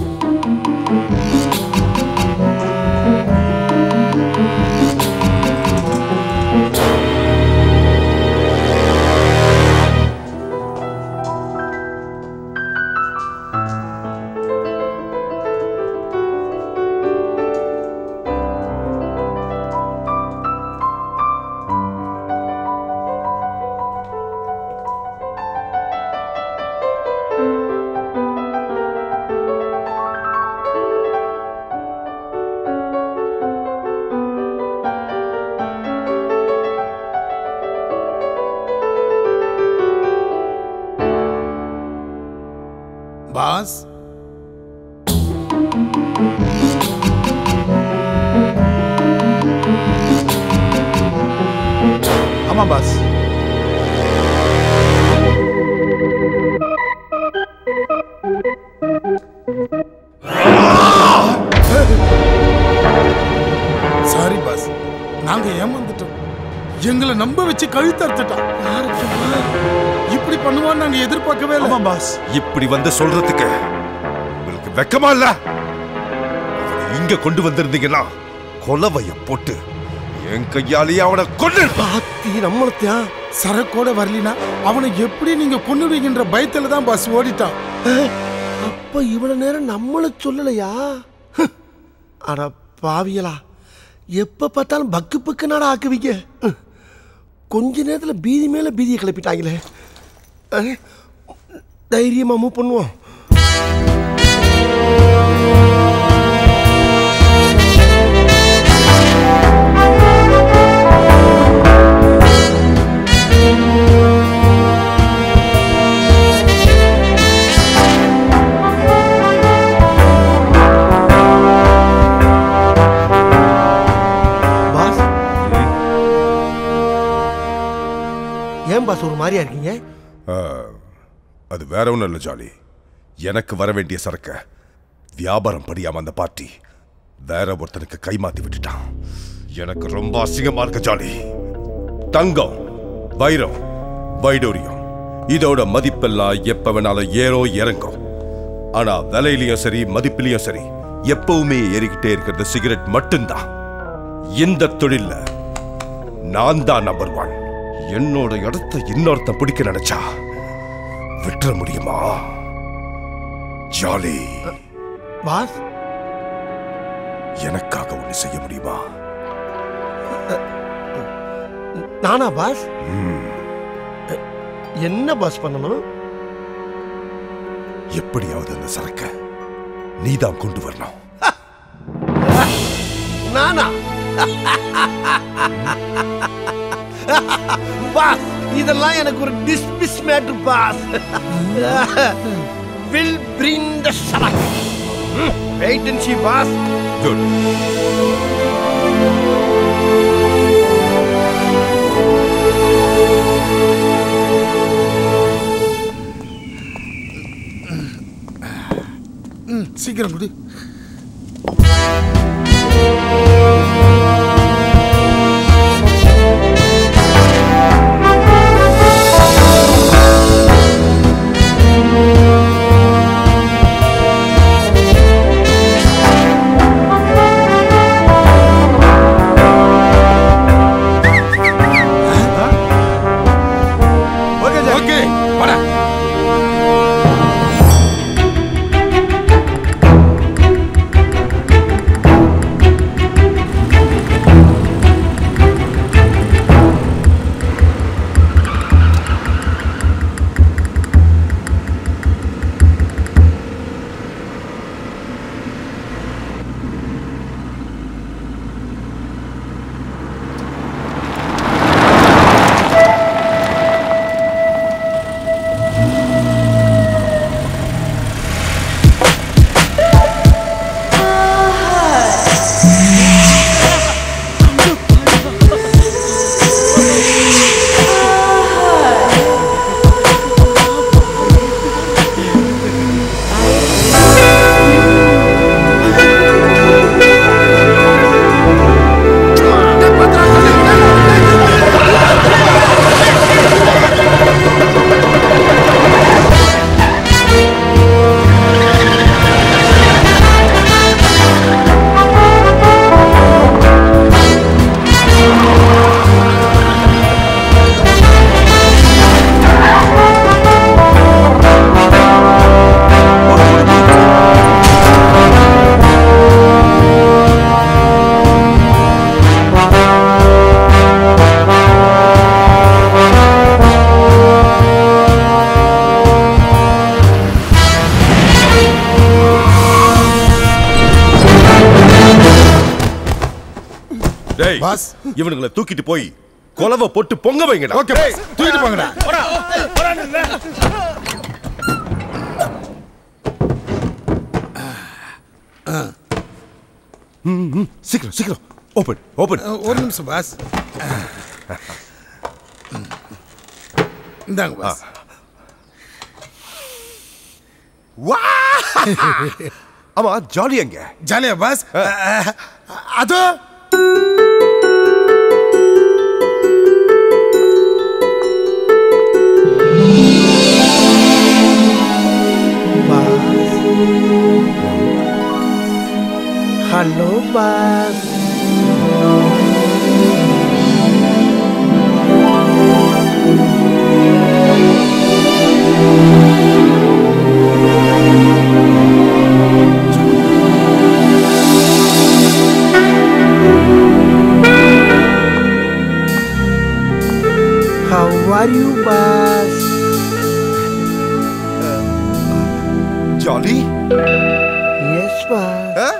S11: பாஸ்.
S4: ஆமா பாஸ்.
S11: சாரி பாஸ், நாங்க ஏமாந்துட்டோம். எங்களை நம்ப வச்சு கழுத்தறுத்துட்டான். இப்படி பண்ணுவான்னு நாங்க எதிர்பார்க்கவே இல்லை பாஸ்.
S8: இப்படி வந்து சொல்றதுக்கு உங்களுக்கு வெக்கமா இல்ல? இங்க கொண்டு வந்திருந்தீங்கன்னா கொலவைய போட்டு என் கையாலேயே அவனை கொண்டு
S4: நம்மளத்தியா
S11: சரக்கோட வரலினா அவனை எப்படி நீங்க கொன்னுடுவீங்கன்ற பயத்துல தான் பாஸ் ஓடிட்டான்.
S4: அப்ப இவ்வளவு நேரம் நம்மள சொல்லலையா? அட பாவியலா, எப்ப பார்த்தாலும் பக்கு பக்கு நாடா ஆக்குவீங்க. கொஞ்ச நேரத்துல பீதி மேல பீதியை கிளப்பிட்டாங்களே. தைரியமா மூவ் பண்ணுவோம். பாஸ், ஏன் பாஸ் ஒரு மாதிரியா இருக்கீங்க?
S8: அது வேற ஒன்றும் இல்லை ஜாலி. எனக்கு வர வேண்டிய சரக்க வியாபாரம் படியாம அந்த பார்ட்டி வேற ஒருத்தனுக்கு கைமாத்தி விட்டுட்டான். எனக்கு ரொம்ப அசிங்கமா இருக்கு ஜாலி. தங்கம், வைரம், வைடூரியம் இதோட மதிப்பெல்லாம் எப்ப வேணாலும் ஏறோ இறங்கும். ஆனா விலையிலையும் சரி மதிப்பிலையும் சரி எப்பவுமே ஏறிக்கிட்டே இருக்கிறது சிகரெட் மட்டும்தான். இந்த தொழில்ல நான் தான் நம்பர் 1. என்னோட இடத்தை இன்னொருத்தன் பிடிக்க நினைச்சா விட்டுற முடியுமா ஜாலி?
S4: பாஸ்,
S8: எனக்காக ஒண்ணு செய்ய முடியுமா?
S4: நானா பாஸ்? என்ன பாஸ் பண்ணணும்?
S8: எப்படியாவது அந்த சரக்க நீதான் கொண்டு வரணும்.
S4: நானா? பாஸ், இதெல்லாம் எனக்கு ஒரு dismiss matter boss. will bring the sarak. Wait and see boss.
S8: Good.
S11: சீக்கிரம் குடி.
S8: டேய் பாஸ் இவனுங்களை தூக்கிட்டு போய் கொலவை போட்டு பொங்க வைங்கடா.
S11: ஓகே பாஸ், தூக்கிட்டு போங்கடா.
S8: சீக்கிரம் சீக்கிரம் ஓபன் ஓபன்.
S11: ஒரு நிமிஷம் பாஸ். இந்தாங்க பாஸ்.
S8: ஆமா ஜாலி எங்க?
S11: ஜாலியா பாஸ்? அதோ
S4: hello boss. How are you, boss?
S8: Jolly?
S4: Yes, boss.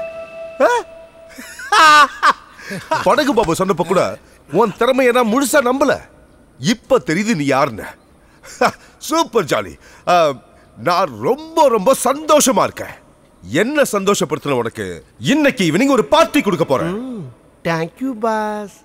S8: படகு பாபு சொன்னப்ப கூட உன் திறமையை நான் முழுசா நம்பல. இப்ப தெரியுது நீ யாருன்னு. Super Jolly. நான் ரொம்ப ரொம்ப சந்தோஷமா இருக்கேன். என்ன சந்தோஷப்படுத்தின உனக்கு இன்னைக்கு ஈவினிங் ஒரு பார்ட்டி கொடுக்க போறேன்.
S4: Thank you, boss.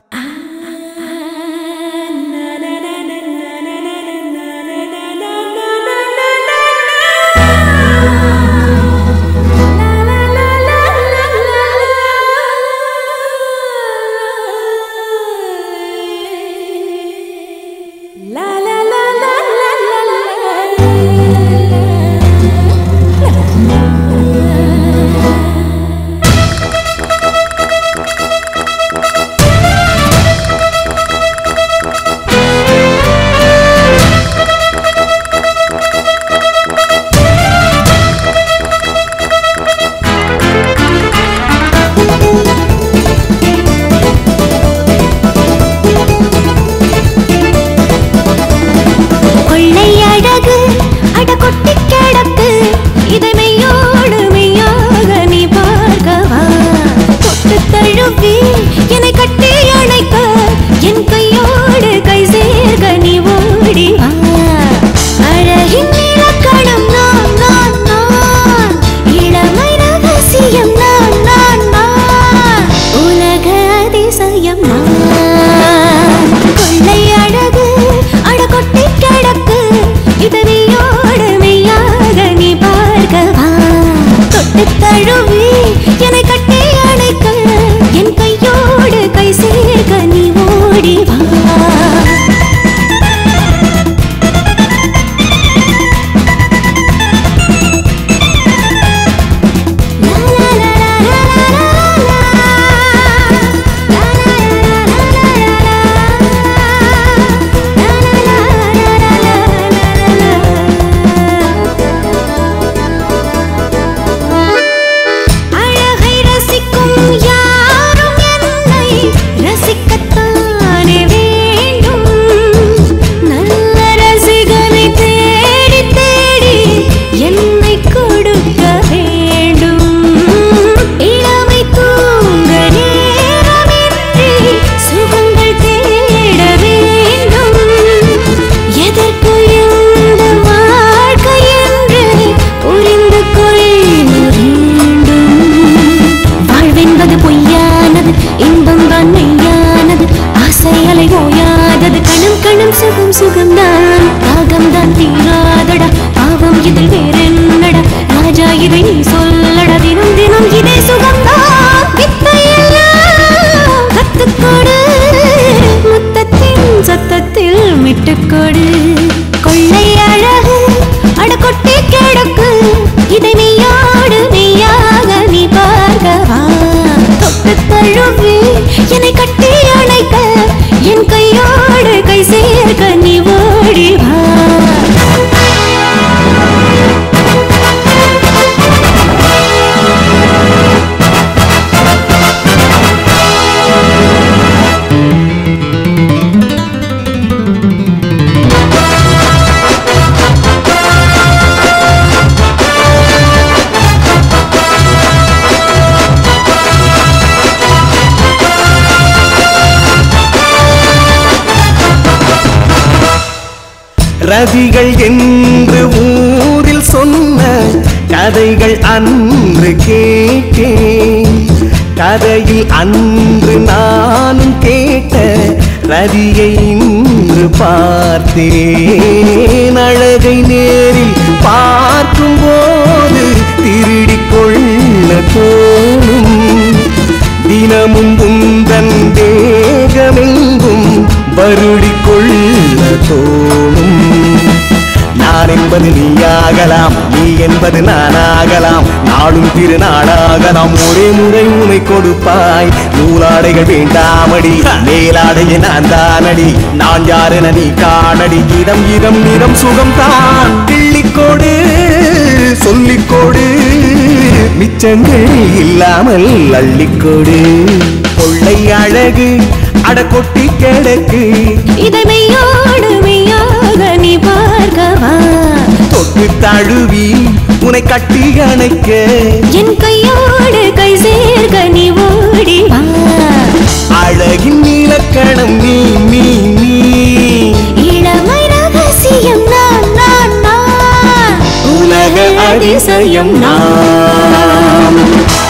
S16: ரதிகள் என்று ஊரில் சொன்ன கதைகள் அன்று கேட்டேன். கதையில் அன்று நானும் கேட்ட ரதியை இன்று பார்த்தேன். அழகை நேரில் பார்க்கும் போது திருடிக் கொள்ள தோணும். தினமும் உந்தன் தேகமெங்கும் வருடிக் கொள்ள தோணும். நான் என்பது நீயாகலாம், நீ என்பது நானாகலாம். நாளும் திருநாளாகலாம். ஒரே முறை உனை கொடுப்பாய். நூலாடைகள் வேண்டாமடி, மேலாடைய நான் தானடி. நான் யாரென நீ காணடி. இடம் இடம் நிறம் சுகம்தான். கிள்ளிக்கோடு சொல்லிக்கோடு, மிச்சங்கள் இல்லாமல் அள்ளிக்கோடு. கொள்ளை அழகு அட கொட்டி கிடக்கு.
S23: இதை மெய்யோடு மெய்யாக நீ பார்க்கவா?
S16: தொட்டு தழுவி உனை கட்டி அணைக்க.
S23: என் கையோடு கை சேர்க்க நீ ஓடி வா.
S16: அழகின் இலக்கணம் நீ நீ நீ.
S23: இளமை ரகசியம் நான் நான் நான்.
S16: உலக அதிசயம் நான்.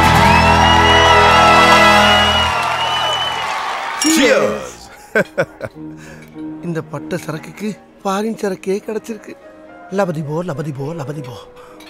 S4: இந்த பட்ட சரக்குக்கு ஃபாரின் சரக்கே கிடைச்சிருக்கு. லபதி போ லபதி போ லபதி போ.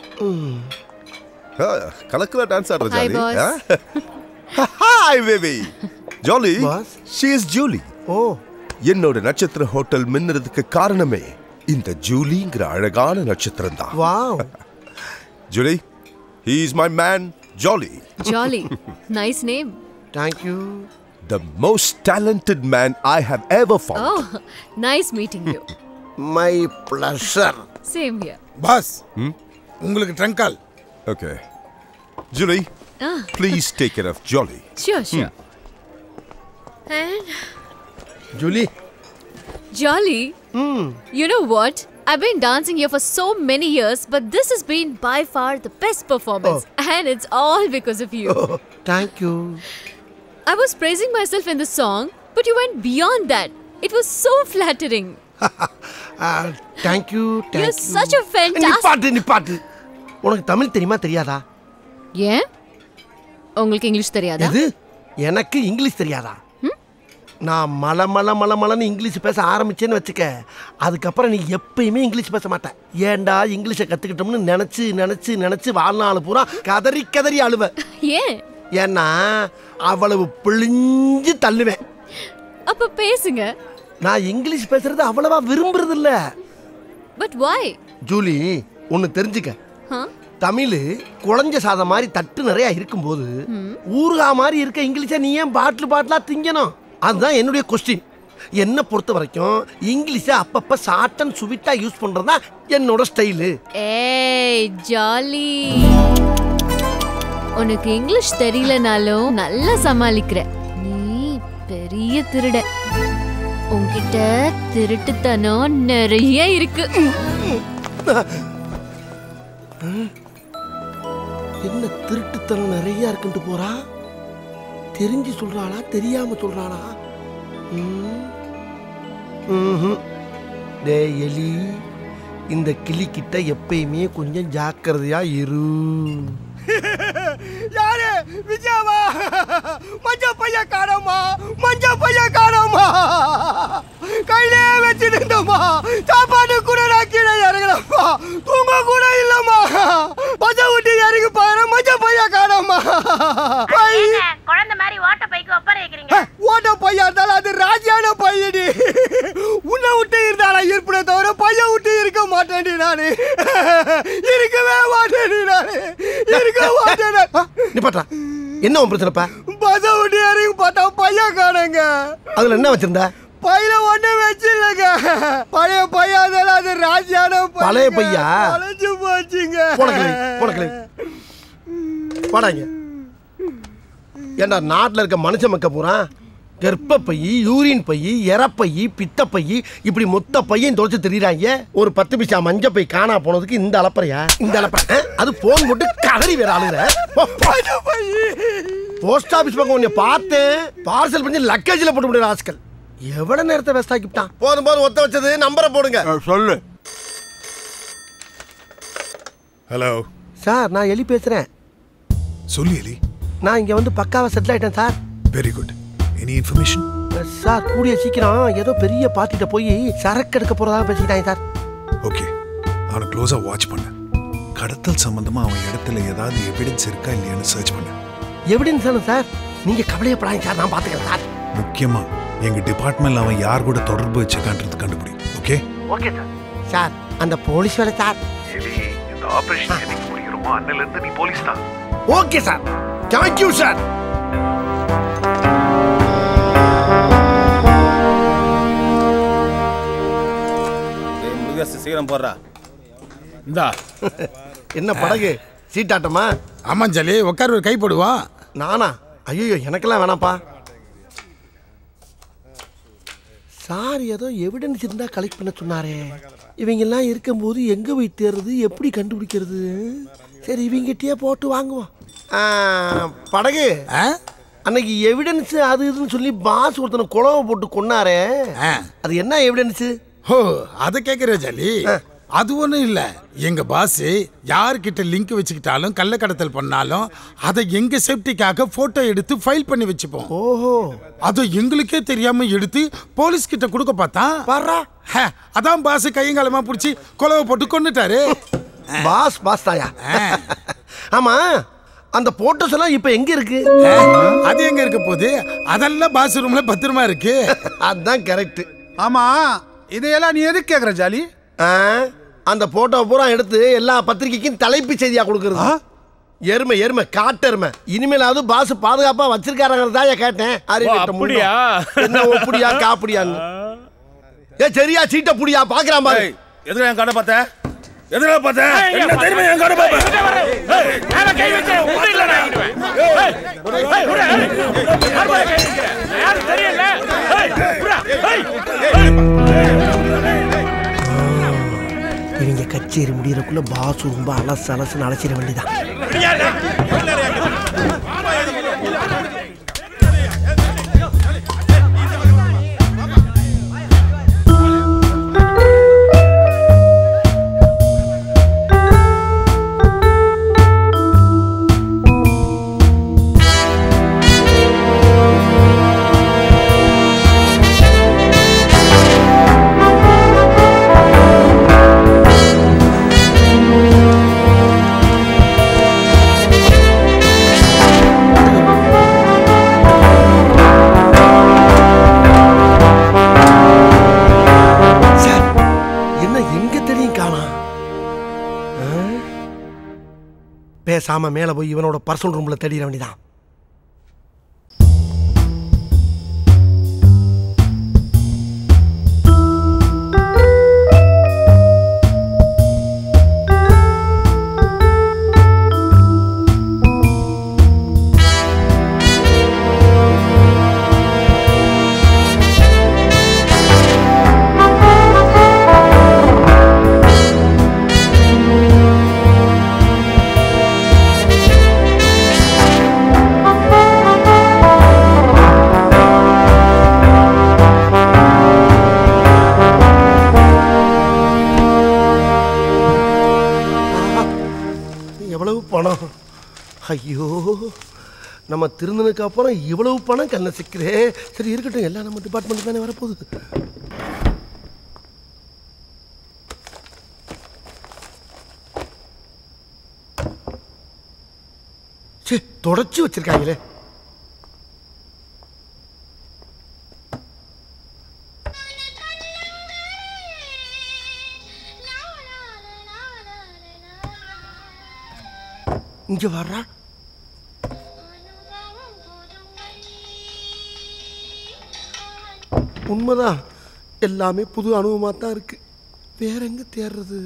S8: கலக்கல டான்ஸ் ஆடுற
S7: Hi,
S8: Jolly.
S7: boss.
S8: Hi baby. Jolly.
S4: Boss.
S8: She is Julie.
S4: ஓ,
S8: என்னோட நட்சத்திர ஹோட்டல் மின்னறதுக்கு காரணமே இந்த ஜூலிங்கிற அழகான நட்சத்திரம் தான்.
S4: வாவ்.
S8: Julie, he is my man Jolly.
S7: Jolly. Nice name.
S4: Thank you.
S8: The most talented man I have ever found.
S7: Oh, nice meeting you.
S4: My pleasure.
S7: Same here.
S11: Boss உங்களுக்கு trunk call.
S8: Okay. Julie,
S7: Ah.
S8: please take care of Jolly.
S7: Sure, sure. And
S4: Julie.
S7: Jolly. You know what? I've been dancing here for so many years, but this has been by far the best performance. And it's all because of you.
S4: Oh, thank you.
S7: I was praising myself in the song, but you went beyond that. It was so flattering.
S4: Thank you. Thank
S7: You're
S4: you.
S7: such a fantastic...
S4: நிப்பாட்டு. உனக்கு தமிழ் தெரியுமா தெரியாதா?
S7: ஏன்? உங்களுக்கு இங்கிலீஷ் தெரியாதா?
S4: எது? எனக்கு இங்கிலீஷ் தெரியாதா? நான் மலன்னு இங்கிலீஷ் பேச ஆரம்பிச்சேன்னு வச்சுக்க, அதுக்கப்புறம் நீ எப்பயுமே இங்கிலீஷ் பேச மாட்டேன். ஏன்டா இங்கிலீஷை கற்றுக்கிட்டோம்னு நினச்சி வாழ்நாள் பூரா கதறி அழுவ.
S7: ஏன்?
S4: ஏன்னா அவ்வளவு பிழிஞ்சு தள்ளுவேன்.
S7: அப்ப பேசுங்க.
S4: நான் இங்கிலீஷ் பேசுறது அவ்வளவா விரும்புறது இல்ல.
S7: But why?
S4: ஜூலி, ஒன்னு தெரிஞ்சுக்க. தமிழ் குழஞ்ச சாதம் மாதிரி தட்டு நிறைய இருக்கும்போது ஊறுகா மாதிரி இருக்க இங்கிலீஷை நீ ஏன் பாட்டிலா திங்கணும்? அதுதான் என்னுடைய கொஸ்டின். என்னை பொறுத்த வரைக்கும் இங்கிலீஷை அப்பப்ப ஷார்ட் அண்ட் ஸ்வீட்டா யூஸ் பண்றதா என்னோட ஸ்டைலு.
S7: ஏய் ஜாலி, உனக்கு இங்கிலீஷ் தெரியலனாலும் நல்லா சமாளிக்கிற. நீ பெரிய திருட. உன்கிட்ட திருட்டுத்தனம் நிறைய இருக்கு.
S4: என்ன திருட்டுத்தனம் நிறைய இருக்குன்ட்டு போறா? தெரிஞ்சு சொல்றாளா தெரியாம சொல்றாளா? டே எலி, இந்த கிளி கிட்ட எப்பயுமே கொஞ்சம் ஜாக்கிரதையா இரு.
S1: யாரு? விஜயாவா? மஞ்ச பைய காணோமா? கையிலே வச்சுட்டு இருந்தோமா? சாப்பாடு கூட நான் கீழே இறங்கலப்பா. தூங்க கூட இல்லம்மா. பஜ விட்டு இறங்கி பாரு, மஞ்ச பைய காணோமா?
S23: குழந்தை மாதிரி ஓட்ட பைக்கு ஒப்பற வைக்கிறீங்க.
S1: ஓட்ட பையா இருந்தாலும் அது ராஜியான பையடி. உன்னை விட்டு இருந்தாலும் இருப்பதை தவிர பைய விட்டு இருக்க மாட்டேன்டி நானு. இருக்கவே மாட்டேன்டி நானு.
S4: நிப்பாட்டா, என்ன உன் பிரச்சனைப்பா?
S1: பஜ விட்டு இறங்கி பார்த்தா பைய காணுங்க.
S4: அதுல என்ன வச்சிருந்த?
S1: பையில ஒண்ணு வச்சிருங்க. பழைய பையா இருந்தாலும் அது ராஜியான
S4: பழைய பையா
S1: அழைச்சு போச்சுங்க.
S4: போடாங்க. ஏண்டா நாட்டில் இருக்க மனுஷ மக்க பூரா கர்ப்பப்பை, யூரின் பை, எரப்பை, பித்தப்பை, இப்படி மொத்த பையன் தொலைச்சு தெரியுறாங்க. ஒரு 10 பைசா மஞ்ச பை காணா போனதுக்கு இந்த அளப்பறையா? அது போன் போட்டு கதறி வேற ஆளுற. போஸ்ட் ஆபீஸ் பக்கம் உன்னை பார்த்தேன். பார்சல் பண்ணி லக்கேஜில் போட்டு முடியும் ஆஸ்கல். எவ்வளவு நேரத்தை வேஸ்ட் ஆக்கிட்டான். போதும் ஒத்த வச்சது. நம்பரை போடுங்க.
S5: சொல்லு.
S17: ஹலோ
S4: சார், நான் எலி பேசுறேன்.
S17: சொல்லு எலி.
S4: நான் இங்க வந்து பக்காவா செட்டில் ஆயிட்டேன் sir.
S17: Very good. Any information?
S4: Sir, கூடிய சீக்கிரம் ஏதோ பெரிய பார்ட்டிட்ட போய் சரக்கு எடுக்க போறதா பேசிக்கிட்டாங்க சார்.
S17: ஓகே, அவனை க்ளோஸா வாட்ச் பண்ணு. கடத்தல் சம்பந்தமா அவன் இடத்துல ஏதாவது எவிடன்ஸ் இருக்கா இல்லையான்னு சர்ச் பண்ணு.
S4: எவிடன்ஸ் சார், நீங்க கவலையப்படாதீங்க சார், நான் பாத்துக்கிறேன் சார்.
S17: முக்கியமா எங்க டிபார்ட்மெண்ட்ல அவன் யார் கூட தொடர்பு வச்சுக்கான்றது கண்டுபிடி. Okay
S4: okay sir. சார், அந்த போலீஸ் வேலை சார்.
S3: எலி, இந்த ஆபரேஷன் என்னைக்கு முடிக்கிறோமோ அன்னில இருந்து நீ போலீஸ் தான்.
S4: Okay sir, thank you sir.
S20: சீக்கிரம் போடுறா.
S11: இந்தா.
S4: என்ன படகு சீட்டாட்டமா?
S11: ஆமா ஜலி, உட்கார், ஒரு கை போடுவான்.
S4: நானா? ஐயோ, எனக்கெல்லாம் வேணாப்பா சார். ஏதோ எவிடன்ஸ் இருந்தா கலெக்ட் பண்ண சொன்னாரே. இவங்கெல்லாம் இருக்கும்போது எங்க போய் தேடுறது, எப்படி கண்டுபிடிக்கிறது? சரி, இவங்கிட்டே போட்டு வாங்குவோம். படகு, அன்னைக்கு எவிடன்ஸ் அது இதுன்னு சொல்லி பாஸ் ஒருத்தனை குழவை போட்டு கொன்னாரே, அது என்ன எவிடன்ஸ்?
S11: ஓ, அதை கேட்குற ஜலி. அது ஒன்றும் இல்லை. எங்க பாஸ் யார்கிட்ட லிங்க் வச்சுக்கிட்டாலும் கள்ள கடத்தல் பண்ணாலும் அதை எங்க சேஃப்டிக்காக போட்டோ எடுத்து ஃபைல் பண்ணி வச்சுப்போம்.
S4: ஓஹோ,
S11: அதை எங்களுக்கே தெரியாம எடுத்து போலீஸ் கிட்ட கொடுக்க பார்த்தா பாரா, அதான் பாஸ் கையங்காலமா பிடிச்சி கொலவை போட்டு கொண்டுட்டாரு.
S4: பாஸ் பாஸ் தாயா? ஆமா, அந்த போட்டோஸ் எல்லாம் இப்ப எங்க இருக்கு?
S11: அது எங்க இருக்க போகுது? அதெல்லாம் பாஸ் ரூம்ல பத்திரமா இருக்கு.
S4: அதுதான் கரெக்ட்.
S5: ஆமா, இதையெல்லாம் நீ எதுக்கு கேக்குற ஜாலி?
S4: அந்த போட்டோ பூரா எடுத்து எல்லா பத்திரிகைக்கும் தலைப்பு செய்தியா கொடுக்கறது. எருமை எருமை காட்டெருமை. இனிமேலாவது பாஸ் பாதுகாப்பா வச்சிருக்காரங்கிறதா கேட்டேன்.
S20: அப்படியா?
S4: என்ன ஒப்படியா காப்படியான்னு? சரியா சீட்டை புடியா பாக்குறான் பாரு.
S14: எதுல என் கடை பார்த்த? எதுல பார்த்த? என்ன தெரியுமா என் கடை பார்த்த?
S6: மேல கை வச்சே உள்ள நாயிடுவேன். யார் தெரியல?
S4: இவங்க கச்சேரி முடியறதுக்குள்ள பாஸ் ரொம்ப அலசு அலசுன்னு அழைச்சிட வேண்டியதான். பேசாம மேல போய் இவனோட பர்சனல் ரூம்ல தேடிட வேண்டியதான். ஐயோ, நம்ம திருந்தனுக்கு அப்புறம் இவ்வளவு பணம் கண்ண சிக்கிறே. சரி இருக்கட்டும், எல்லாம் நம்ம டிபார்ட்மெண்ட் தானே வரப்போகுது. சே, தொடச்சு வச்சிருக்காங்களே. இங்க வர்றா. உண்மைதான், எல்லாமே புது அனுபவமா தான் இருக்கு. வேற எங்க தேடுறது?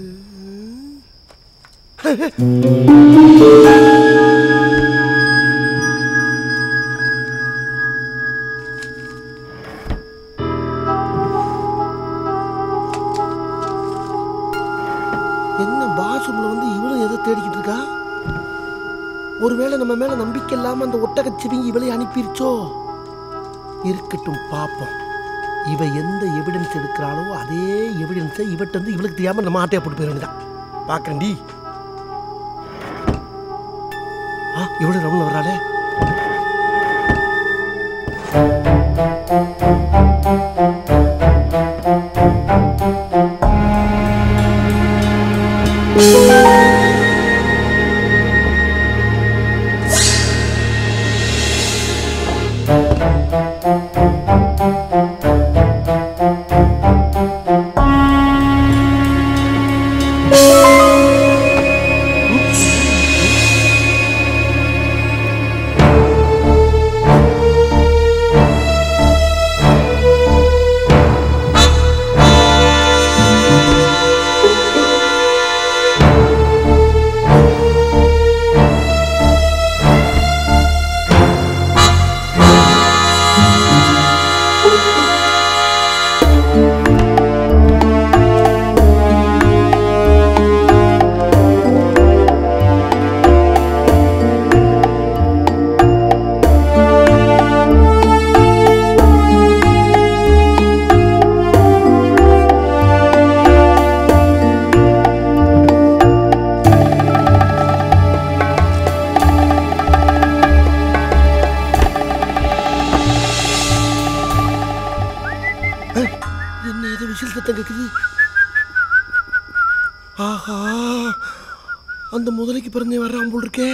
S4: என்ன பாத்ரூம்ல வந்து இவளும் எதை தேடிக்கிட்டு இருக்கா? ஒருவேளை நம்ம மேல நம்பிக்கை இல்லாம அந்த ஒட்டகச்சிவிங்கி இவளை அனுப்பிருச்சோ? இருக்கட்டும், பாப்போம். இவ எந்த எவிடன்ஸ் எடுக்கிறாளோ அதே எவிடன்ஸை இவட்ட வந்து இவளுக்கு தெரியாம நம்ம ஆட்டையை போட்டு போயிட வேண்டியதான். பாக்குறேன்டி. இவ்வளவு ரவுண்ட்ல வராளே. ஆஹா, அந்த முதலைக்கு பிறந்தே வர்றான் போல் இருக்கே.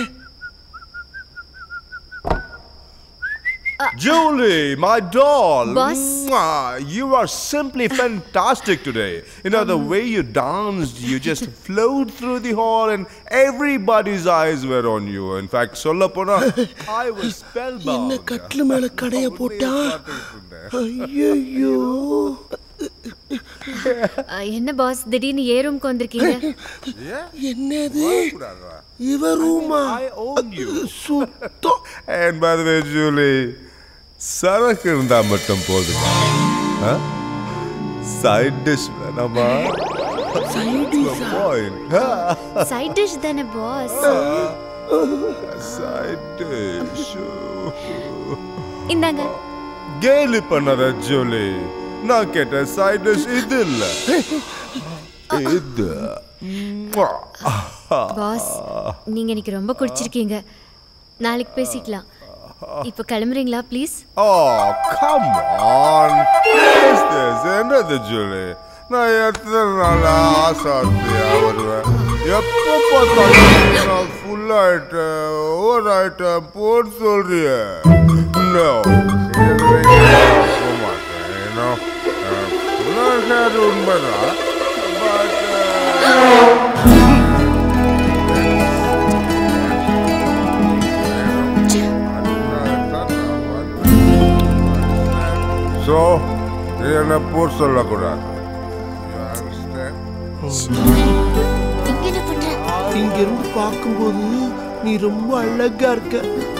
S8: Julie, my doll.
S7: Boss.
S8: You are simply fantastic today. You know, the way you danced, you just flowed through the hall and everybody's eyes were on you. In fact, Sollapona, I was spellbound.
S4: என்ன கட்லு மேல கடைய போட்டா? ஐயோ.
S7: என்ன பாஸ் திடீர்னு ஏ ரூம்க்கு வந்திருக்கீங்க?
S4: என்னது? இவ ரூமா? சுத்தம்.
S8: And by the way, Julie, சரக்கு இருந்தா மட்டும் போதுமா? சைட் டிஷ் வேணாமா?
S4: Side dish.
S7: சைட் டிஷ் தானே பாஸ்?
S8: Side dish.
S7: இந்தாங்க.
S8: கேலி பண்ணாத ஜூலி. நான் கேட்ட சைட் டிஷ் இது இல்ல. இது.
S7: பாஸ் நீங்க எனக்கு ரொம்ப குடிச்சிருக்கீங்க. நாளைக்கு பேசிக்கலாம். இப்போ கிளம்புறீங்களா ப்ளீஸ்?
S8: Come on. என்னது ஜூலி? நான் எத்தனை நாள் ஆசாத்தியா வருவேன். எப்போ பார்த்தாலும் நான் ஃபுல் ஆயிட்டேன், ஓவர் ஆயிட்டேன் போன்னு சொல்றிய. உண்மைதான். So, நீ என்ன போர் சொல்லக்கூடாது.
S4: இங்க இருந்து பார்க்கும்போது நீ ரொம்ப அழகா இருக்க.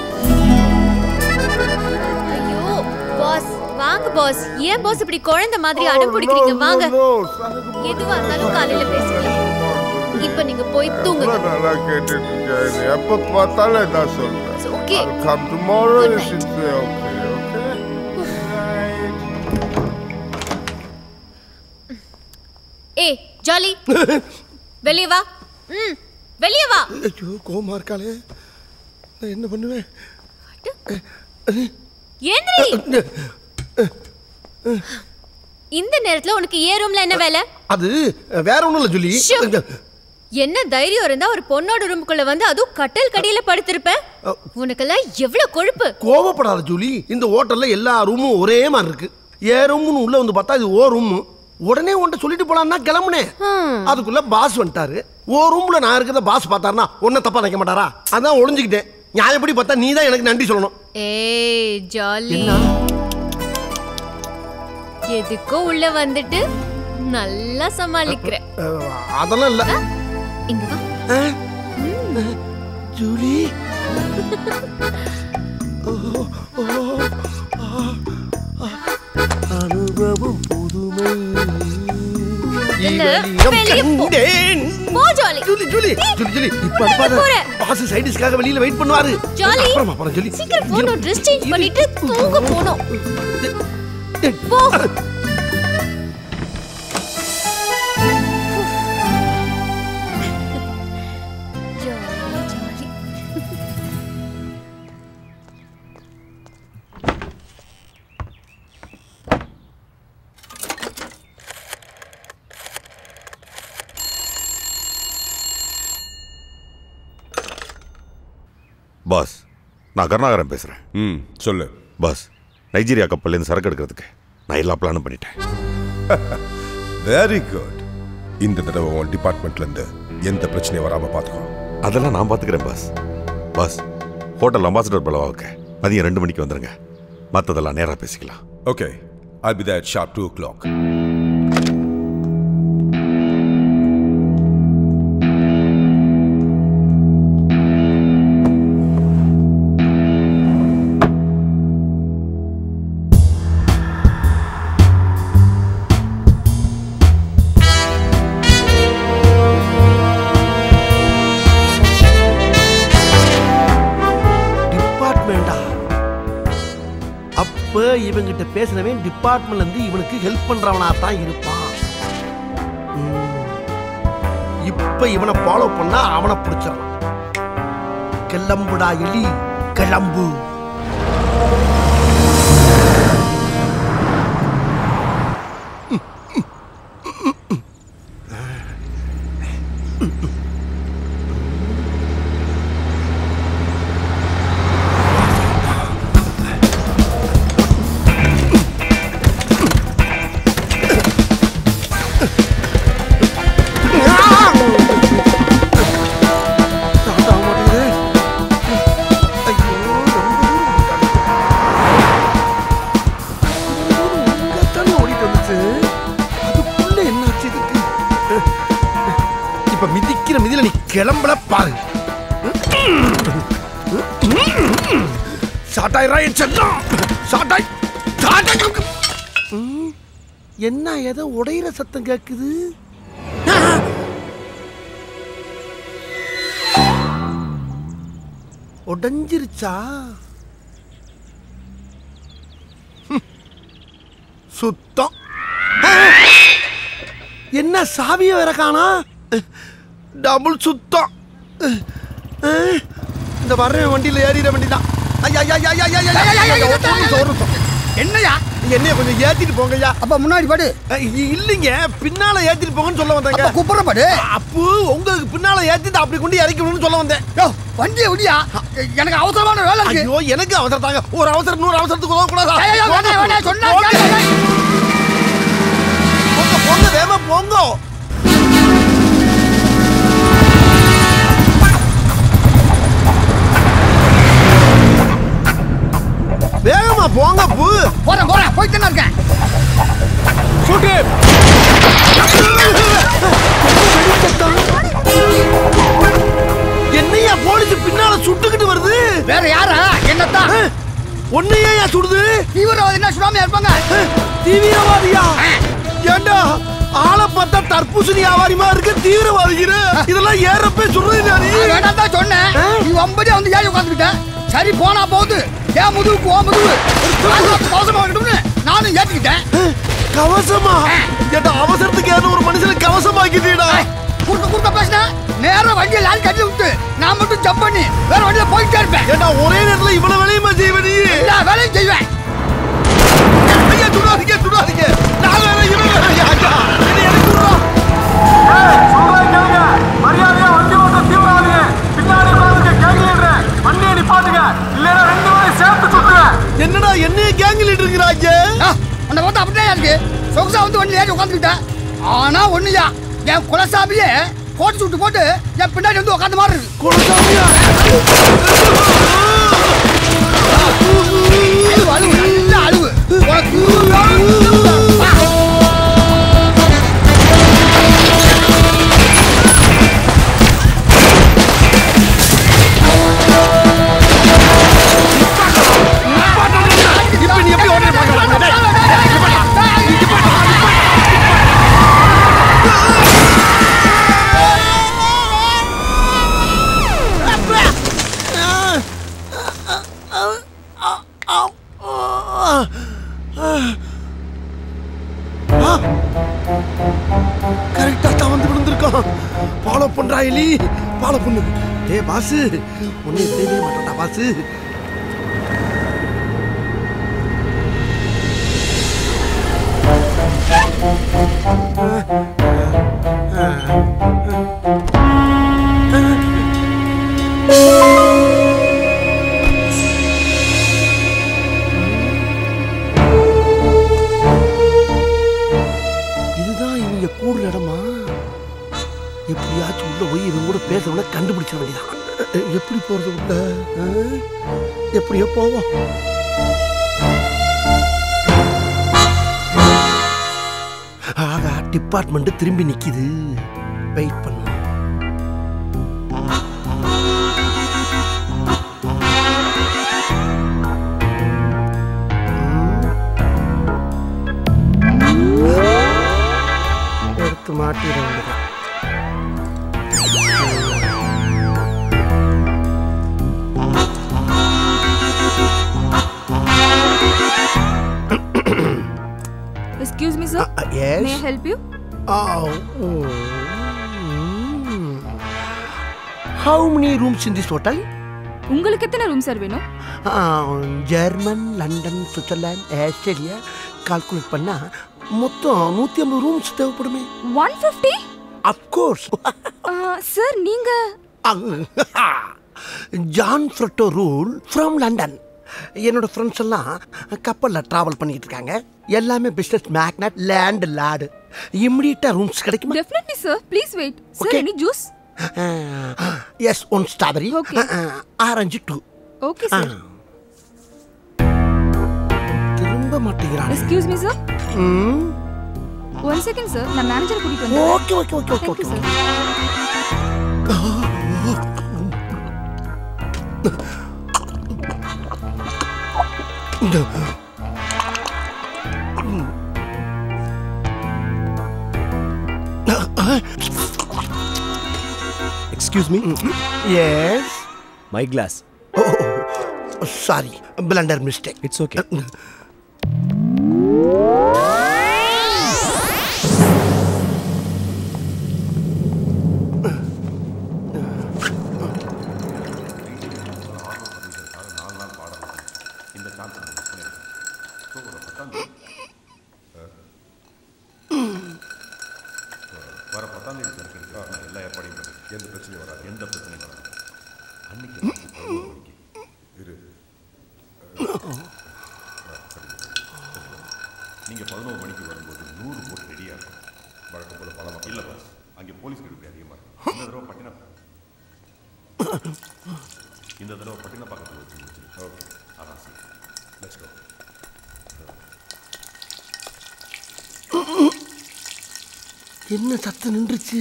S7: ஐயோ பாஸ் வாங்க பாஸ். ஏன் பாஸ் இப்படி குழந்தை மாதிரி அடம் பிடிக்கிறீங்க? வாங்க. எதுவா இருந்தாலும் காலையில பேசிக்கலாம். இப்போ நீங்க போய் தூங்குங்க.
S8: நல்லா கேட்டுட்டு இருக்கேன். எப்ப பார்த்தாலும் இதான் சொல்றேன்.
S7: Okay.
S8: I'll come tomorrow. You should say okay.
S7: ஏய் ஜாலி வெளிய வா. வெளிய வா.
S4: ஐயோ கோமா இருக்காளே. நான் என்ன பண்ணுவேன்?
S7: ஏந்திரி. இந்த நேரத்துல உனக்கு ஏ ரூம்ல என்ன வேலை?
S4: அது வேற ஒண்ணும் இல்ல ஜூலி.
S7: என்ன தைரியம் இருந்தா ஒரு பொண்ணோட ரூமுக்குள்ள வந்து அதுவும் கட்டல் கடியில படுத்திருப்ப? உனக்கெல்லாம் எவ்வளவு கொழுப்பு.
S4: கோவப்படாத ஜூலி. இந்த ஹோட்டல்ல எல்லா ரூமும் ஒரே மாதிரி இருக்கு. ஏ ரூம்னு உள்ள வந்து பார்த்தா இது ஓ ரூம். உடனே உன்கிட்ட சொல்லிட்டு போலான்னா கிளம்புனேன். அதுக்குள்ள பாஸ் வந்துட்டாரு. ஓ ரூம்ல நான் இருக்கிறத பாஸ் பார்த்தாருன்னா உன்னை தப்பா நினைக்க மாட்டாரா? அதான் ஒளிஞ்சுக்கிட்டேன். நியாயப்படி பார்த்தா நீ தான் எனக்கு நன்றி சொல்லணும்.
S7: ஏய் ஜாலி, எதுக்கோ உள்ள வந்துட்டு நல்லா சமாளிக்கிற.
S4: அதெல்லாம் இல்ல.
S7: இங்க வா
S4: ஜூலி. அனுபவம் புதுமை. வெளியில வெயிட் பண்ணுவாரு.
S7: சீக்கிரம் போனோம். ட்ரெஸ் சேஞ்ச் பண்ணிட்டு தூங்க போனோம். போ.
S10: பாஸ், நான் கருணாகரன் பேசுகிறேன்.
S8: சொல்லு.
S10: பாஸ், நைஜீரியா கப்பல்லேருந்து சரக்கு எடுக்கிறதுக்கு நான் எல்லா பிளானும் பண்ணிட்டேன்.
S8: Very good. இந்த தடவை உன் டிபார்ட்மெண்ட்லேருந்து எந்த பிரச்சனையும் வராமல் பார்த்துக்கோ.
S10: அதெல்லாம் நான் பார்த்துக்கிறேன் பாஸ். பாஸ், ஹோட்டல் அம்பாசிடர் பலவாவுக்கு மதியம் 2 மணிக்கு வந்துடுங்க. மற்றதெல்லாம் நேராக பேசிக்கலாம்.
S8: Okay, I'll be there at sharp 2 o'clock.
S4: இவங்கிட்ட பேசினவன் டிபார்ட்மெண்ட்ல இருந்து இவனுக்கு ஹெல்ப் பண்றவனா தான் இருப்பான். இப்ப இவனை ஃபாலோ பண்ணா அவனை பிடிச்சிடலாம். கிளம்புடா எலி, கிளம்பு. கிளம்பல பாரு. என்ன ஏதோ உடையிற சத்தம் கேக்குது. உடைஞ்சிருச்சா? சுத்தம். என்ன சாவிய வேற காணா? டபுள் சுத்தம். இந்த வர்ற வண்டியில ஏறிட வேண்டிதான். என்னையா என்னைய கொஞ்சம் ஏத்திட்டு போங்கய்யா.
S21: அப்ப முன்னாடி படு.
S4: இல்லைங்க, பின்னால ஏத்திட்டு போங்கன்னு சொல்ல வந்தேங்க.
S21: குப்புற படு.
S4: அப்பு உங்களுக்கு பின்னால ஏத்திட்டு அப்படி கொண்டு இறக்கணும்னு சொல்ல வந்தேன்.
S21: வண்டியை விடியா, எனக்கு அவசரமான வேலை இருக்கு.
S4: ஐயோ, எனக்கு அவசரம் தாங்க. ஒரு அவசரம் இன்னொரு அவசரத்துக்கு உதவ கூடாதா?
S21: சொன்னா
S4: போங்க, வேகமா போங்க. வேகமா போங்க.
S21: போறேன் போயிட்டு இருக்கேன்.
S4: என்னையா போலீஸ் பின்னால சுட்டுக்கிட்டு வருது?
S21: வேற யாரா? என்னத்தான்
S4: ஒன்னையா சுடுது?
S21: தீவிரவாதி என்ன சுடாம இருப்பாங்க?
S4: தீவிரவாதியா? ஏண்டா ஆளை பார்த்தா தர்பூசணி வியாபாரிமா இருக்கு, தீவிரவாதிகிற இதெல்லாம் ஏறப்பே சொல்றது.
S21: வேண்டாம் தான் சொன்னேன். நீ 9 வந்து ஏறி உட்காந்துக்கிட்ட. சரி போனா போகுது. ஏன் முதுகுக்கு ஓ முதுகு கவசமா வேண்டும்னு நானும் ஏற்றிக்கிட்டேன்.
S4: கவசமா? ஏண்டா அவசரத்துக்கு ஏதோ ஒரு மனுஷனுக்கு கவசமாக்கிட்டீடா.
S21: குறுக்க பேசினா நேரம் வண்டியை லாரி கட்டி விட்டு நான் மட்டும் ஜம்ப் பண்ணி வேற வண்டியில போயிட்டே இருப்பேன்.
S4: ஏண்டா ஒரே நேரத்துல இவ்வளவு வேலையுமா செய்வ நீ?
S21: எல்லா வேலையும் செய்வேன்.
S4: ஐயா சுடாதீங்க. நான் வேற இவன் வேற. ஐயா என்ன எனக்கு விடுறா.
S21: மரியாதையா வண்டி ஓட்ட தீவிரவாதிங்க. பின்னாடி உட்கார்ந்து கேங் லீடர் வண்டியை நிப்பாட்டுங்க, இல்லைன்னா 2 பேரும் சேர்த்து சுட்டுங்க.
S4: என்னடா என்னைய கேங் லீடர் இருக்கறாங்க?
S21: அந்த போட்டு அப்படியே இருக்கு. சொகுசா வந்து வண்டியில ஏறி உட்காந்துக்கிட்டேன். ஆனா ஒண்ணுயா, என் குலசாமியே கோட்டு சுட்டு போட்டு என் பின்னாடி வந்து உட்காந்து மாதிரி இருக்கு.
S4: குலசாமியா?
S21: அழுவு
S4: இப்ப நீ எப்படி ஓடுற பாக்கலாம்? கரெக்டா தான் வந்து விழுந்திருக்கோம். ஃபாலோ பண்றா எலி, ஃபாலோ பண்ணு. ஏ பாசு, உன்னை விடவே மாட்டேன்டா பாசு. இடமா? எப்படியாச்சும் உள்ள போய் இவங்க கூட பேசணும்னா கண்டுபிடிச்சிட வேண்டியதான். எப்படி போறது உள்ள? எப்படியோ போவோம். ஆகா, டிபார்ட்மெண்ட் திரும்பி நிக்குது. வெயிட் பண்ணு. எடுத்து மாட்டிட வேண்டியது.
S9: Excuse me, sir.
S4: Yes.
S9: May I help you?
S4: How many rooms in this hotel?
S9: உங்களுக்கு எத்தனை ரூம் சார் வேணும்?
S4: German, London, Switzerland, Australia calculate பண்ணா மொத்தம் 150 ரூம்ஸ் தேவைப்படுமே.
S9: 150?
S4: Of course.
S9: சார் நீங்க
S4: ஜான் ஃப்ரெட்டோ ரூல் ஃப்ரம் லண்டன். என்னோட ஃப்ரெண்ட்ஸ் எல்லாம் கப்பலில் ட்ராவல் பண்ணிட்டு இருக்காங்க. எல்லாமே பிஸ்னஸ் மேக்னட், லேண்ட் லார்டு. இமிடியேட்டா ரூம்ஸ் கிடைக்குமா?
S9: Definitely, sir. Please wait. Sir, any juice?
S4: Yes, one strawberry.
S9: Okay.
S4: Orange 2.
S9: Okay, sir.
S4: திரும்ப மாட்டேங்கிறான்.
S9: Excuse me, sir. One second, sir. நான் மேனேஜர் கூட்டிட்டு வந்தேன்.
S4: Okay,
S9: sir.
S1: Excuse me?
S4: Yes.
S1: My glass.
S4: Oh, sorry. Blunder mistake.
S1: It's okay.
S10: வர 10ஆம் தேதி சரக்கு எல்லா ஏற்பாடையும் பண்ணி எந்த பிரச்சனையும் வராது, எந்த பிரச்சனையும் வராது. அன்னைக்கு இரு, நீங்கள் 11 மணிக்கு வரும்போது 100 போட் ரெடியாக இருக்கும். வழக்கம் போல பல மக்கள் இல்லை பாஸ், அங்கே போலீஸ் கெடுப்பு அதிகமாக இருக்கும். இந்த தடவை பட்டினம் பக்கத்தில் வச்சு ஓகே. அதான் சரி, லெட்ஸ் கோ.
S4: என்ன சத்தம் நின்றுச்சு?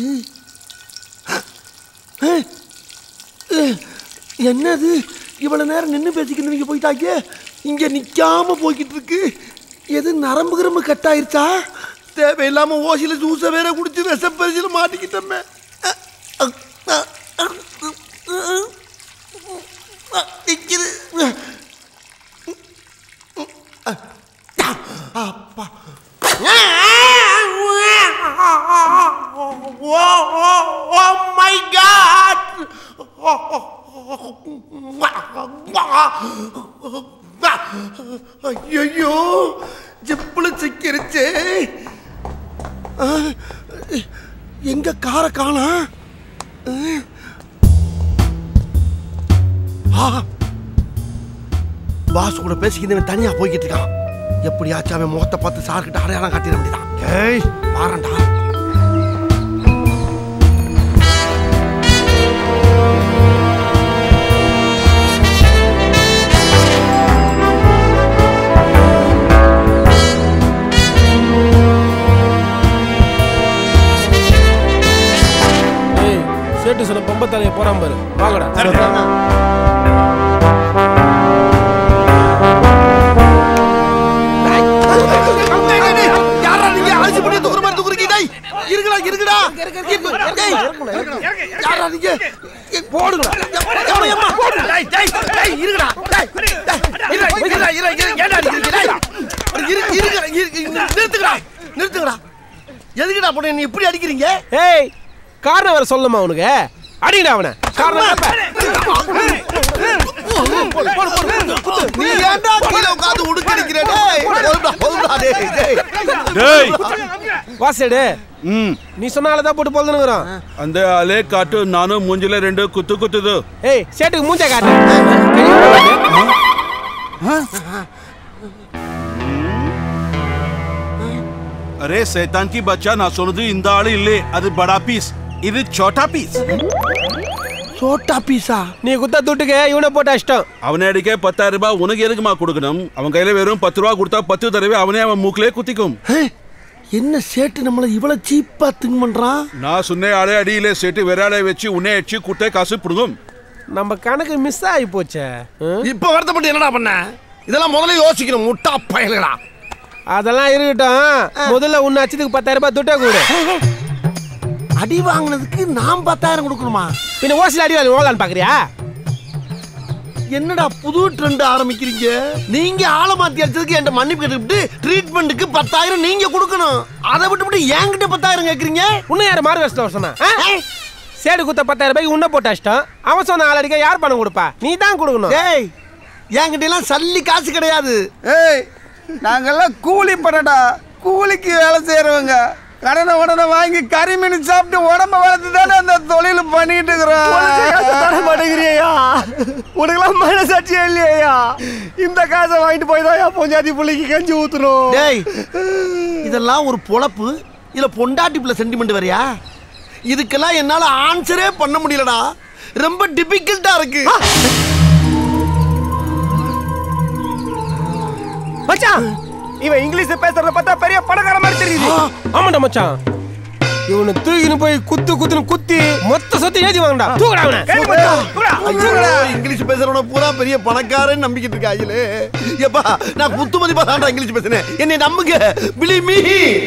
S4: என்னது இவ்வளவு நேரம் நின்று பேசிக்கிட்டு நீங்க போயிட்டாங்க, இங்க நிக்காம போய்கிட்டு இருக்கு. எது நரம்பு கிரம்பு கட் ஆயிருச்சா? தேவையில்லாம ஓசியில ஜூஸை வேற குடிச்சு விஷப்பரிசில மாட்டிக்கிட்டோமே. அப்பா, oh my God! ஐயோ, ஜிப்புல சிக்கிருச்சு. எங்க கார காணா? பாஸ் கூட பேசிக்கிட்டு தனியா போய்கிட்டு இருக்கான். எப்படியாச்சும் அவன் முகத்தை பார்த்து சார்கிட்ட அடையாளம் காட்டிட வேண்டியதான். ஏய் பாரண்டா.
S18: சேட்டு சொன்ன பொம்பத்தாலைய போறான் பாரு, வாங்கடா.
S4: எதுக்குடா போன நீ இப்படி அடிக்கிறீங்க?
S18: ஏய், காரணம் வேற சொல்லணுமா உனக்கு? அடிடா அவனை.
S4: நீ ஏன்டா கீழே உட்கார்ந்து உடுக்கடிக்கிற?
S18: டேய் வாசேடு, நீ சொன்னாலதான் போட்டு போல்துனுக்குறான்.
S12: அந்த ஆளே காட்டு, நானும் மூஞ்சில 2 குத்து குத்துது.
S18: ஏய், சேட்டுக்கு மூஞ்ச காட்டு.
S12: அரே சைத்தான் கி பச்சா நான் சொன்னது இந்த ஆளு இல்ல அது படா பீஸ் இது சோட்டா பீஸ்
S4: சோட்டா பீஸா
S18: நீ குத்த துட்டுக்கு இவனை போட்ட இஷ்டம்
S12: அவனே அடிக்க 10,000 ரூபாய் உனக்கு எதுக்குமா கொடுக்கணும் அவன் கையில வெறும் 10 ரூபாய் கொடுத்தா 10 தடவை அவனே அவன் மூக்கிலே குத்திக்கும்
S4: என்ன சேட்டு நம்மள இவ்வளவு சீப்பா திங்க் பண்றான்
S12: நான் சொன்ன ஆளே அடியிலே சேட்டு வேற ஆளை வச்சு உன்னை அடிச்சு குட்டை காசு புடுங்கும்
S18: நம்ம கணக்கு மிஸ் ஆகி போச்சே
S4: இப்ப வருத்தப்பட்டு என்னடா பண்ண இதெல்லாம் முதல்ல யோசிக்கணும் முட்டா பயலடா
S18: அதெல்லாம் இருக்கட்டும் முதல்ல உன்னை அச்சதுக்கு 10,000 ரூபாய் துட்டை கொடு
S4: அடி வாங்கினதுக்கு நான் 10,000 கொடுக்கணுமா
S18: பின்ன ஓசில அடி ஓலான்னு பாக்குறியா
S4: என்னடா புது ட்ரெண்ட் ஆரம்பிக்கிறீங்க நீங்க ஆள மாத்தி அடிச்சதுக்கு என்கிட்ட மன்னிப்பு கேட்டுட்டு ட்ரீட்மெண்ட்டுக்கு 10,000 நீங்க கொடுக்கணும் அதை விட்டு என்கிட்ட 10,000 கேக்குறீங்க
S18: உன்னை யாரு மாறு வேஸ்ட்ல சொன்னா சேடு குத்த 10,000 ரூபாய்க்கு உன்னை போட்ட இஷ்டம் அவன் சொன்ன ஆளடிக்க யார் பணம் கொடுப்பா நீ தான் கொடுக்கணும்
S4: ஏய் என்கிட்ட எல்லாம் சல்லி காசு கிடையாது
S21: ஏய் நாங்கெல்லாம் கூலி பண்ணடா கூலிக்கு வேலை செய்யறவங்க கடனை வாங்கி கறிமீன் சாப்பிட்டு உடம்ப வளர்த்து தானே அந்த தொழில் பண்ணிட்டு இருக்கிறோம்
S18: மாட்டேங்கிறியா உனக்கெல்லாம் மனசாட்சியே இல்லையா இந்த காசை வாங்கிட்டு போய் தான் பொஞ்சாதி புள்ளிக்கு கஞ்சி ஊத்துறோம்
S4: டேய் இதெல்லாம் ஒரு பொழப்பு இல்ல பொண்டாட்டி பிள்ளை சென்டிமெண்ட் வரையா இதுக்கெல்லாம் என்னால ஆன்சரே பண்ண முடியலடா ரொம்ப டிபிகல்ட்டா இருக்கு
S18: மச்சான் இவன் இங்கிலீஷ் பேசுறத பார்த்தா பெரிய பணக்கார மாதிரி தெரியுது ஆமாடா மச்சான் இவனை தூக்கின்னு போய் குத்துன்னு குத்தி மொத்த சொத்து எழுதி வாங்கடா தூக்குடா அவனை
S4: இங்கிலீஷ் பேசுறவன பூரா பெரிய பணக்காரன் நம்பிக்கிட்டு இருக்காங்களே ஏப்பா நான் குத்து மதிப்பா தான்டா இங்கிலீஷ் பேசுனேன் என்னை நம்புங்க பிலீவ் மீ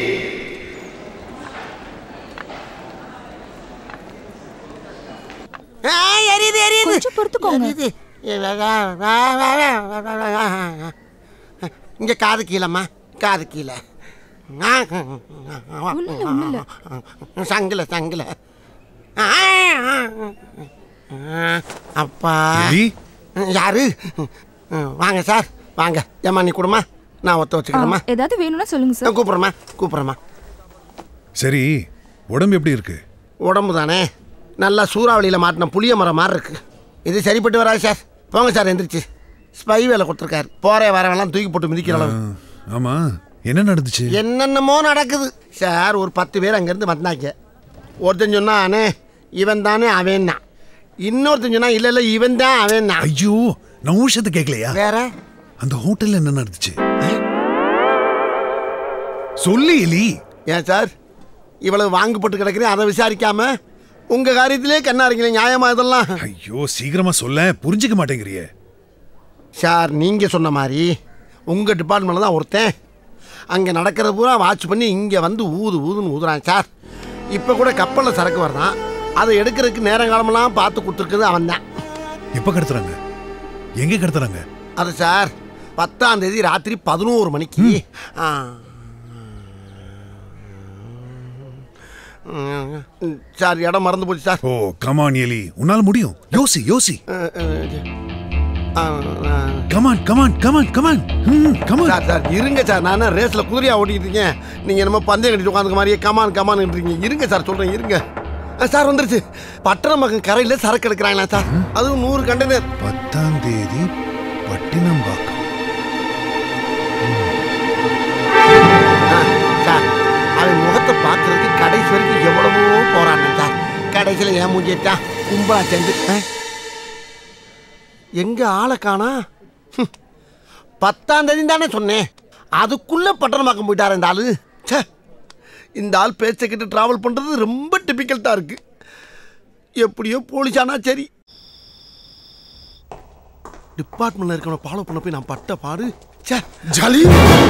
S9: கொஞ்சம் பொறுத்துக்கோங்க
S4: இங்க காது கீழம்மா காது கீழே சங்கில அப்பா யாரு வாங்க சார் வாங்க ஏமா நீ கொடுமா நான் ஒத்த வச்சுக்கிறேம்மா
S9: ஏதாவது வேணும்னா சொல்லுங்க சார்
S4: கூப்பிடுறேம்மா
S17: சரி உடம்பு எப்படி இருக்கு
S4: உடம்பு தானே நல்லா சூறாவளியில் மாட்டின புளிய மரம் மாதிரி இருக்கு இது சரிப்பட்டு வராது சார் போங்க சார் எந்திரிச்சு ஸ்பை வேலை கொடுத்துருக்காரு போற வரவெல்லாம் தூக்கி போட்டு மிதிக்கிற அளவு
S17: ஆமா என்ன நடந்துச்சு
S4: என்னென்னமோ நடக்குது சார் ஒரு 10 பேர் அங்கேருந்து வந்தாங்க ஒருத்தன் சொன்னா அண்ணே இவன் தானே அவன் தான் இன்னொருத்தன் சொன்னா இல்லை இவன் தான் அவன் தான்
S17: ஐயோ நான் விஷயத்தை கேட்கலையா
S4: வேற
S17: அந்த ஹோட்டல்ல என்ன நடந்துச்சு சொல்லி எலி
S4: ஏன் சார் இவ்வளவு வாங்கப்பட்டு கிடக்குறேன் அதை விசாரிக்காம உங்க காரியத்திலே கண்ணா இருக்கீங்க நியாயமா இதெல்லாம்
S17: ஐயோ சீக்கிரமா சொல்ல புரிஞ்சுக்க மாட்டேங்கிறியே
S4: சார் நீங்க சொன்ன மாதிரி உங்க டிபார்ட்மெண்ட்ல தான் ஒருத்தன் அங்க நடக்கிறது பூரா வாட்ச் பண்ணி இங்க வந்து ஊதுன்னு ஊதுறான் சார் இப்ப கூட கப்பல்ல சரக்கு வரதான் அதை எடுக்கிறதுக்கு நேரங்காலமெல்லாம் பார்த்து கொடுத்துருக்குது அவன் தான்
S17: எப்ப கடத்துறாங்க எங்க கடத்துறாங்க
S4: அது சார் 10ஆம் தேதி ராத்திரி 11 மணிக்கு சார் இடம் மறந்து போச்சு சார்
S17: ஓ கமான் எலி உன்னால முடியும் யோசி கமான்
S4: சார் இருங்க சார் நான் ரேஸ்ல குதிரையா ஓட்டிட்டு இருக்கேன் நீங்க நம்ம பந்தயம் கட்டிட்டு உட்காந்துக்க மாதிரியே கமான் இருக்கீங்க இருங்க சார் சொல்றேன் இருங்க சார் வந்துருச்சு பட்டணம் கரையில சரக்கு எடுக்கிறாங்களா சார் அதுவும் 100 கண்டெய்னர்
S17: 10ஆம் தேதி பட்டினம்பாக்கம்
S4: சார் அவன் முகத்தை பார்க்கறதுக்கு கடைசி வரைக்கும் எவ்வளவோ போறாங்க சார் கடைசியில் ஏன் மூஞ்சிட்டா கும்பலா சேர்ந்து எங்க ஆளை காணா 10ஆம் தேதி தானே சொன்னேன் அதுக்குள்ள பட்டணமாக்கம் போயிட்டாரு இந்த ஆளு இந்த ஆள் பேச்சை கிட்ட டிராவல் பண்றது ரொம்ப டிபிகல்ட்டா இருக்கு எப்படியோ போலீஸானா சரி டிபார்ட்மெண்ட்ல இருக்கவனை ஃபாலோ பண்ண போய் நான் பட்ட பாடு
S11: ஜாலி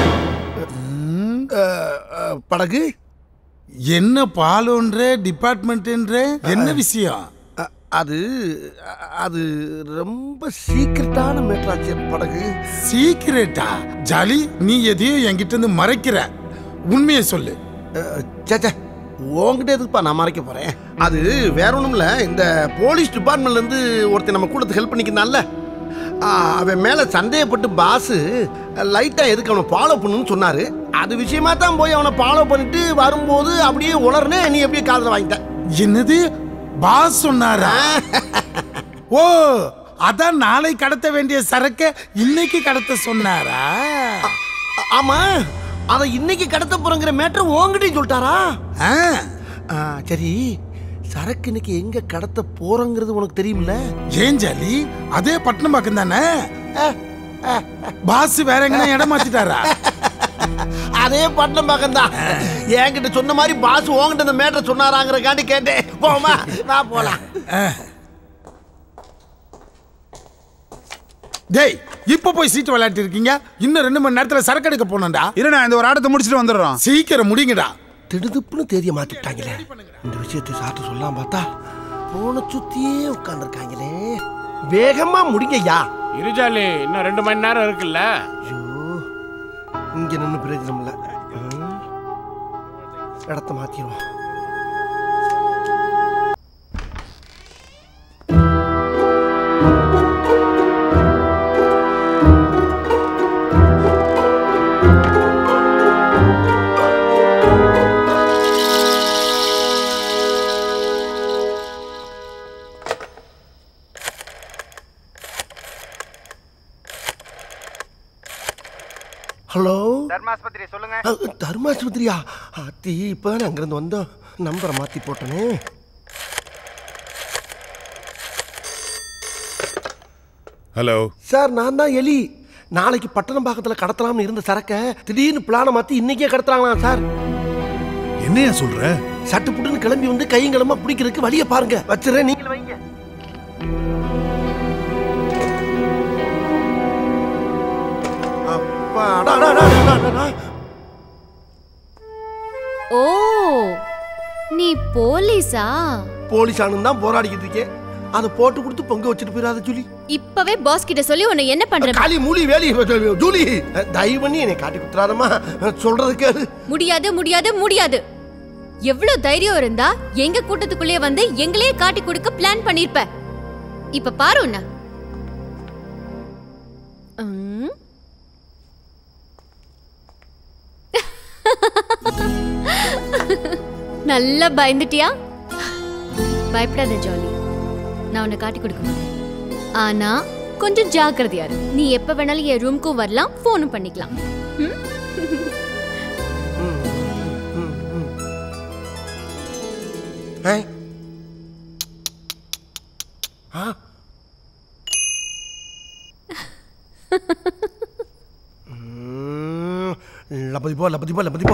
S4: படகு
S11: என்ன பாலோன்ற டிபார்ட்மெண்ட் என்ன விஷயம்
S4: அது அது ரொம்ப சீக்கிரட்டான மேட்ராச்சு படகு
S11: சீக்கிரட்டா ஜாலி நீ எதையும் என்கிட்ட இருந்து மறைக்கிற உண்மையை சொல்லு
S4: சேச்சே உங்ககிட்ட எதுக்குப்பா நான் மறைக்க போறேன் அது வேற ஒன்றும் இல்லை இந்த போலீஸ் டிபார்ட்மெண்ட்ல இருந்து ஒருத்தர் நம்ம கூடத்து ஹெல்ப் பண்ணிக்கிறான்ல அவன் மேல சந்தேகப்பட்டு பாஸ் லைட்டா எதுக்கு அவனை ஃபாலோ பண்ணணும்னு சொன்னாரு அது விஷயமா தான் போய் அவனை ஃபாலோ பண்ணிட்டு வரும்போது அப்படியே உளர்னே நீ அப்படியே காதுல வாங்கிட்ட
S11: என்னது பாஸ் சொன்னாரா ஓ அதான் நாளை கடத்த வேண்டிய சரக்க இன்னைக்கு கடத்த சொன்னாரா
S4: ஆமா அதை இன்னைக்கு கடத்த போறங்கிற மேட்டர் உங்ககிட்டயும் சொல்லிட்டாரா? சரி, சரக்கு இன்னைக்கு எங்க கடத்த போறங்கிறது உனக்கு தெரியுமில்ல?
S11: ஏன் ஜாலி, அதே பட்டணம்பாக்கம் தானே? பாஸ் வேற எங்க இடம் மாத்திட்டாரா?
S4: அதே பட்டணம்பாக்கம் தான். என்கிட்ட சொன்ன மாதிரி பாஸ் உங்ககிட்ட இந்த மேட்டர் சொன்னாராங்கிறக்காண்டி கேட்டேன். போமா, நான் போலாம்.
S11: டேய், இப்ப போய் சீட்டு விளையாட்டு இருக்கீங்க. இன்னும் 2 மணி நேரத்துல சரக்கு எடுக்க போனோம்டா.
S5: இல்லண்ணா, இந்த ஒரு ஆட்டத்தை முடிச்சுட்டு வந்துடுறோம்.
S11: சீக்கிரம் முடிங்கடா.
S4: திடுதுப்புன்னு தேதியை மாத்திட்டாங்களே. இந்த விஷயத்தை சாப்பிட்டு சொல்லலாம் பார்த்தா போன சுத்தியே உட்கார்ந்துருக்காங்களே. வேகமா முடிங்கய்யா.
S14: இருஜாலி, இன்னும் 2 மணி நேரம் இருக்குல்ல.
S4: ஐயோ, இங்க நின்று பிரயோஜனம் இல்லை. இடத்த மாத்திடுவோம். ஹலோ,
S1: தர்மாஸ்பத்திரி சொல்லுங்க.
S4: தர்மாஸ்பத்திரியா? அத்தி, இப்பதான் அங்கிருந்து வந்தோம். நம்பரை மாத்தி போட்டனே.
S17: ஹலோ
S4: சார், நான் தான் எலி. நாளைக்கு பட்டணம் பாக்கத்தில் கடத்தலாம்னு இருந்த சரக்க திடீர்னு பிளானை மாத்தி இன்னைக்கே கடத்துறாங்களா சார்?
S17: என்னையா சொல்ற?
S4: சட்டு புட்டுன்னு கிளம்பி வந்து கையங்கிழமா பிடிக்கிறதுக்கு வழியை பாருங்க. வச்சுறேன், நீங்க வைங்க.
S7: ஓ, நீ போலீஸா?
S4: போலீஸானு தான் போராடிக்கிட்டு இருக்கேன். அதை போட்டு கொடுத்து பொங்க வச்சுட்டு போயிடாத ஜூலி.
S7: இப்பவே பாஸ் கிட்ட சொல்லி உன்னை என்ன பண்ற?
S4: காலி மூலி வேலி ஜூலி, தயவு பண்ணி என்னை காட்டி குத்துறாதம்மா. சொல்றதுக்கு
S7: முடியாது முடியாது முடியாது. எவ்வளவு தைரியம் இருந்தா எங்க கூட்டத்துக்குள்ளே வந்து எங்களையே காட்டி கொடுக்க பிளான் பண்ணிருப்ப. இப்ப பாரு உன்ன. நல்லா பயந்துட்டியா? பயப்படாத ஜாலி, நான் உன்னை காட்டி கொடுக்க மாட்டேன். ஆனா கொஞ்சம் ஜாக்கிரதையா இரு. நீ எப்ப வேணாலும் என் ரூம்க்கும் வரலாம், போனும் பண்ணிக்கலாம்.
S4: லபதி போ, லபதி போ, லபதி போ.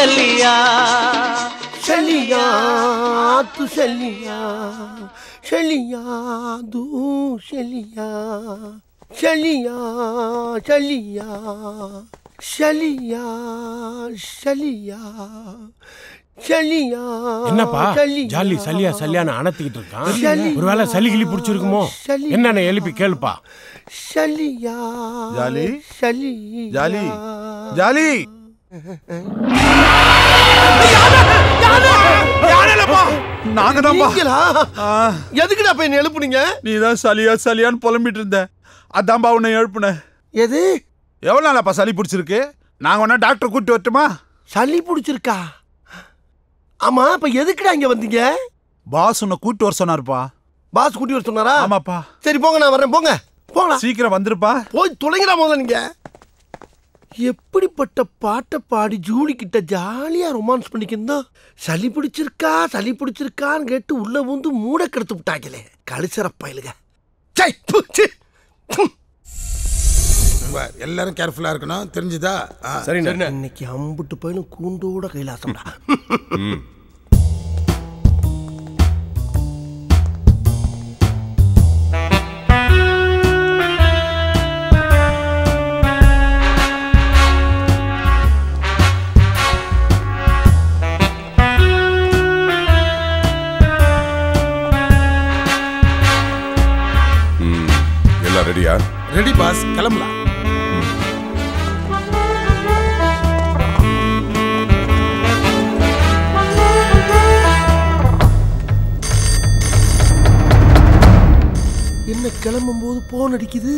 S4: चलिया चलिया तू चलिया चलिया तू चलिया चलिया चलिया चलिया चलिया चलिया
S18: என்னப்பா ஜாலி சலியா சலியான்னு அணத்திக்கிட்டு இருக்கான். ஒருவேளை சளி கிளி பிடிச்சிருக்குமோ என்னன்னு எழுப்பி கேளுப்பா.
S4: चलिया
S5: ஜாலி
S4: चलिया
S5: ஜாலி ஜாலி
S4: எதுக்குடா போய் எழுப்புனீங்க?
S5: நீ தான் சலியா சலியான்னு புலம்பிட்டு இருந்த, அதான்பா உன்னை எழுப்புன.
S4: எது
S5: எவ்வளவு நாளாப்பா சளி பிடிச்சிருக்கு? நாங்க ஒன்னா டாக்டர் கூட்டி வரட்டுமா?
S4: சளி பிடிச்சிருக்கா? ஆமா, இப்ப எதுக்குடா இங்க வந்தீங்க?
S5: பாஸ் உன்னை கூட்டி வர சொன்னாருப்பா.
S4: பாஸ் கூட்டி வர சொன்னாரா?
S5: ஆமாப்பா.
S4: சரி போங்க, நான் வரேன். போங்க போங்க,
S5: சீக்கிரம் வந்துருப்பா.
S4: போய் தொலைங்கடா முதல்ல. நீங்க எப்படிப்பட்ட பாட்டை பாடி ஜூலி கிட்ட ஜாலியா ரொமான்ஸ் பண்ணிக்கிருந்தா சளி பிடிச்சிருக்கான்னு கேட்டு உள்ள வந்து மூட கெடுத்து விட்டாங்களே கழிச்சரப்பாயிலுங்க.
S11: எல்லாரும் கேர்ஃபுல்லா இருக்கணும், தெரிஞ்சுதா?
S4: சரி, இன்னைக்கு அம்புட்டு பயிலும் கூண்டோட கைலாசம்டா.
S8: எல்லாம் ரெடியா?
S11: ரெடி பாஸ், கிளம்பலாம்.
S4: என்ன கிளம்பும் போது போன் அடிக்குது?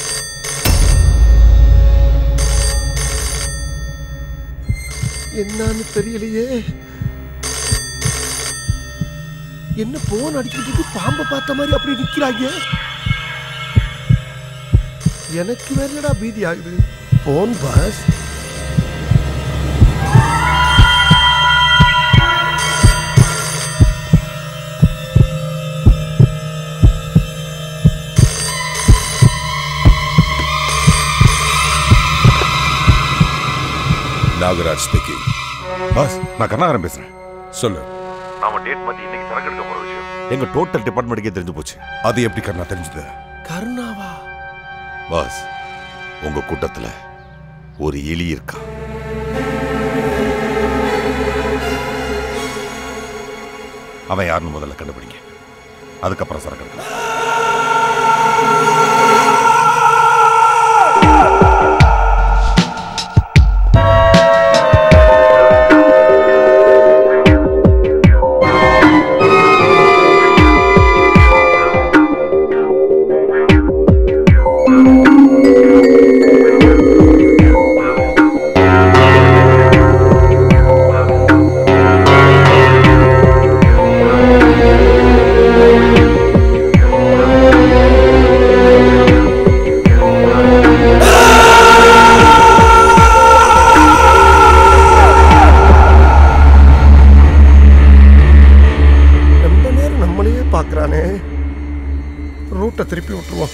S4: என்னன்னு தெரியலையே. என்ன போன் அடிச்சுட்டு பாம்பை பார்த்த மாதிரி அப்படி நிக்கிறாங்க. எனக்கு வேறடா பீதி ஆகுது. Phone boss.
S8: Nagaraj speaking.
S10: Boss, நான் கருணாகரன் பேசுறேன்.
S8: சொல்லு.
S10: நாம டேட் மாத்தி இன்னைக்கு சரக்கு எடுக்க போற விஷயம் எங்க டோட்டல் டிபார்ட்மெண்ட்டுக்கே தெரிஞ்சு போச்சு.
S8: அது எப்படி கருணா தெரிஞ்சது?
S4: கருணாவா?
S10: பாஸ், உங்க கூட்டத்துல ஒரு எலி இருக்கா. அவன் யாருன்னு முதல்ல கண்டுபிடிங்க, அதுக்கப்புறம் சரக்கு எடுக்கலாம்.
S4: ரூட்டை திருப்பி விட்டுருவோம்.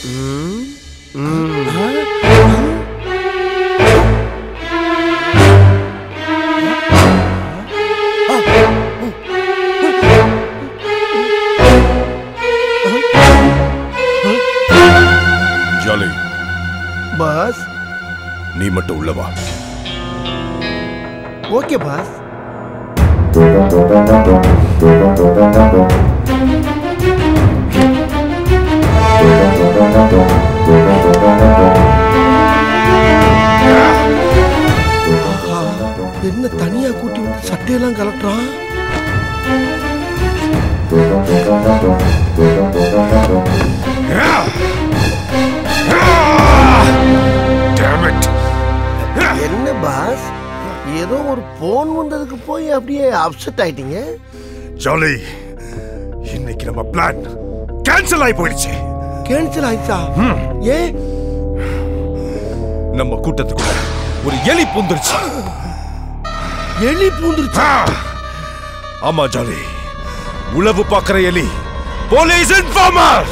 S8: ஜாலி
S4: பாஸ்,
S8: நீ மட்டும் உள்ள வா.
S4: Okay boss. என்ன தனியா கூட்டி வந்து சட்டையெல்லாம் கலட்டுறான்? என்ன பாஸ், ஏதோ ஒரு போன் வந்ததுக்கு போய் அப்படியே அப்செட் ஆயிட்டீங்க?
S8: ஜாலி, இன்னைக்கு நம்ம பிளான் கேன்சல் ஆகி போயிடுச்சு.
S4: கேன்சல் ஆயிடுச்சா? ஏன்?
S8: நம்ம கூட்டத்துக்குள்ள ஒரு எலி பூந்துருச்சு.
S4: எலி பூந்துருச்சா?
S8: ஆமா ஜாலி, உளவு பார்க்கிற எலி. Police informer.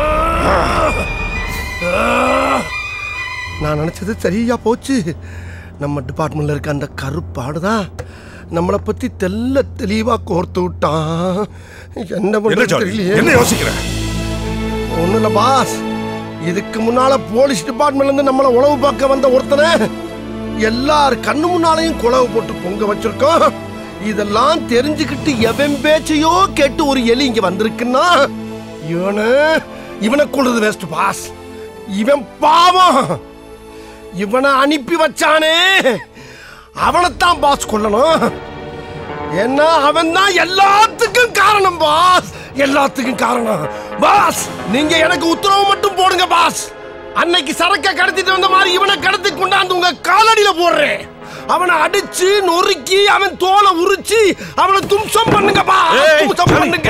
S4: நான் நினைச்சது சரியா போச்சு. நம்ம டிபார்ட்மெண்ட்ல இருக்க அந்த கருப்பாடு தான் நம்மளை பத்தி தெளிவா கோர்த்து விட்டான். என்ன
S8: பண்றது என்ன யோசிக்கிற?
S4: ஒண்ணும் இல்ல பாஸ், இதுக்கு முன்னால போலீஸ் டிபார்ட்மெண்ட்ல இருந்து நம்மள உளவு பார்க்க வந்த ஒருத்தனை எல்லார் கண்ணு முன்னாலையும் குளவு போட்டு பொங்க வச்சிருக்கோம். இதெல்லாம் தெரிஞ்சுக்கிட்டு எவன் பேச்சையோ கேட்டு ஒரு எலி இங்க வந்திருக்குன்னா இவனை கொள்றது வேஸ்ட் பாஸ். இவன் பாவம், இவனை அனுப்பி வச்சானே அவனைத்தான் பாஸ் கொல்லணும். ஏன்னா அவன் தான் எல்லாத்துக்கும் காரணம் பாஸ், எல்லாத்துக்கும் காரணம் பாஸ். நீங்க எனக்கு உத்தரவு மட்டும் போடுங்க பாஸ். அன்னைக்கு சரக்க கடத்திட்டு வந்த மாதிரி இவனை கடத்தி கொண்டாந்து உங்க காலடியில போடுறேன். அவனை அடிச்சு நொறுக்கி அவன் தோலை உரிச்சு அவனை தும்சம் பண்ணுங்க பாஸ், தும்சம் பண்ணுங்க.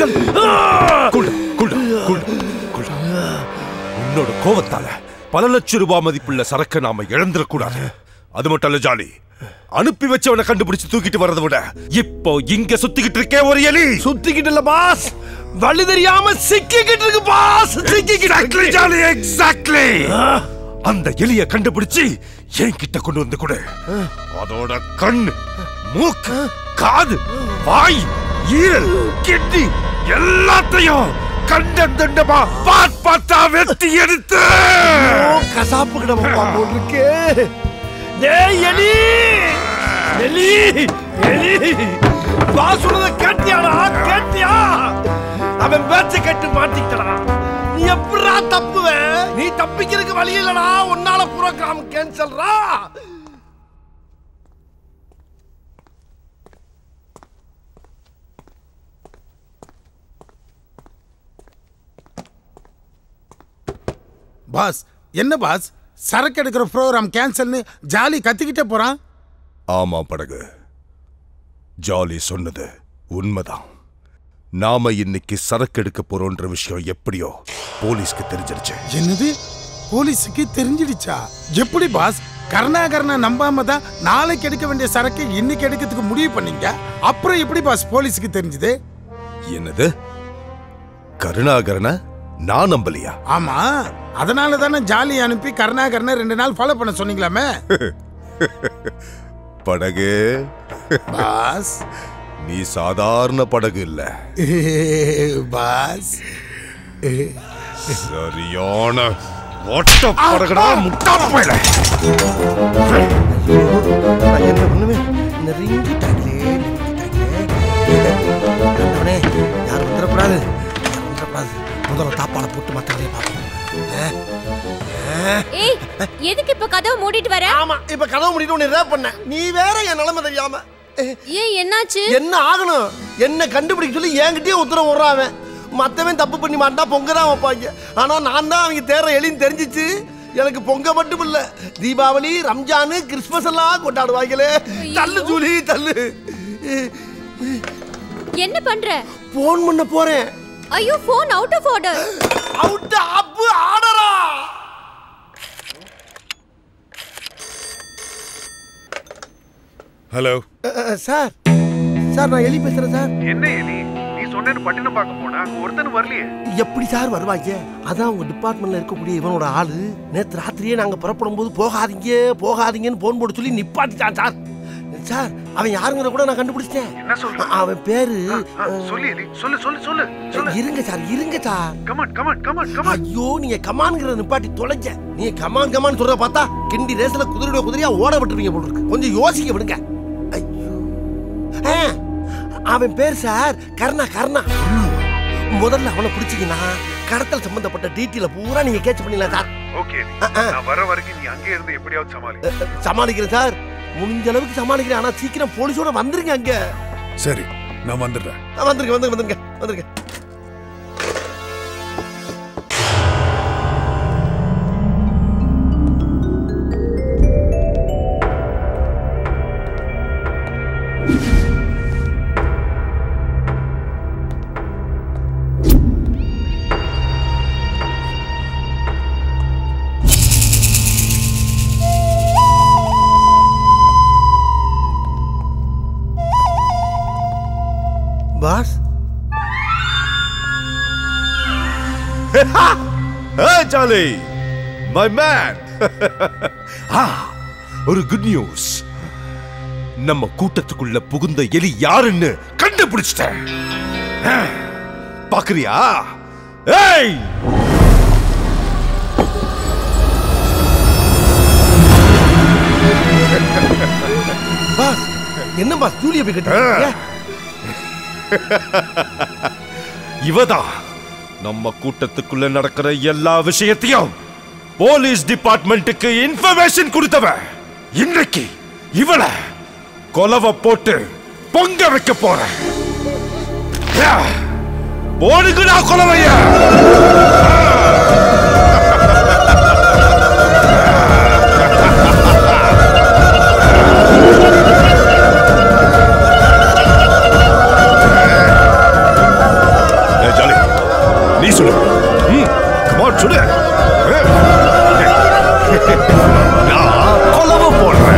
S8: உன்னோட கோவத்தால பல லட்சம் ரூபாய் மதிப்புள்ள சரக்கு நாம இழந்துடக்கூடாது. அது மட்டும் இல்ல ஜாலி, அனுப்பி வச்சவனை கண்டுபிடிச்சு தூக்கிட்டு வரதை விட இப்போ இங்க சுத்திக்கிட்டு இருக்கே ஒரு எலி.
S4: சுத்திக்கிட்டு இல்ல பாஸ், வழி தெரியாம சிக்கிக்கிட்டு இருக்கு பாஸ்.
S8: Exactly jolly, exactly. அந்த எலிய கண்டுபிடிச்சு என்கிட்ட கொண்டு வந்து கொடு. அதோட கண்ணு, மூக்கு, காது, வாய், ஈரல், கிட்னி எல்லாத்தையும் கண்டந்தண்டமா பாத்தா வெட்டி எடுத்து
S4: கசாப்பு கிடமா போட்டுருக்கு. டேய் எலி, எலி, எலி, பாஸ் சொல்றத கேட்டியாடா? கேட்டியா? அவன் பேச்ச கேட்டு மாட்டிக்கிட்டடா. நீ எப்படா தப்புவ? நீ தப்பிக்கிறதுக்கு வழி இல்லடா. உன்னால புரோகிராம் கேன்சல்ரா.
S11: பாஸ் என்ன பாஸ், சரக்கு எடுக்கிற ப்ரோக்ராம் கேன்சல்னு ஜாலி கத்திக்கிட்டே போறான்.
S8: ஆமா படகு, ஜாலி சொன்னது உண்மைதான். நாம இன்னைக்கு சரக்கு எடுக்க போறோன்ற விஷயம் எப்படியோ போலீஸ்க்கு தெரிஞ்சிருச்சு.
S11: என்னது, போலீஸுக்கு தெரிஞ்சிடுச்சா? எப்படி பாஸ்? கருணாகரனை நம்பாம தான் நாளைக்கு எடுக்க வேண்டிய சரக்கு இன்னைக்கு எடுக்கிறதுக்கு முடிவு பண்ணீங்க. அப்புறம் எப்படி பாஸ் போலீஸுக்கு தெரிஞ்சது?
S8: என்னது, கருணாகரனை நான் நம்பலையா?
S11: ஆமா, அதனால தானே ஜாலி அனுப்பி கருணாகரனை 2 நாள் ஃபாலோ பண்ண சொன்னீங்களாமே.
S8: படகு
S11: பாஸ்,
S8: நீ சாதாரண படகு இல்ல
S11: பாஸ்.
S8: சரியான ஒட்ட படகுடா முட்டாப்பையில.
S4: என்ன பண்ணுவே? நெருங்கிட்டாங்களே, நெருங்கிட்டாங்களே. யாரும் வந்துடக்கூடாது, யாரும் வந்துடக்கூடாது. முதல்ல தாப்பால போட்டு மற்ற வேலையை பார்ப்போம்.
S7: ஏய், எதுக்கு இப்ப கதவை மூடிட்டு வர?
S4: ஆமா, இப்ப கதவை மூடிட்டு உன்னை ரேப் பண்ண. நீ வேற என் நிலைமை தெரியாம.
S7: ஏய், என்னாச்சு?
S4: என்ன ஆகணும்? என்ன கண்டுபிடிக்க சொல்லி என்கிட்டயே உத்தரவு விடுறான். மத்தவன் தப்பு பண்ணி மாட்டா பொங்க தான் வைப்பாங்க. ஆனா நான் தான் அவங்க தேர்ற எலின்னு தெரிஞ்சிச்சு. எனக்கு பொங்க மட்டும் இல்ல, தீபாவளி, ரம்ஜானு, கிறிஸ்மஸ் எல்லாம் கொண்டாடுவாங்களே. தள்ளு ஜூலி, தள்ளு.
S7: என்ன பண்ற?
S4: போன் பண்ண போறேன்.
S7: ஐயோ, phone out of order.
S4: Out of ஆர்டரா?
S17: ஹலோ
S4: சார், சார் நான் எலி பேசுறேன் சார்.
S3: என்ன எலி? நீ சொன்னேன்னு பட்டினம் பார்க்க போனா ஒருத்தனும் வரலையே.
S4: எப்படி சார் வருவாங்க? அதான் உங்க டிபார்ட்மெண்ட்ல இருக்கக்கூடிய இவனோட ஆளு நேற்று ராத்திரியே நாங்க புறப்படும் போது போகாதீங்க போகாதீங்கன்னு போன் போட சொல்லி நிப்பாட்டிட்டான் சார். சார், அவன் யாருங்கிற கூட நான் கண்டுபிடிச்சிட்டேன்.
S3: என்ன சொல்ற?
S4: அவன் பேரு
S3: சொல்லு எலி, சொல்லு சொல்லு சொல்லு சொல்லு.
S4: இருங்க சார், இருங்க sir.
S3: Come on come on come on come on.
S4: ஐயோ, நீங்க கமான்ங்கற நிப்பாட்டி தொலைங்க. நீங்க கமான் கமான் சொல்ற பார்த்தா கிண்டி ரேஸ்ல குதிரையா ஓட விட்டுருவீங்க போல இருக்கு. கொஞ்சம் யோசிக்க விடுங்க. ஐயோ, அவன் பேர் சார் கர்ணா. கர்ணா முதல்ல அவனை பிடிச்சிங்கன்னா கடத்தல் சம்பந்தப்பட்ட டீட்டெயில பூரா நீங்க கேட்ச் பண்ணிடலாம் சார்.
S3: ஓகே, நான் வர வரைக்கும் நீ அங்கே இருந்து எப்படியாவது சமாளி.
S4: சமாளிக்கிறேன் சார், முடிஞ்ச அளவுக்கு சமாளிக்கிறேன். ஆனா சீக்கிரம் போலீஸோட வந்துருங்க அங்க.
S17: சரி, நான் வந்துடுறேன்.
S4: வந்துருங்க வந்துருங்க வந்துருங்க வந்துருங்க. Boss,
S8: Hey Charlie, my man. ஒரு குட் நியூஸ். நம்ம கூட்டத்துக்குள்ள புகுந்த எலி யாருன்னு கண்டுபிடிச்சிட்டேன். பாக்குறியா? ஏய்,
S4: பாஸ், என்ன பாஸ் ஜூலிய போய் கட்டுறீங்க?
S8: இவதான் நம்ம கூட்டத்துக்குள்ள நடக்கிற எல்லா விஷயத்தையும் போலீஸ் டிபார்ட்மெண்ட்டுக்கு இன்ஃபர்மேஷன் கொடுத்தவ. இன்னைக்கு இவளை கொலவ போட்டு பொங்க வைக்க போறேன். போடுங்கடா கொலவைய. ஜாலி, நீ சொல்லு. கமான் சொல்லு. நான் கொலவ போடுறேன்.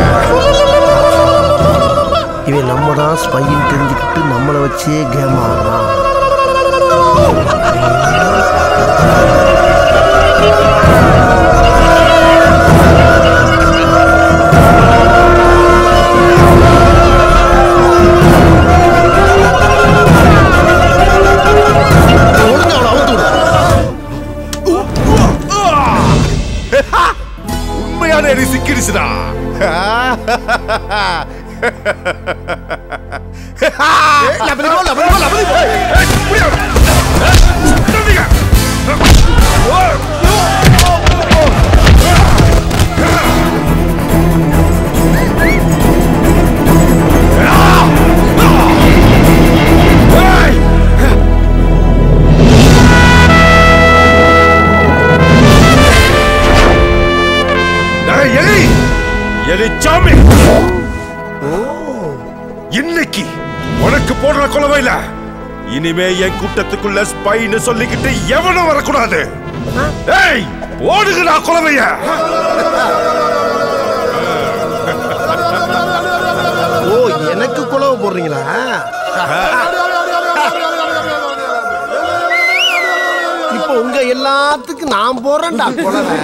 S4: இவன் நம்ம தான் ஸ்பைன்னு தெரிஞ்சுக்கிட்டு நம்மளை வச்சே கேம் ஆடுறான்.
S8: உண்மையான எலி சிக்கிடுச்சுடா. எலிச்சாமி, இன்னைக்கு உனக்கு போடுற கொலவையில இனிமே என் கூட்டத்துக்குள்ள ஸ்பைன்னு சொல்லிக்கிட்டு எவனும் வரக்கூடாது. ஏய், ஓடுகிறா கொலவைய.
S4: ஓ, எனக்கு கொலவை போடுறீங்களா? இப்போ உங்க எல்லாத்துக்கும் நான் போறேன்டா கொலவை.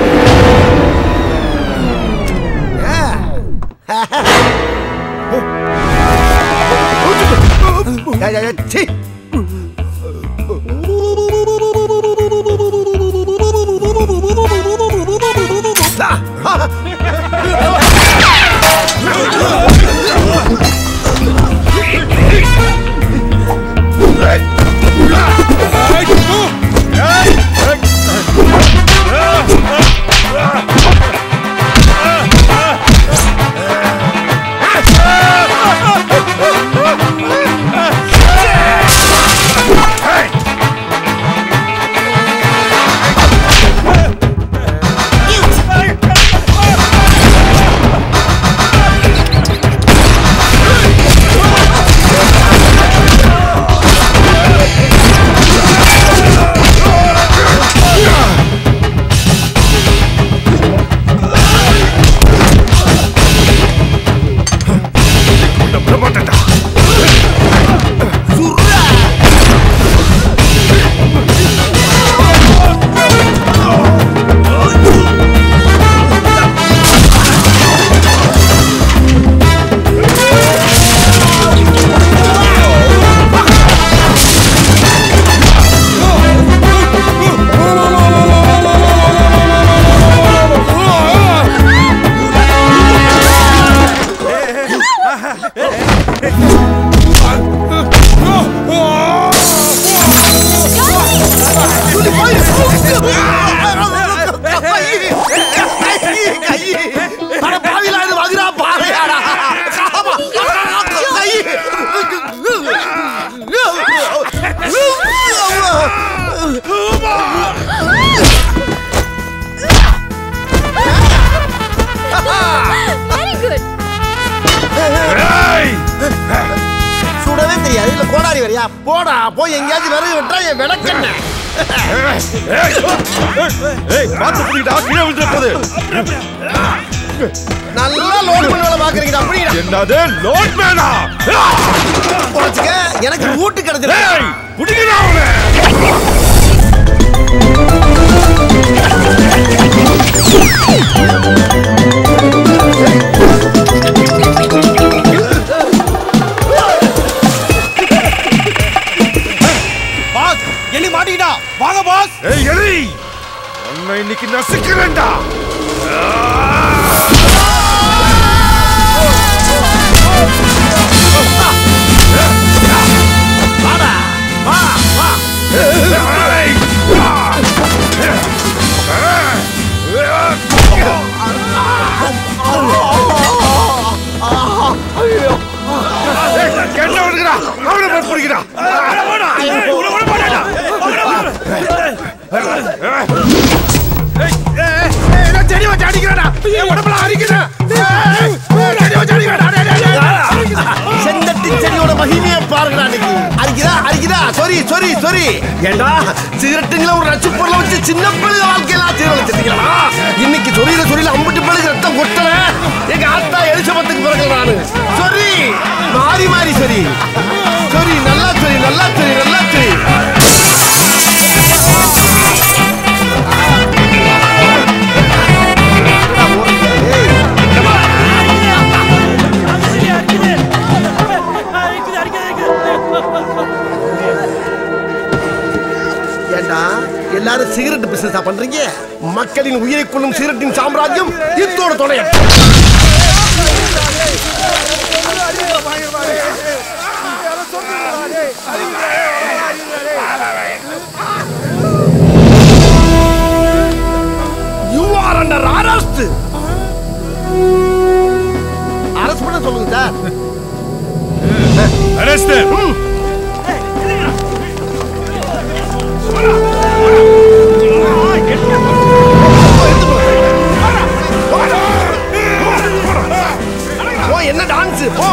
S4: சுடவே தெரியாது, இல்ல கோடாரி வரையா? போடா, போய் எங்கேயாச்சும் விறகு விட்டா என் விளக்கண்ண. நல்லா லோட் பண்ண வேலை பாக்குறீங்க. அப்படி
S8: என்னது லோட் மேனா?
S4: எனக்கு ஊட்டு கிடைச்சது.
S8: குடிக்கிறா
S5: என்ன பண்ணுகிறா அவனை பஸ் பிடிக்கிறா செடி வச்சு அடிக்கிறாடா உடம்புல அடிக்கிறா செடி வச்சு அடிக்கிறா
S4: செந்தட்டி செடியோட மகிமையை பாருங்கடா இன்னைக்கு. அரிக்குதா சொரி ஏண்டா சிகரெட்டுங்கள ஒரு நச்சு பொருளை வச்சு சின்ன பிள்ளை வாழ்க்கையெல்லாம் சீரழிச்சிருக்கீங்களா? இன்னைக்கு சொரியில அம்பிட்டு பிள்ளைக்கு ரத்தம் கொட்டல. எங்க ஆத்தா எலிசபத்துக்கு பிறகு நானு சொரி மாறி சொரி நல்லா சொரி ஏண்டா எல்லாரும் சிகரெட் பிசினஸா பண்றீங்க? மக்களின் உயிரை கொள்ளும் சிகரெட்டின் சாம்ராஜ்யம் இத்தோட துணைய. You are under arrest. Arrest பண்ண சொல்லுங்க சார்.
S17: Arrest him.
S4: என்ன டான்ஸ் போ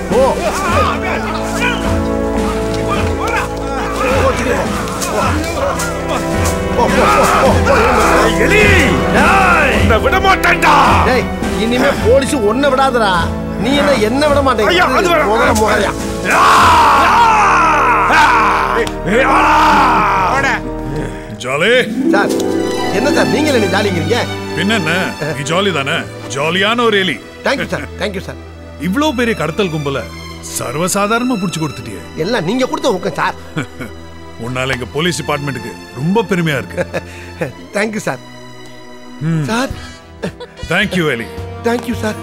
S5: விட மாட்டேன்டா.
S4: இனிமே போலீஸ் ஒன்ன விடாதடா. நீ என்ன விட மாட்டேங்க.
S17: ஜாலி
S4: சார் என்ன சார் நீங்க என்ன ஜாலிங்கிறீங்க?
S17: பின்ன நீ ஜாலி தானே? ஜாலியான ஒரு எலி.
S4: Thank you sir.
S17: இவ்ளோ பெரிய கடத்தல் கும்பல சர்வசாதாரணமா புடிச்சு கொடுத்துட்டியே.
S4: எல்லாம் நீங்க கொடுத்த ஊக்கம் சார்.
S17: உன்னால எங்க போலீஸ் டிபார்ட்மெண்ட்டுக்கு ரொம்ப பெருமையா இருக்கு.
S4: Thank you sir. சார்
S17: தேங்க்யூ எலி.
S4: Thank you sir.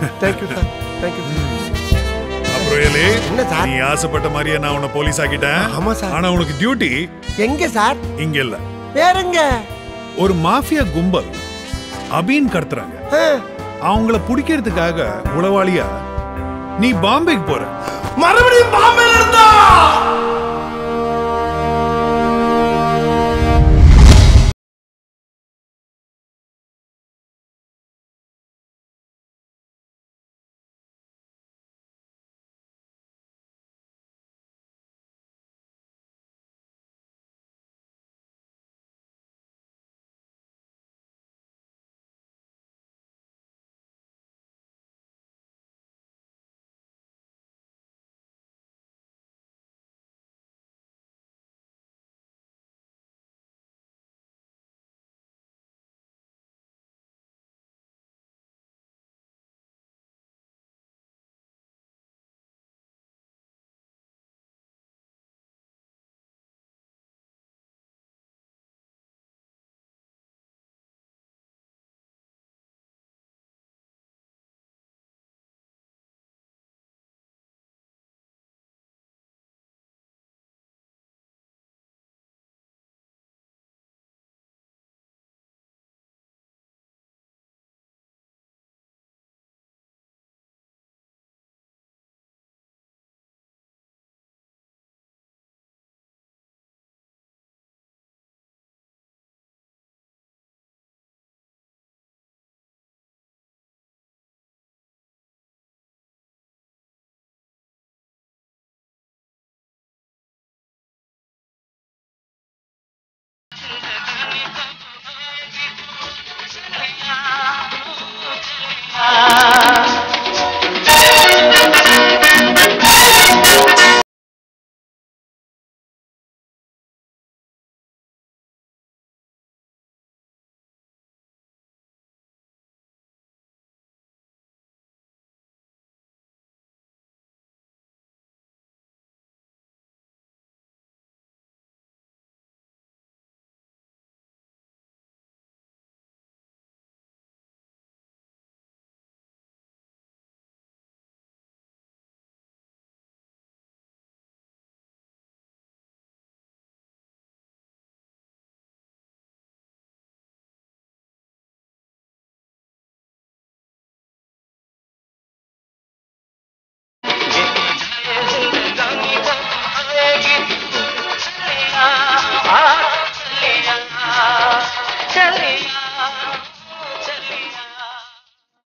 S17: அப்புறம் எலி நீ ஆசைப்பட்ட மாதிரியே நான் உன்னை போலீஸ் ஆக்கிட்டேன்.
S4: ஆமா சார்.
S17: ஆனா உனக்கு டியூட்டி
S4: எங்க சார்?
S17: இங்க இல்ல.
S4: வேறங்க.
S17: ஒரு மாஃபியா கும்பல் அபீன் கடத்துறாங்க. அவங்கள பிடிக்கிறதுக்காக உளவாளியா நீ பாம்பேக்கு போற.
S4: மறுபடியும் பாம்பேல இருந்தா